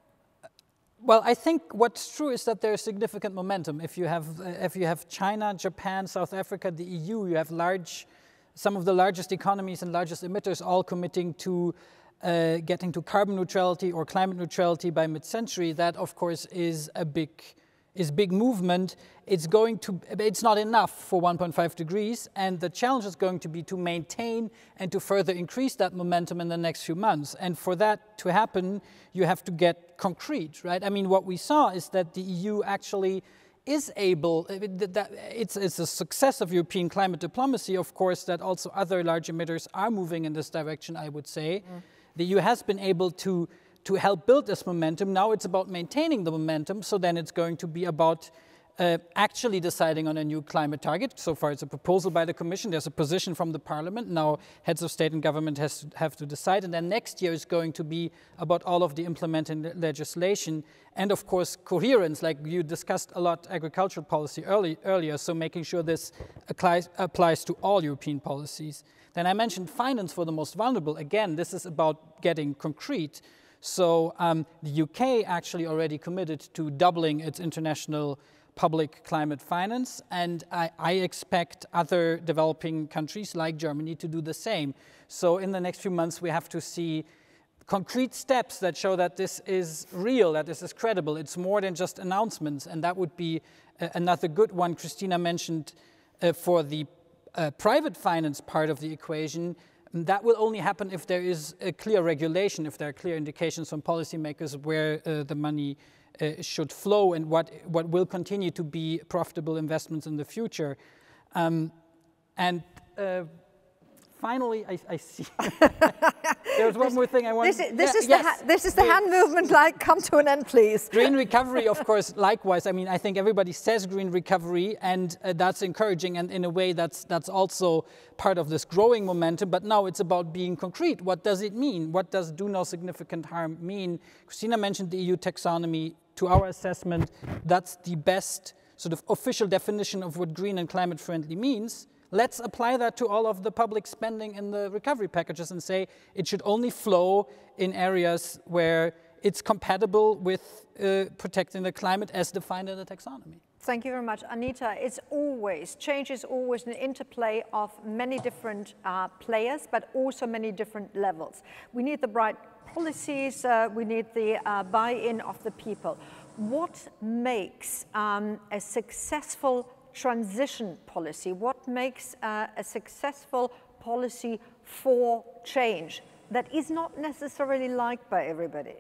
Well, I think what's true is that there's significant momentum. If you have, uh, if you have China, Japan, South Africa, the E U, you have large, some of the largest economies and largest emitters all committing to uh, getting to carbon neutrality or climate neutrality by mid-century. That, of course, is a big, is big movement. It's going to, it's not enough for one point five degrees, and the challenge is going to be to maintain and to further increase that momentum in the next few months. And for that to happen, you have to get concrete, right? I mean, what we saw is that the E U actually is able, that it's, it's a success of European climate diplomacy, of course, that also other large emitters are moving in this direction, I would say. Mm. The E U has been able to, to help build this momentum. Now it's about maintaining the momentum, so then it's going to be about Uh, actually deciding on a new climate target. So far it's a proposal by the Commission, there's a position from the Parliament, now heads of state and government has to, have to decide, and then next year is going to be about all of the implementing legislation, and of course coherence, like you discussed a lot agricultural policy early, earlier, so making sure this applies, applies to all European policies. Then I mentioned finance for the most vulnerable. Again, this is about getting concrete. So um, the U K actually already committed to doubling its international public climate finance, and I, I expect other developing countries like Germany to do the same. So in the next few months we have to see concrete steps that show that this is real, that this is credible. It's more than just announcements, and that would be uh, another good one. Christina mentioned uh, for the uh, private finance part of the equation. That will only happen if there is a clear regulation, if there are clear indications from policymakers where uh, the money Uh, should flow and what, what will continue to be profitable investments in the future. Um, and uh, finally, I, I see. There's one more thing I want this to... Is, this, yeah, is yes. the this is the hand movement, like, come to an end, please. Green recovery, of course, likewise. I mean, I think everybody says green recovery, and uh, that's encouraging, and in a way that's, that's also part of this growing momentum, but now it's about being concrete. What does it mean? What does do no significant harm mean? Christina mentioned the E U taxonomy. To our assessment, that's the best sort of official definition of what green and climate friendly means. Let's apply that to all of the public spending in the recovery packages and say it should only flow in areas where it's compatible with uh, protecting the climate as defined in the taxonomy. Thank you very much. Anita, it's always, change is always an interplay of many different uh, players, but also many different levels. We need the right policies, uh, we need the uh, buy-in of the people. What makes um, a successful transition policy? What makes uh, a successful policy for change that is not necessarily liked by everybody?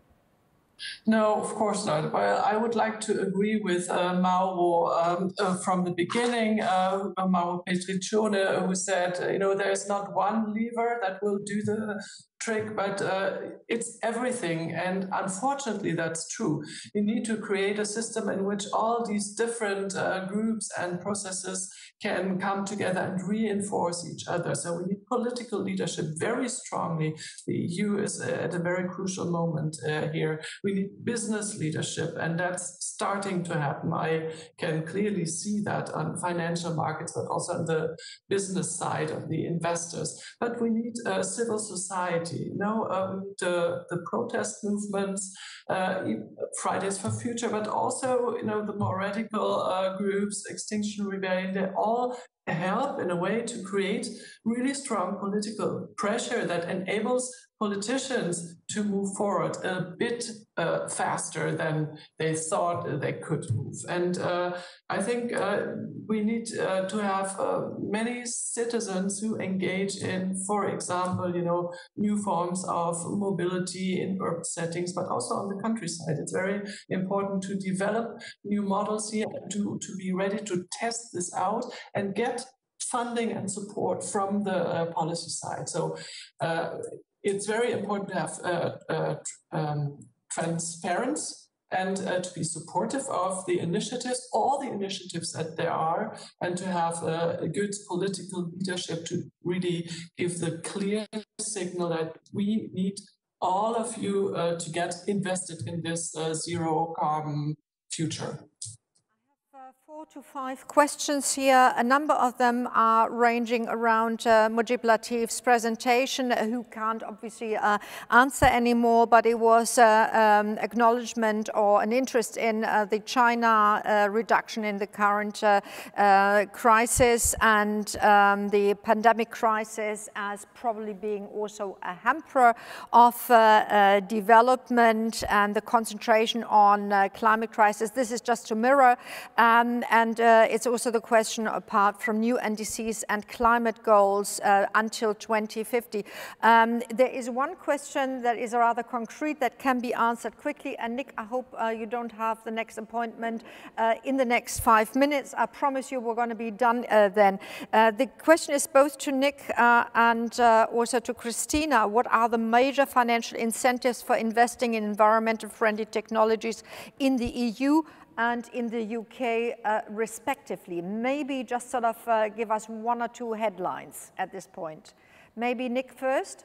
No, of course not. Well, I would like to agree with uh, Mauro um, uh, from the beginning, uh, Mauro Petriccione, who said, you know, there's not one lever that will do the trick, but uh, it's everything. And unfortunately, that's true. You need to create a system in which all these different uh, groups and processes can come together and reinforce each other. So we need political leadership very strongly. The E U is at a very crucial moment uh, here. We need business leadership, and that's starting to happen. I can clearly see that on financial markets, but also on the business side of the investors. But we need uh, civil society. You know, um, the, the protest movements, uh, Fridays for Future, but also, you know, the more radical uh, groups, Extinction Rebellion, they all help in a way to create really strong political pressure that enables politicians to move forward a bit uh, faster than they thought they could move. And uh, I think uh, we need uh, to have uh, many citizens who engage in, for example, you know, new forms of mobility in urban settings, but also on the countryside. It's very important to develop new models here, to, to be ready to test this out and get funding and support from the uh, policy side. So uh, it's very important to have uh, uh, um, transparency and uh, to be supportive of the initiatives, all the initiatives that there are, and to have uh, a good political leadership to really give the clear signal that we need all of you uh, to get invested in this uh, zero carbon future. Four to five questions here. A number of them are ranging around uh, Mojib Latif's presentation, uh, who can't obviously uh, answer anymore, but it was uh, um, acknowledgement or an interest in uh, the China uh, reduction in the current uh, uh, crisis and um, the pandemic crisis as probably being also a hamper of uh, uh, development and the concentration on uh, climate crisis. This is just to mirror. Um, and uh, it's also the question apart from new N D Cs and climate goals uh, until twenty fifty. Um, there is one question that is rather concrete that can be answered quickly. And Nick, I hope uh, you don't have the next appointment uh, in the next five minutes. I promise you we're going to be done uh, then. Uh, the question is both to Nick uh, and uh, also to Christina. What are the major financial incentives for investing in environmental friendly technologies in the E U and in the U K uh, respectively? Maybe just sort of uh, give us one or two headlines at this point. Maybe Nick first?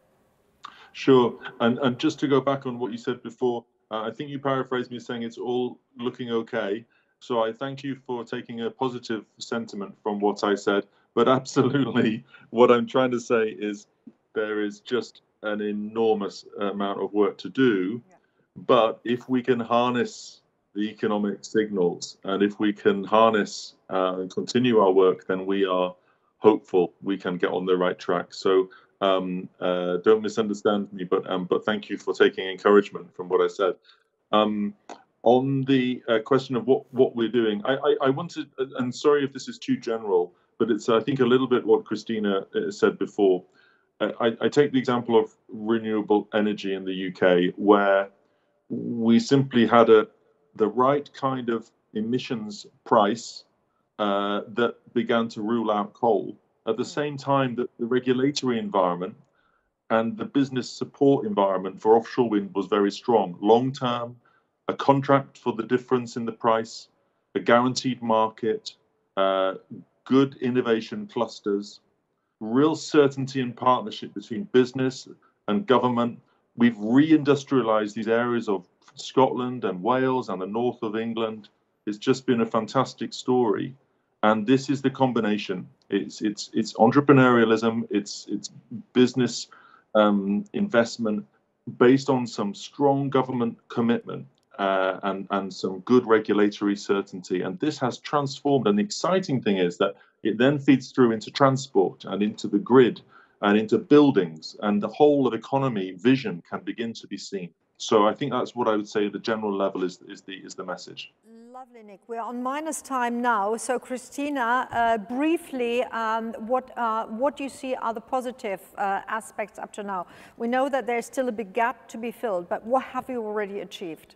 Sure, and, and just to go back on what you said before, uh, I think you paraphrased me saying it's all looking okay. So I thank you for taking a positive sentiment from what I said, but absolutely what I'm trying to say is there is just an enormous amount of work to do, yeah. But if we can harness the economic signals, and if we can harness uh, and continue our work, then we are hopeful we can get on the right track. So um, uh, don't misunderstand me, but um, but thank you for taking encouragement from what I said. Um, on the uh, question of what what we're doing, I, I I wanted, and sorry if this is too general, but it's I think a little bit what Christina said before. I, I take the example of renewable energy in the U K, where we simply had a the right kind of emissions price uh, that began to rule out coal at the same time that the regulatory environment and the business support environment for offshore wind was very strong. Long term, a contract for the difference in the price, a guaranteed market, uh, good innovation clusters, real certainty and partnership between business and government. We've reindustrialized these areas of Scotland and Wales and the north of England. It's just been a fantastic story, and this is the combination. It's it's it's entrepreneurialism, it's it's business um, investment based on some strong government commitment uh, and, and some good regulatory certainty. And this has transformed. And the exciting thing is that it then feeds through into transport and into the grid and into buildings, and the whole of economy vision can begin to be seen. So I think that's what I would say at the general level is, is, the, is the message. Lovely, Nick. We're on minus time now. So Christina, uh, briefly, um, what, uh, what do you see are the positive uh, aspects up to now? We know that there's still a big gap to be filled, but what have you already achieved?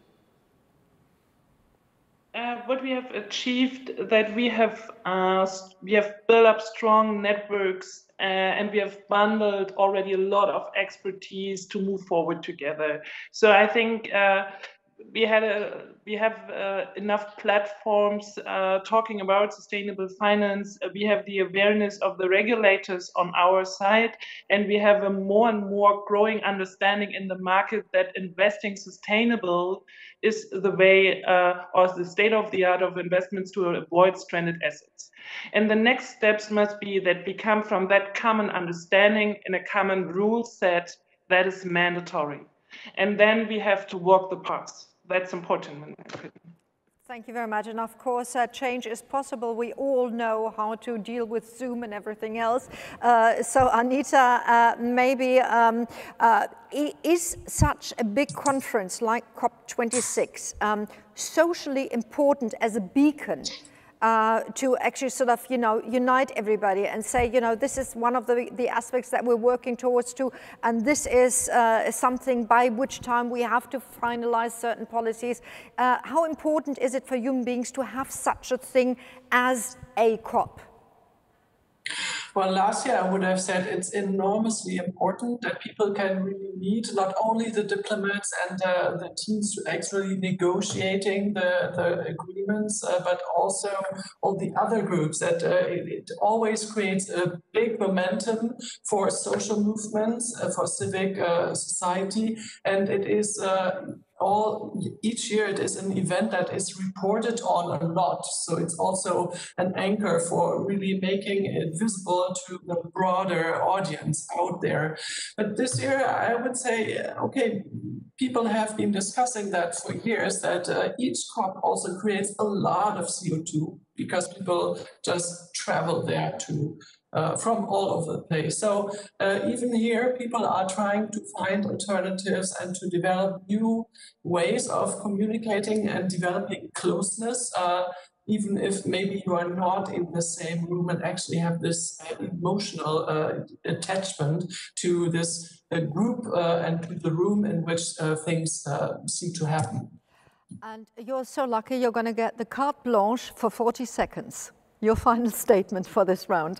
Uh, what we have achieved, that we have uh, we have built up strong networks uh, and we have bundled already a lot of expertise to move forward together. So I think uh, we had a we have uh, enough platforms uh, talking about sustainable finance. We have the awareness of the regulators on our side, and we have a more and more growing understanding in the market that investing sustainable is the way uh, or the state of the art of investments to avoid stranded assets. And the next steps must be that we come from that common understanding in a common rule set that is mandatory. And then we have to walk the path. That's important in my opinion. Thank you very much. And of course, uh, change is possible. We all know how to deal with Zoom and everything else. Uh, so Anita, uh, maybe um, uh, is such a big conference like COP twenty-six um, socially important as a beacon uh, to actually sort of, you know, unite everybody and say, you know, this is one of the, the aspects that we're working towards too, and this is uh, something by which time we have to finalize certain policies. Uh, how important is it for human beings to have such a thing as a COP? Well, last year I would have said it's enormously important that people can really meet not only the diplomats and uh, the teams actually negotiating the, the agreements, uh, but also all the other groups. That uh, it, it always creates a big momentum for social movements, uh, for civic uh, society, and it is uh, all each year it is an event that is reported on a lot. So it's also an anchor for really making it visible to the broader audience out there. But this year, I would say, okay, people have been discussing that for years, that uh, each COP also creates a lot of C O two because people just travel there to Uh, from all over the place. So uh, even here, people are trying to find alternatives and to develop new ways of communicating and developing closeness, uh, even if maybe you are not in the same room and actually have this uh, emotional uh, attachment to this uh, group uh, and to the room in which uh, things uh, seem to happen. And you're so lucky you're going to get the carte blanche for forty seconds. Your final statement for this round.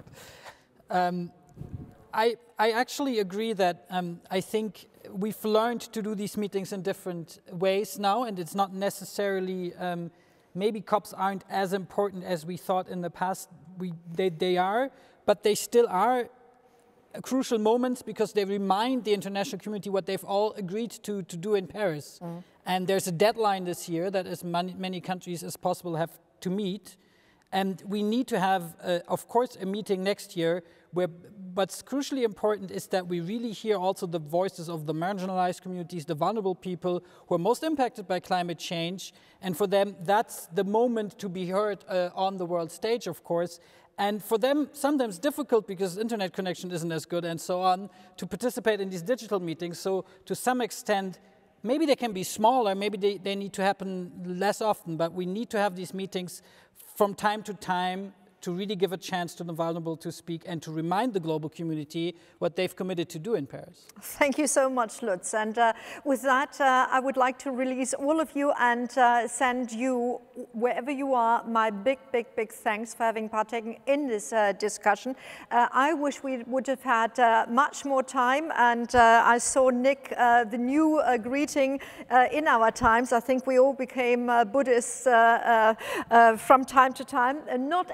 Um, I, I actually agree that um, I think we've learned to do these meetings in different ways now, and it's not necessarily, um, maybe COPs aren't as important as we thought in the past. We, they, they are, but they still are crucial moments because they remind the international community what they've all agreed to, to do in Paris. Mm. And there's a deadline this year that as many, many countries as possible have to meet. And we need to have, uh, of course, a meeting next year where what's crucially important is that we really hear also the voices of the marginalized communities, the vulnerable people who are most impacted by climate change. And for them, that's the moment to be heard uh, on the world stage, of course. And for them, sometimes difficult because internet connection isn't as good and so on, to participate in these digital meetings. So to some extent, maybe they can be smaller, maybe they, they need to happen less often, but we need to have these meetings from time to time to really give a chance to the vulnerable to speak and to remind the global community what they've committed to do in Paris. Thank you so much, Lutz. And uh, with that, uh, I would like to release all of you and uh, send you, wherever you are, my big, big, big thanks for having partaken in this uh, discussion. Uh, I wish we would have had uh, much more time. And uh, I saw, Nick, uh, the new uh, greeting uh, in our times. I think we all became uh, Buddhists uh, uh, uh, from time to time, and not actually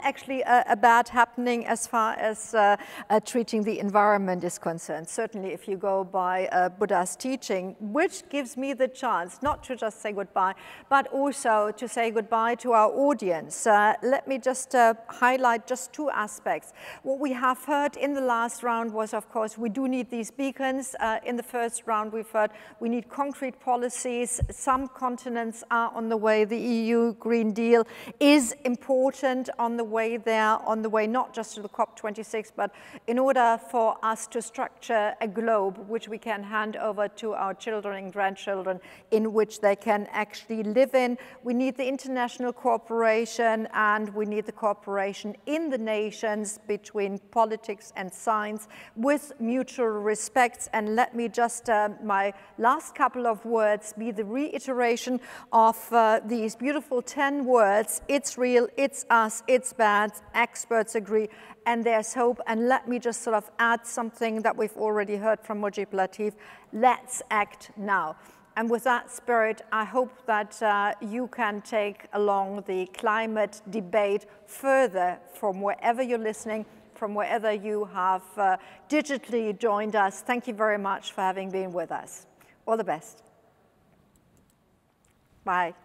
a, a bad happening as far as uh, uh, treating the environment is concerned. Certainly if you go by uh, Buddha's teaching, which gives me the chance not to just say goodbye, but also to say goodbye to our audience. Uh, let me just uh, highlight just two aspects. What we have heard in the last round was, of course, we do need these beacons. Uh, in the first round we've heard we need concrete policies. Some continents are on the way. The E U Green Deal is important on the way there, on the way not just to the COP twenty-six, but in order for us to structure a globe which we can hand over to our children and grandchildren, in which they can actually live in. We need the international cooperation, and we need the cooperation in the nations between politics and science with mutual respect. And let me just, uh, my last couple of words be the reiteration of uh, these beautiful ten words. It's real, it's us, it's bad, experts agree, and there's hope. And let me just sort of add something that we've already heard from Mojib Latif. Let's act now. And with that spirit, I hope that uh, you can take along the climate debate further from wherever you're listening, from wherever you have uh, digitally joined us. Thank you very much for having been with us. All the best. Bye.